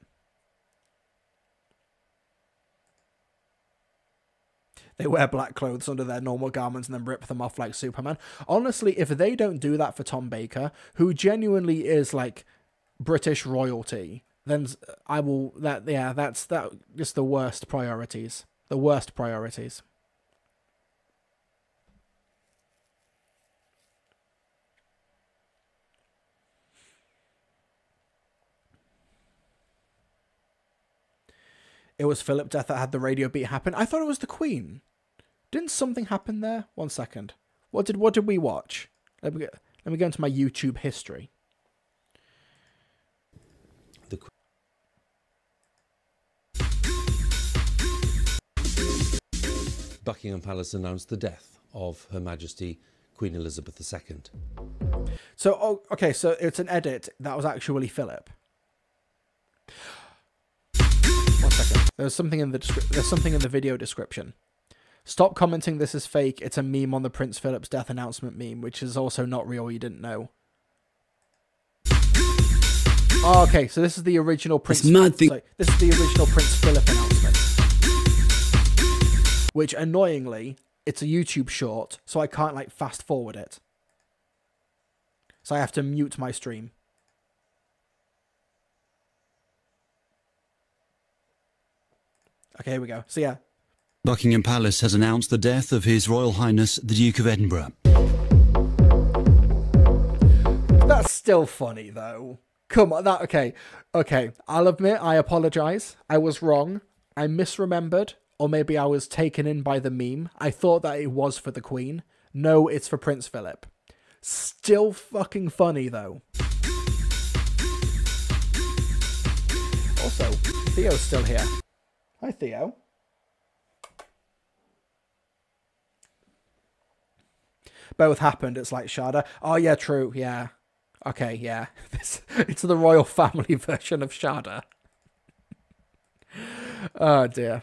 They wear black clothes under their normal garments and then rip them off like Superman. Honestly, if they don't do that for Tom Baker, who genuinely is like British royalty, then I will. That's just the worst priorities. The worst priorities. It was Philip Death that had the radio beat happen. I thought it was the Queen. Didn't something happen there? 1 second. What did we watch? Let me go into my YouTube history. Buckingham Palace announced the death of Her Majesty Queen Elizabeth II. So, okay, so it's an edit. That was actually Philip. 1 second. There's something in the video description. Stop commenting this is fake. It's a meme on the Prince Philip's death announcement meme, which is also not real. You didn't know. Oh, okay, so this is the original Prince. This is the original Prince Philip announcement. Which, annoyingly, it's a YouTube short, so I can't like fast forward it. So I have to mute my stream. Okay, here we go. So yeah. Buckingham Palace has announced the death of His Royal Highness the Duke of Edinburgh. That's still funny though. Come on, okay. I'll admit I apologise. I was wrong. I misremembered, or maybe I was taken in by the meme. I thought that it was for the Queen. No, it's for Prince Philip. Still fucking funny though. Also, Theo's still here. Hi, Theo. Both happened. It's like Shada. Oh, yeah, true. Yeah. Okay, yeah. It's the royal family version of Shada. Oh, dear.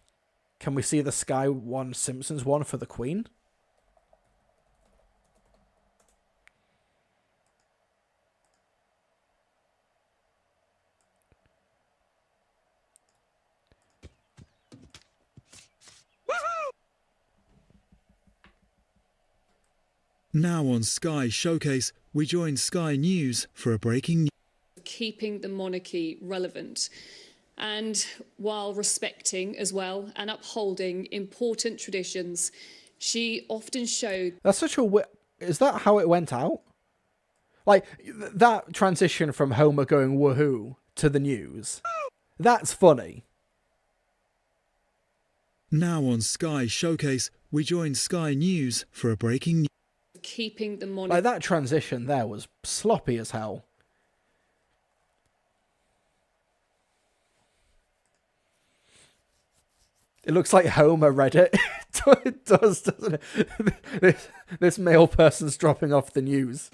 Can we see the Sky One Simpsons one for the Queen? Now on Sky Showcase, we join Sky News for a breaking news. Keeping the monarchy relevant, and while respecting as well and upholding important traditions, she often showed... That's such a... Is that how it went out? Like, that transition from Homer going woohoo to the news. That's funny. Now on Sky Showcase, we join Sky News for a breaking news. Keeping the monarchy... Like, that transition there was sloppy as hell. It looks like Homer read it. It does, doesn't it? This male person's dropping off the news.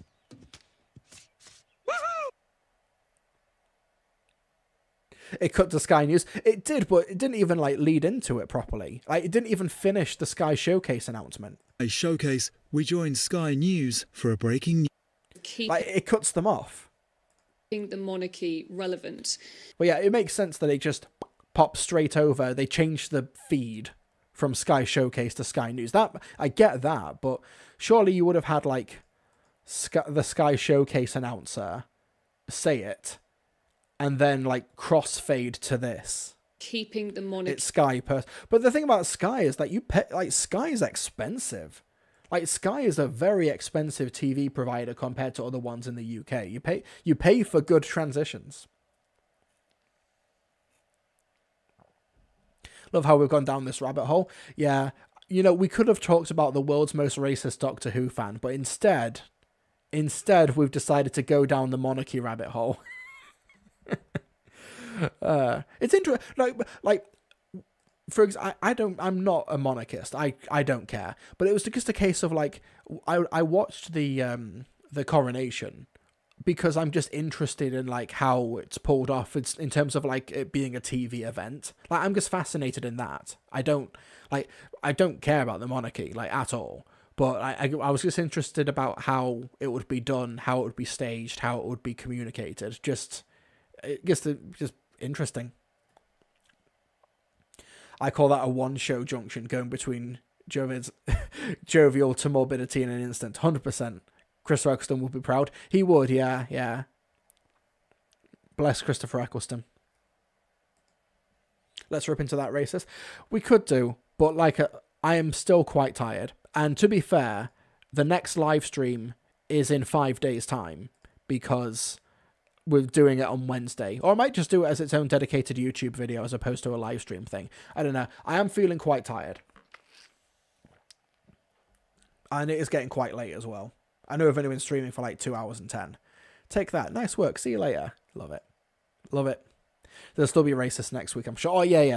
It cut to Sky News. It did, but it didn't even like lead into it properly. Like, it didn't even finish the Sky Showcase announcement. A showcase, we join Sky News for a breaking news. Like, it cuts them off. Keeping the monarchy relevant. But yeah, it makes sense that it just pops straight over. They changed the feed from Sky Showcase to Sky News. That, I get that, but surely you would have had like the Sky Showcase announcer say it, and then like crossfade to this. Keeping the monarchy. It's Sky but the thing about Sky is that you pay, like, Sky is expensive. Like, Sky is a very expensive TV provider compared to other ones in the UK. You pay for good transitions. Love how we've gone down this rabbit hole. Yeah, you know, we could have talked about the world's most racist Doctor Who fan, but instead we've decided to go down the monarchy rabbit hole. It's interesting. Like, for example, I'm not a monarchist. I don't care. But it was just a case of like, I watched the coronation because I'm just interested in like how it's pulled off. It's in terms of like it being a TV event. Like, I'm just fascinated in that. I don't care about the monarchy like at all. But I was just interested about how it would be done, how it would be staged, how it would be communicated. Just interesting. I call that a one-show junction going between jovial to morbidity in an instant. 100%. Chris Eccleston would be proud. He would, yeah. Bless Christopher Eccleston. Let's rip into that racist. We could do, but like, I am still quite tired. And to be fair, the next live stream is in 5 days' time because we're doing it on Wednesday. Or I might just do it as its own dedicated YouTube video as opposed to a live stream thing. I don't know. I am feeling quite tired. And it is getting quite late as well. I know I've only been streaming for like 2 hours and 10. Take that. Nice work. See you later. Love it. Love it. There'll still be racist next week, I'm sure. Oh, yeah.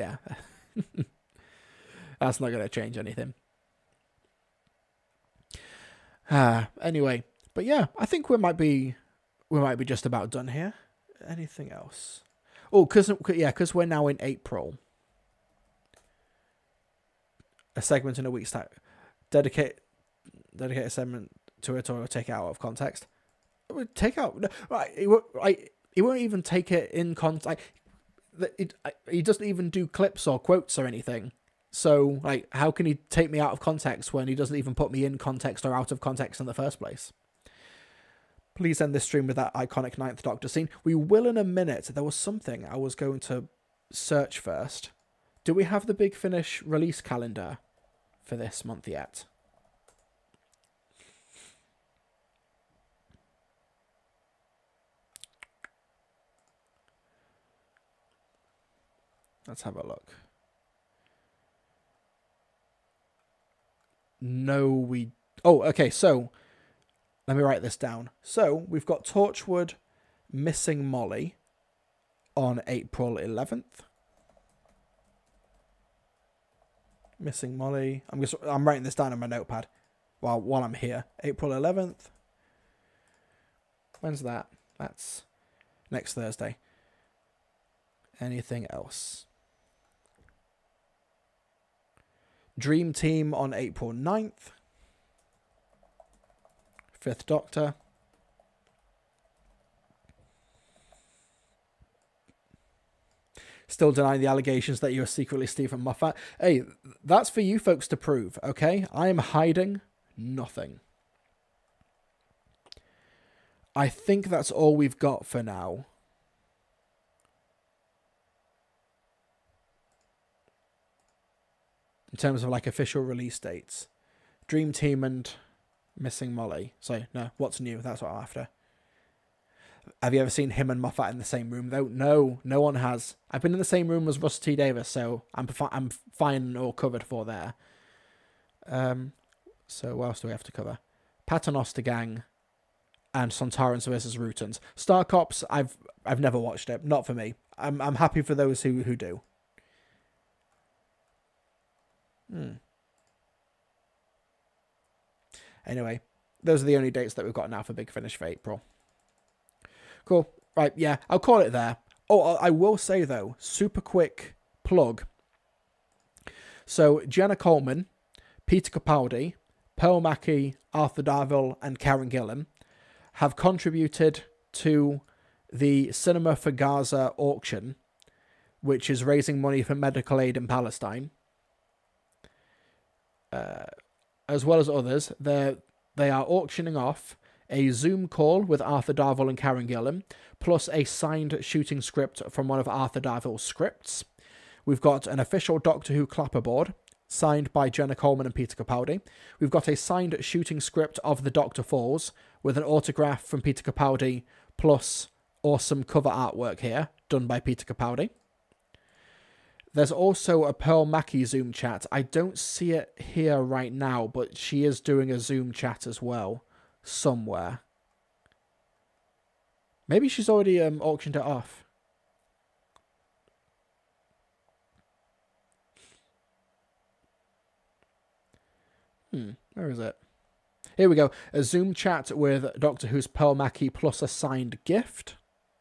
That's not going to change anything. Anyway. But yeah, I think we might be just about done here. Anything else? Oh, because we're now in April. A segment in a week's time. Dedicate a segment to it or take it out of context. Take out... Right, he won't even take it in context. He doesn't even do clips or quotes or anything. So, like, how can he take me out of context when he doesn't even put me in context or out of context in the first place? Please end this stream with that iconic Ninth Doctor scene. We will in a minute. There was something I was going to search first. Do we have the Big Finish release calendar for this month yet? Let's have a look. No, we... Oh, okay, so... Let me write this down. So, we've got Torchwood Missing Molly on April 11th. Missing Molly. I'm writing this down on my notepad while I'm here. April 11th. When's that? That's next Thursday. Anything else? Dream Team on April 9th. Fifth Doctor. Still denying the allegations that you're secretly Stephen Moffat. Hey, that's for you folks to prove, okay? I am hiding nothing. I think that's all we've got for now. In terms of like official release dates. Dream Team and Missing Molly. So, no, what's new? That's what I'm after. Have you ever seen him and Moffat in the same room, though? No, no one has. I've been in the same room as Russell T Davies, so I'm fine or covered for there. So what else do we have to cover? Paternoster Gang and Sontarans versus Rutans. Star Cops, I've never watched it. Not for me. I'm happy for those who do. Anyway, those are the only dates that we've got now for Big Finish for April. Cool. Right, yeah, I'll call it there. Oh, I will say, though, super quick plug. So, Jenna Coleman, Peter Capaldi, Pearl Mackie, Arthur Darvill, and Karen Gillan have contributed to the Cinema for Gaza auction, which is raising money for medical aid in Palestine. As well as others, they are auctioning off a Zoom call with Arthur Darvill and Karen Gillan, plus a signed shooting script from one of Arthur Darvill's scripts. We've got an official Doctor Who clapperboard, signed by Jenna Coleman and Peter Capaldi. We've got a signed shooting script of The Doctor Falls, with an autograph from Peter Capaldi, plus awesome cover artwork here, done by Peter Capaldi. There's also a Pearl Mackie Zoom chat. I don't see it here right now, but she is doing a Zoom chat as well, somewhere. Maybe she's already auctioned it off. Where is it? Here we go. A Zoom chat with Doctor Who's Pearl Mackie plus a signed gift.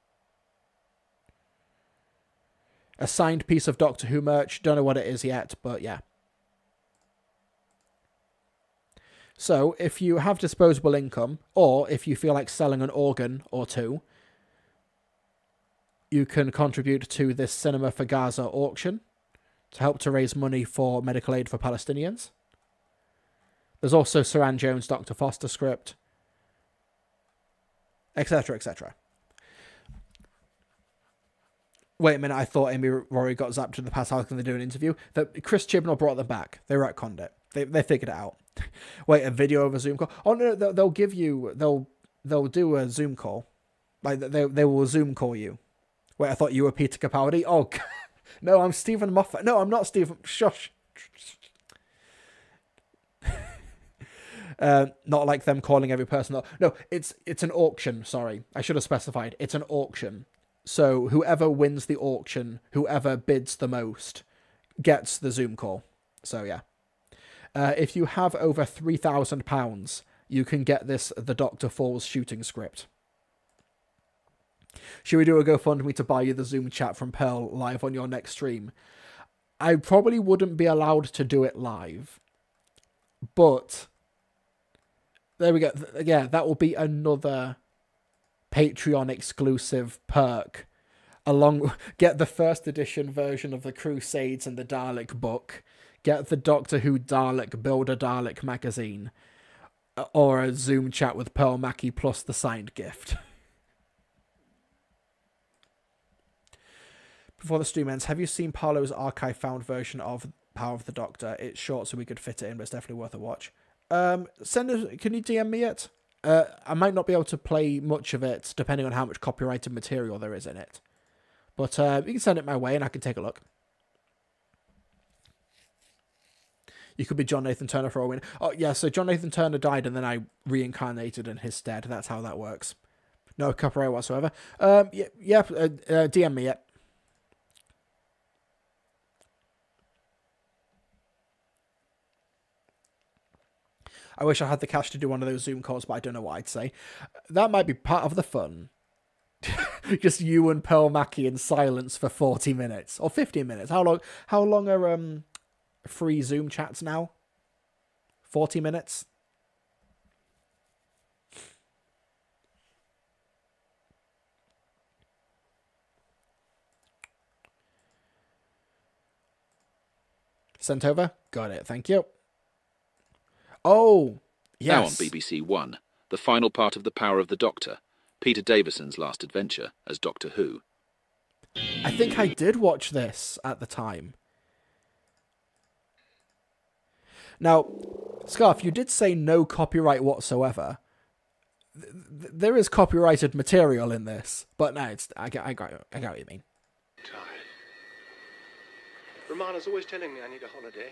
A signed piece of Doctor Who merch. Don't know what it is yet, but yeah. So, if you have disposable income, or if you feel like selling an organ or two, you can contribute to this Cinema for Gaza auction to help to raise money for medical aid for Palestinians. There's also Saran Jones' Dr. Foster script, etc., etc. Wait a minute, I thought Amy Rory got zapped in the past. How can they do an interview? Chris Chibnall brought them back. They retconned it. They figured it out. Wait, a video of a Zoom call? Oh no, they'll give you. They'll do a Zoom call. Like they will Zoom call you. Wait, I thought you were Peter Capaldi. Oh, no, I'm Stephen Moffat. No, I'm not Stephen. Shush. Not like them calling every person. No, it's an auction. Sorry, I should have specified. It's an auction. So whoever wins the auction, whoever bids the most, gets the Zoom call. So yeah. If you have over £3,000, you can get this The Doctor Falls shooting script. Should we do a GoFundMe to buy you the Zoom chat from Pearl live on your next stream? I probably wouldn't be allowed to do it live. But there we go. Yeah, that will be another Patreon exclusive perk. Get the first edition version of the Crusades and the Dalek book. Get the Doctor Who Dalek Build a Dalek magazine. Or a Zoom chat with Pearl Mackie plus the signed gift. Before the stream ends, have you seen Paolo's archive found version of Power of the Doctor? It's short, so we could fit it in, but it's definitely worth a watch. Can you DM me it? I might not be able to play much of it, depending on how much copyrighted material there is in it. But you can send it my way, and I can take a look. You could be John Nathan Turner for a win. Oh, yeah, so John Nathan Turner died, and then I reincarnated in his stead. That's how that works. No copyright whatsoever. DM me it. I wish I had the cash to do one of those Zoom calls, but I don't know what I'd say. That might be part of the fun. Just you and Pearl Mackie in silence for 40 minutes. Or 15 minutes. How long are free Zoom chats now? 40 minutes? Sent over? Got it, thank you. Oh, Now on Yes. BBC One, the final part of The Power of the Doctor, Peter Davison's last adventure as Doctor Who. I think I did watch this at the time. Now, Scarf, you did say no copyright whatsoever. There is copyrighted material in this, but no, I got what you mean. Tired. Romana's always telling me I need a holiday.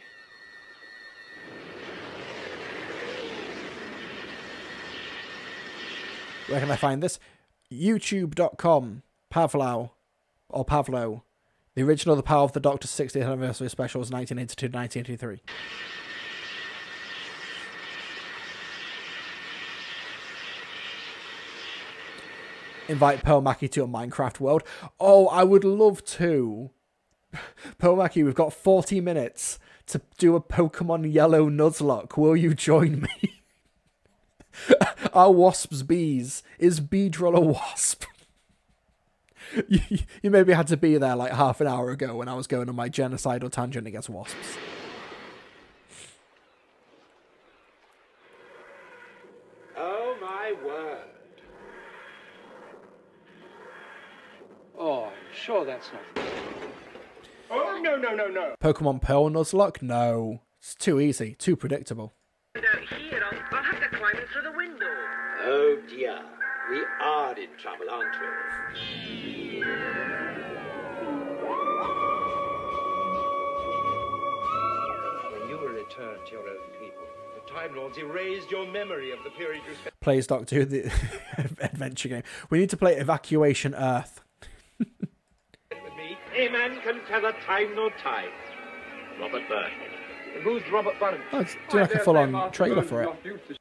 Where can I find this? YouTube.com. Pavlo. The original The Power of the Doctor 60th Anniversary Specials 1982-1983. Invite Pearl Mackie to a Minecraft world. Oh, I would love to. Pearl Mackie, we've got 40 minutes to do a Pokemon Yellow Nuzlocke. Will you join me? Our wasp's bees. Is Beedrill a wasp? You maybe had to be there like half an hour ago when I was going on my genocidal tangent against wasps. Oh, my word. Oh, I'm sure that's not... Oh, no, no, no, no. Pokemon Pearl Nuzlocke? No. It's too easy. Too predictable. Out here, I'll have to climb in through the window. Oh dear, we are in trouble, aren't we? When you were returned to your own people, the Time Lords erased your memory of the period you spent... Plays Doctor Who, the adventure game. We need to play Evacuation Earth. With me, a man can tether time nor time. Robert Byrne. And who's Robert Byrne? Oh, it's doing like a full-on trailer for it.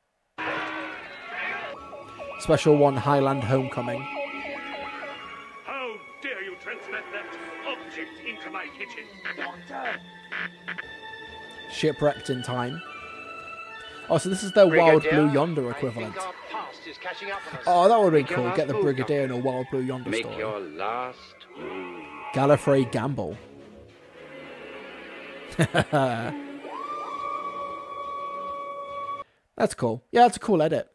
Special 1 Highland Homecoming. How dare you transmit that object into my kitchen? Doctor! Shipwrecked in Time. Oh, so this is their Wild Blue Yonder equivalent. Oh, that would have been cool. Get the Brigadier in a Wild Blue Yonder Make story. your last move. Gallifrey Gamble. That's cool. Yeah, that's a cool edit.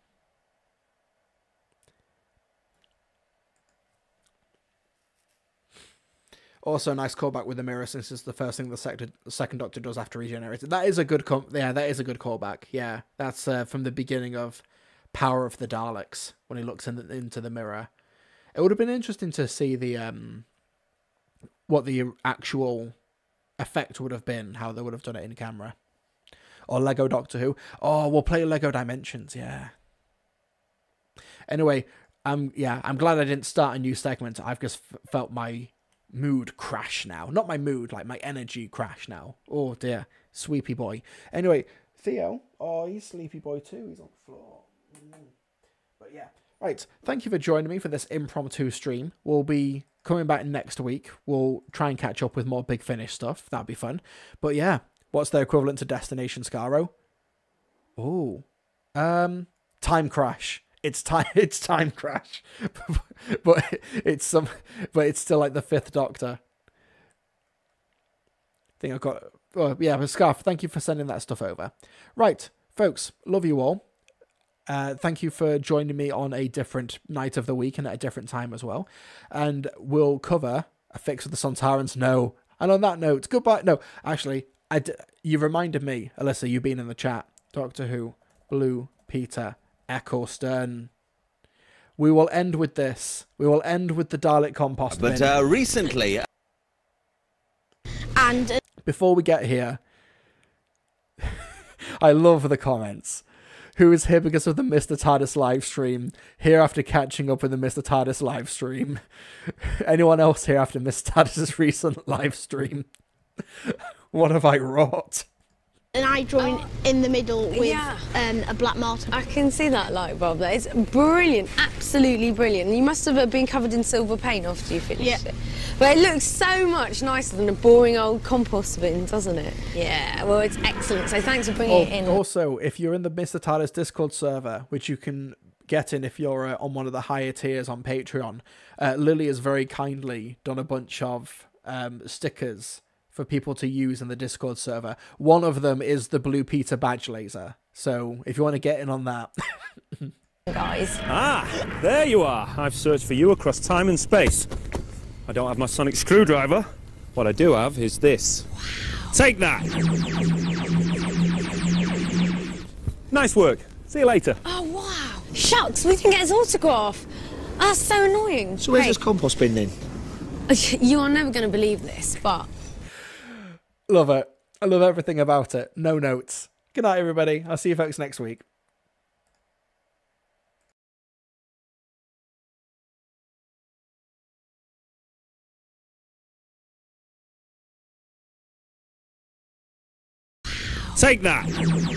Also, nice callback with the mirror, since it's the first thing the second Doctor does after regenerated. That is a good that is a good callback. Yeah, that's from the beginning of Power of the Daleks when he looks into the mirror. It would have been interesting to see the what the actual effect would have been, how they would have done it in camera. Or Lego Doctor Who. Oh, we'll play Lego Dimensions. Yeah. Anyway, I'm glad I didn't start a new segment. I've just felt my mood crash now. Not my mood, like my energy crash now. Oh dear, sleepy boy. Anyway, Theo, oh, he's sleepy boy too. He's on the floor. But yeah, right. Thank you for joining me for this impromptu stream. We'll be coming back next week. We'll try and catch up with more Big Finish stuff. That'd be fun. But yeah, what's their equivalent to Destination Skaro? Oh, Time Crash. It's time crash, but it's still like the Fifth Doctor. I think I've got. Oh yeah, but Scarf, thank you for sending that stuff over. Right, folks, love you all. Thank you for joining me on a different night of the week and at a different time as well. And we'll cover A Fix with the Sontarans. No, and on that note, goodbye. No, actually, you reminded me, Alyssa. You've been in the chat. Doctor Who, Blue, Peter. Echo Stern. We will end with this. We will end with the Dalek compost bin. But recently... And... Before we get here, I love the comments. Who is here because of the Mr. TARDIS live stream? Here after catching up with the Mr. TARDIS live stream. Anyone else here after Mr. TARDIS's recent live stream? What have I wrought? And I join in the middle with a black martin. I can see that light bulb there. It's brilliant, absolutely brilliant. You must have been covered in silver paint after you finished it. But it looks so much nicer than a boring old compost bin, doesn't it? Yeah, well, it's excellent. So thanks for bringing it in. Also, if you're in the Mr. TARDIS Discord server, which you can get in if you're on one of the higher tiers on Patreon, Lily has very kindly done a bunch of stickers for people to use in the Discord server. One of them is the Blue Peter badge laser. So if you want to get in on that. Guys. Ah, there you are. I've searched for you across time and space. I don't have my sonic screwdriver. What I do have is this. Wow. Take that! Nice work. See you later. Oh, wow. Shucks, we didn't get his autograph. That's so annoying. So where's this compost bin then? You are never going to believe this, but... Love it. I love everything about it. No notes. Good night, everybody. I'll see you folks next week. Take that!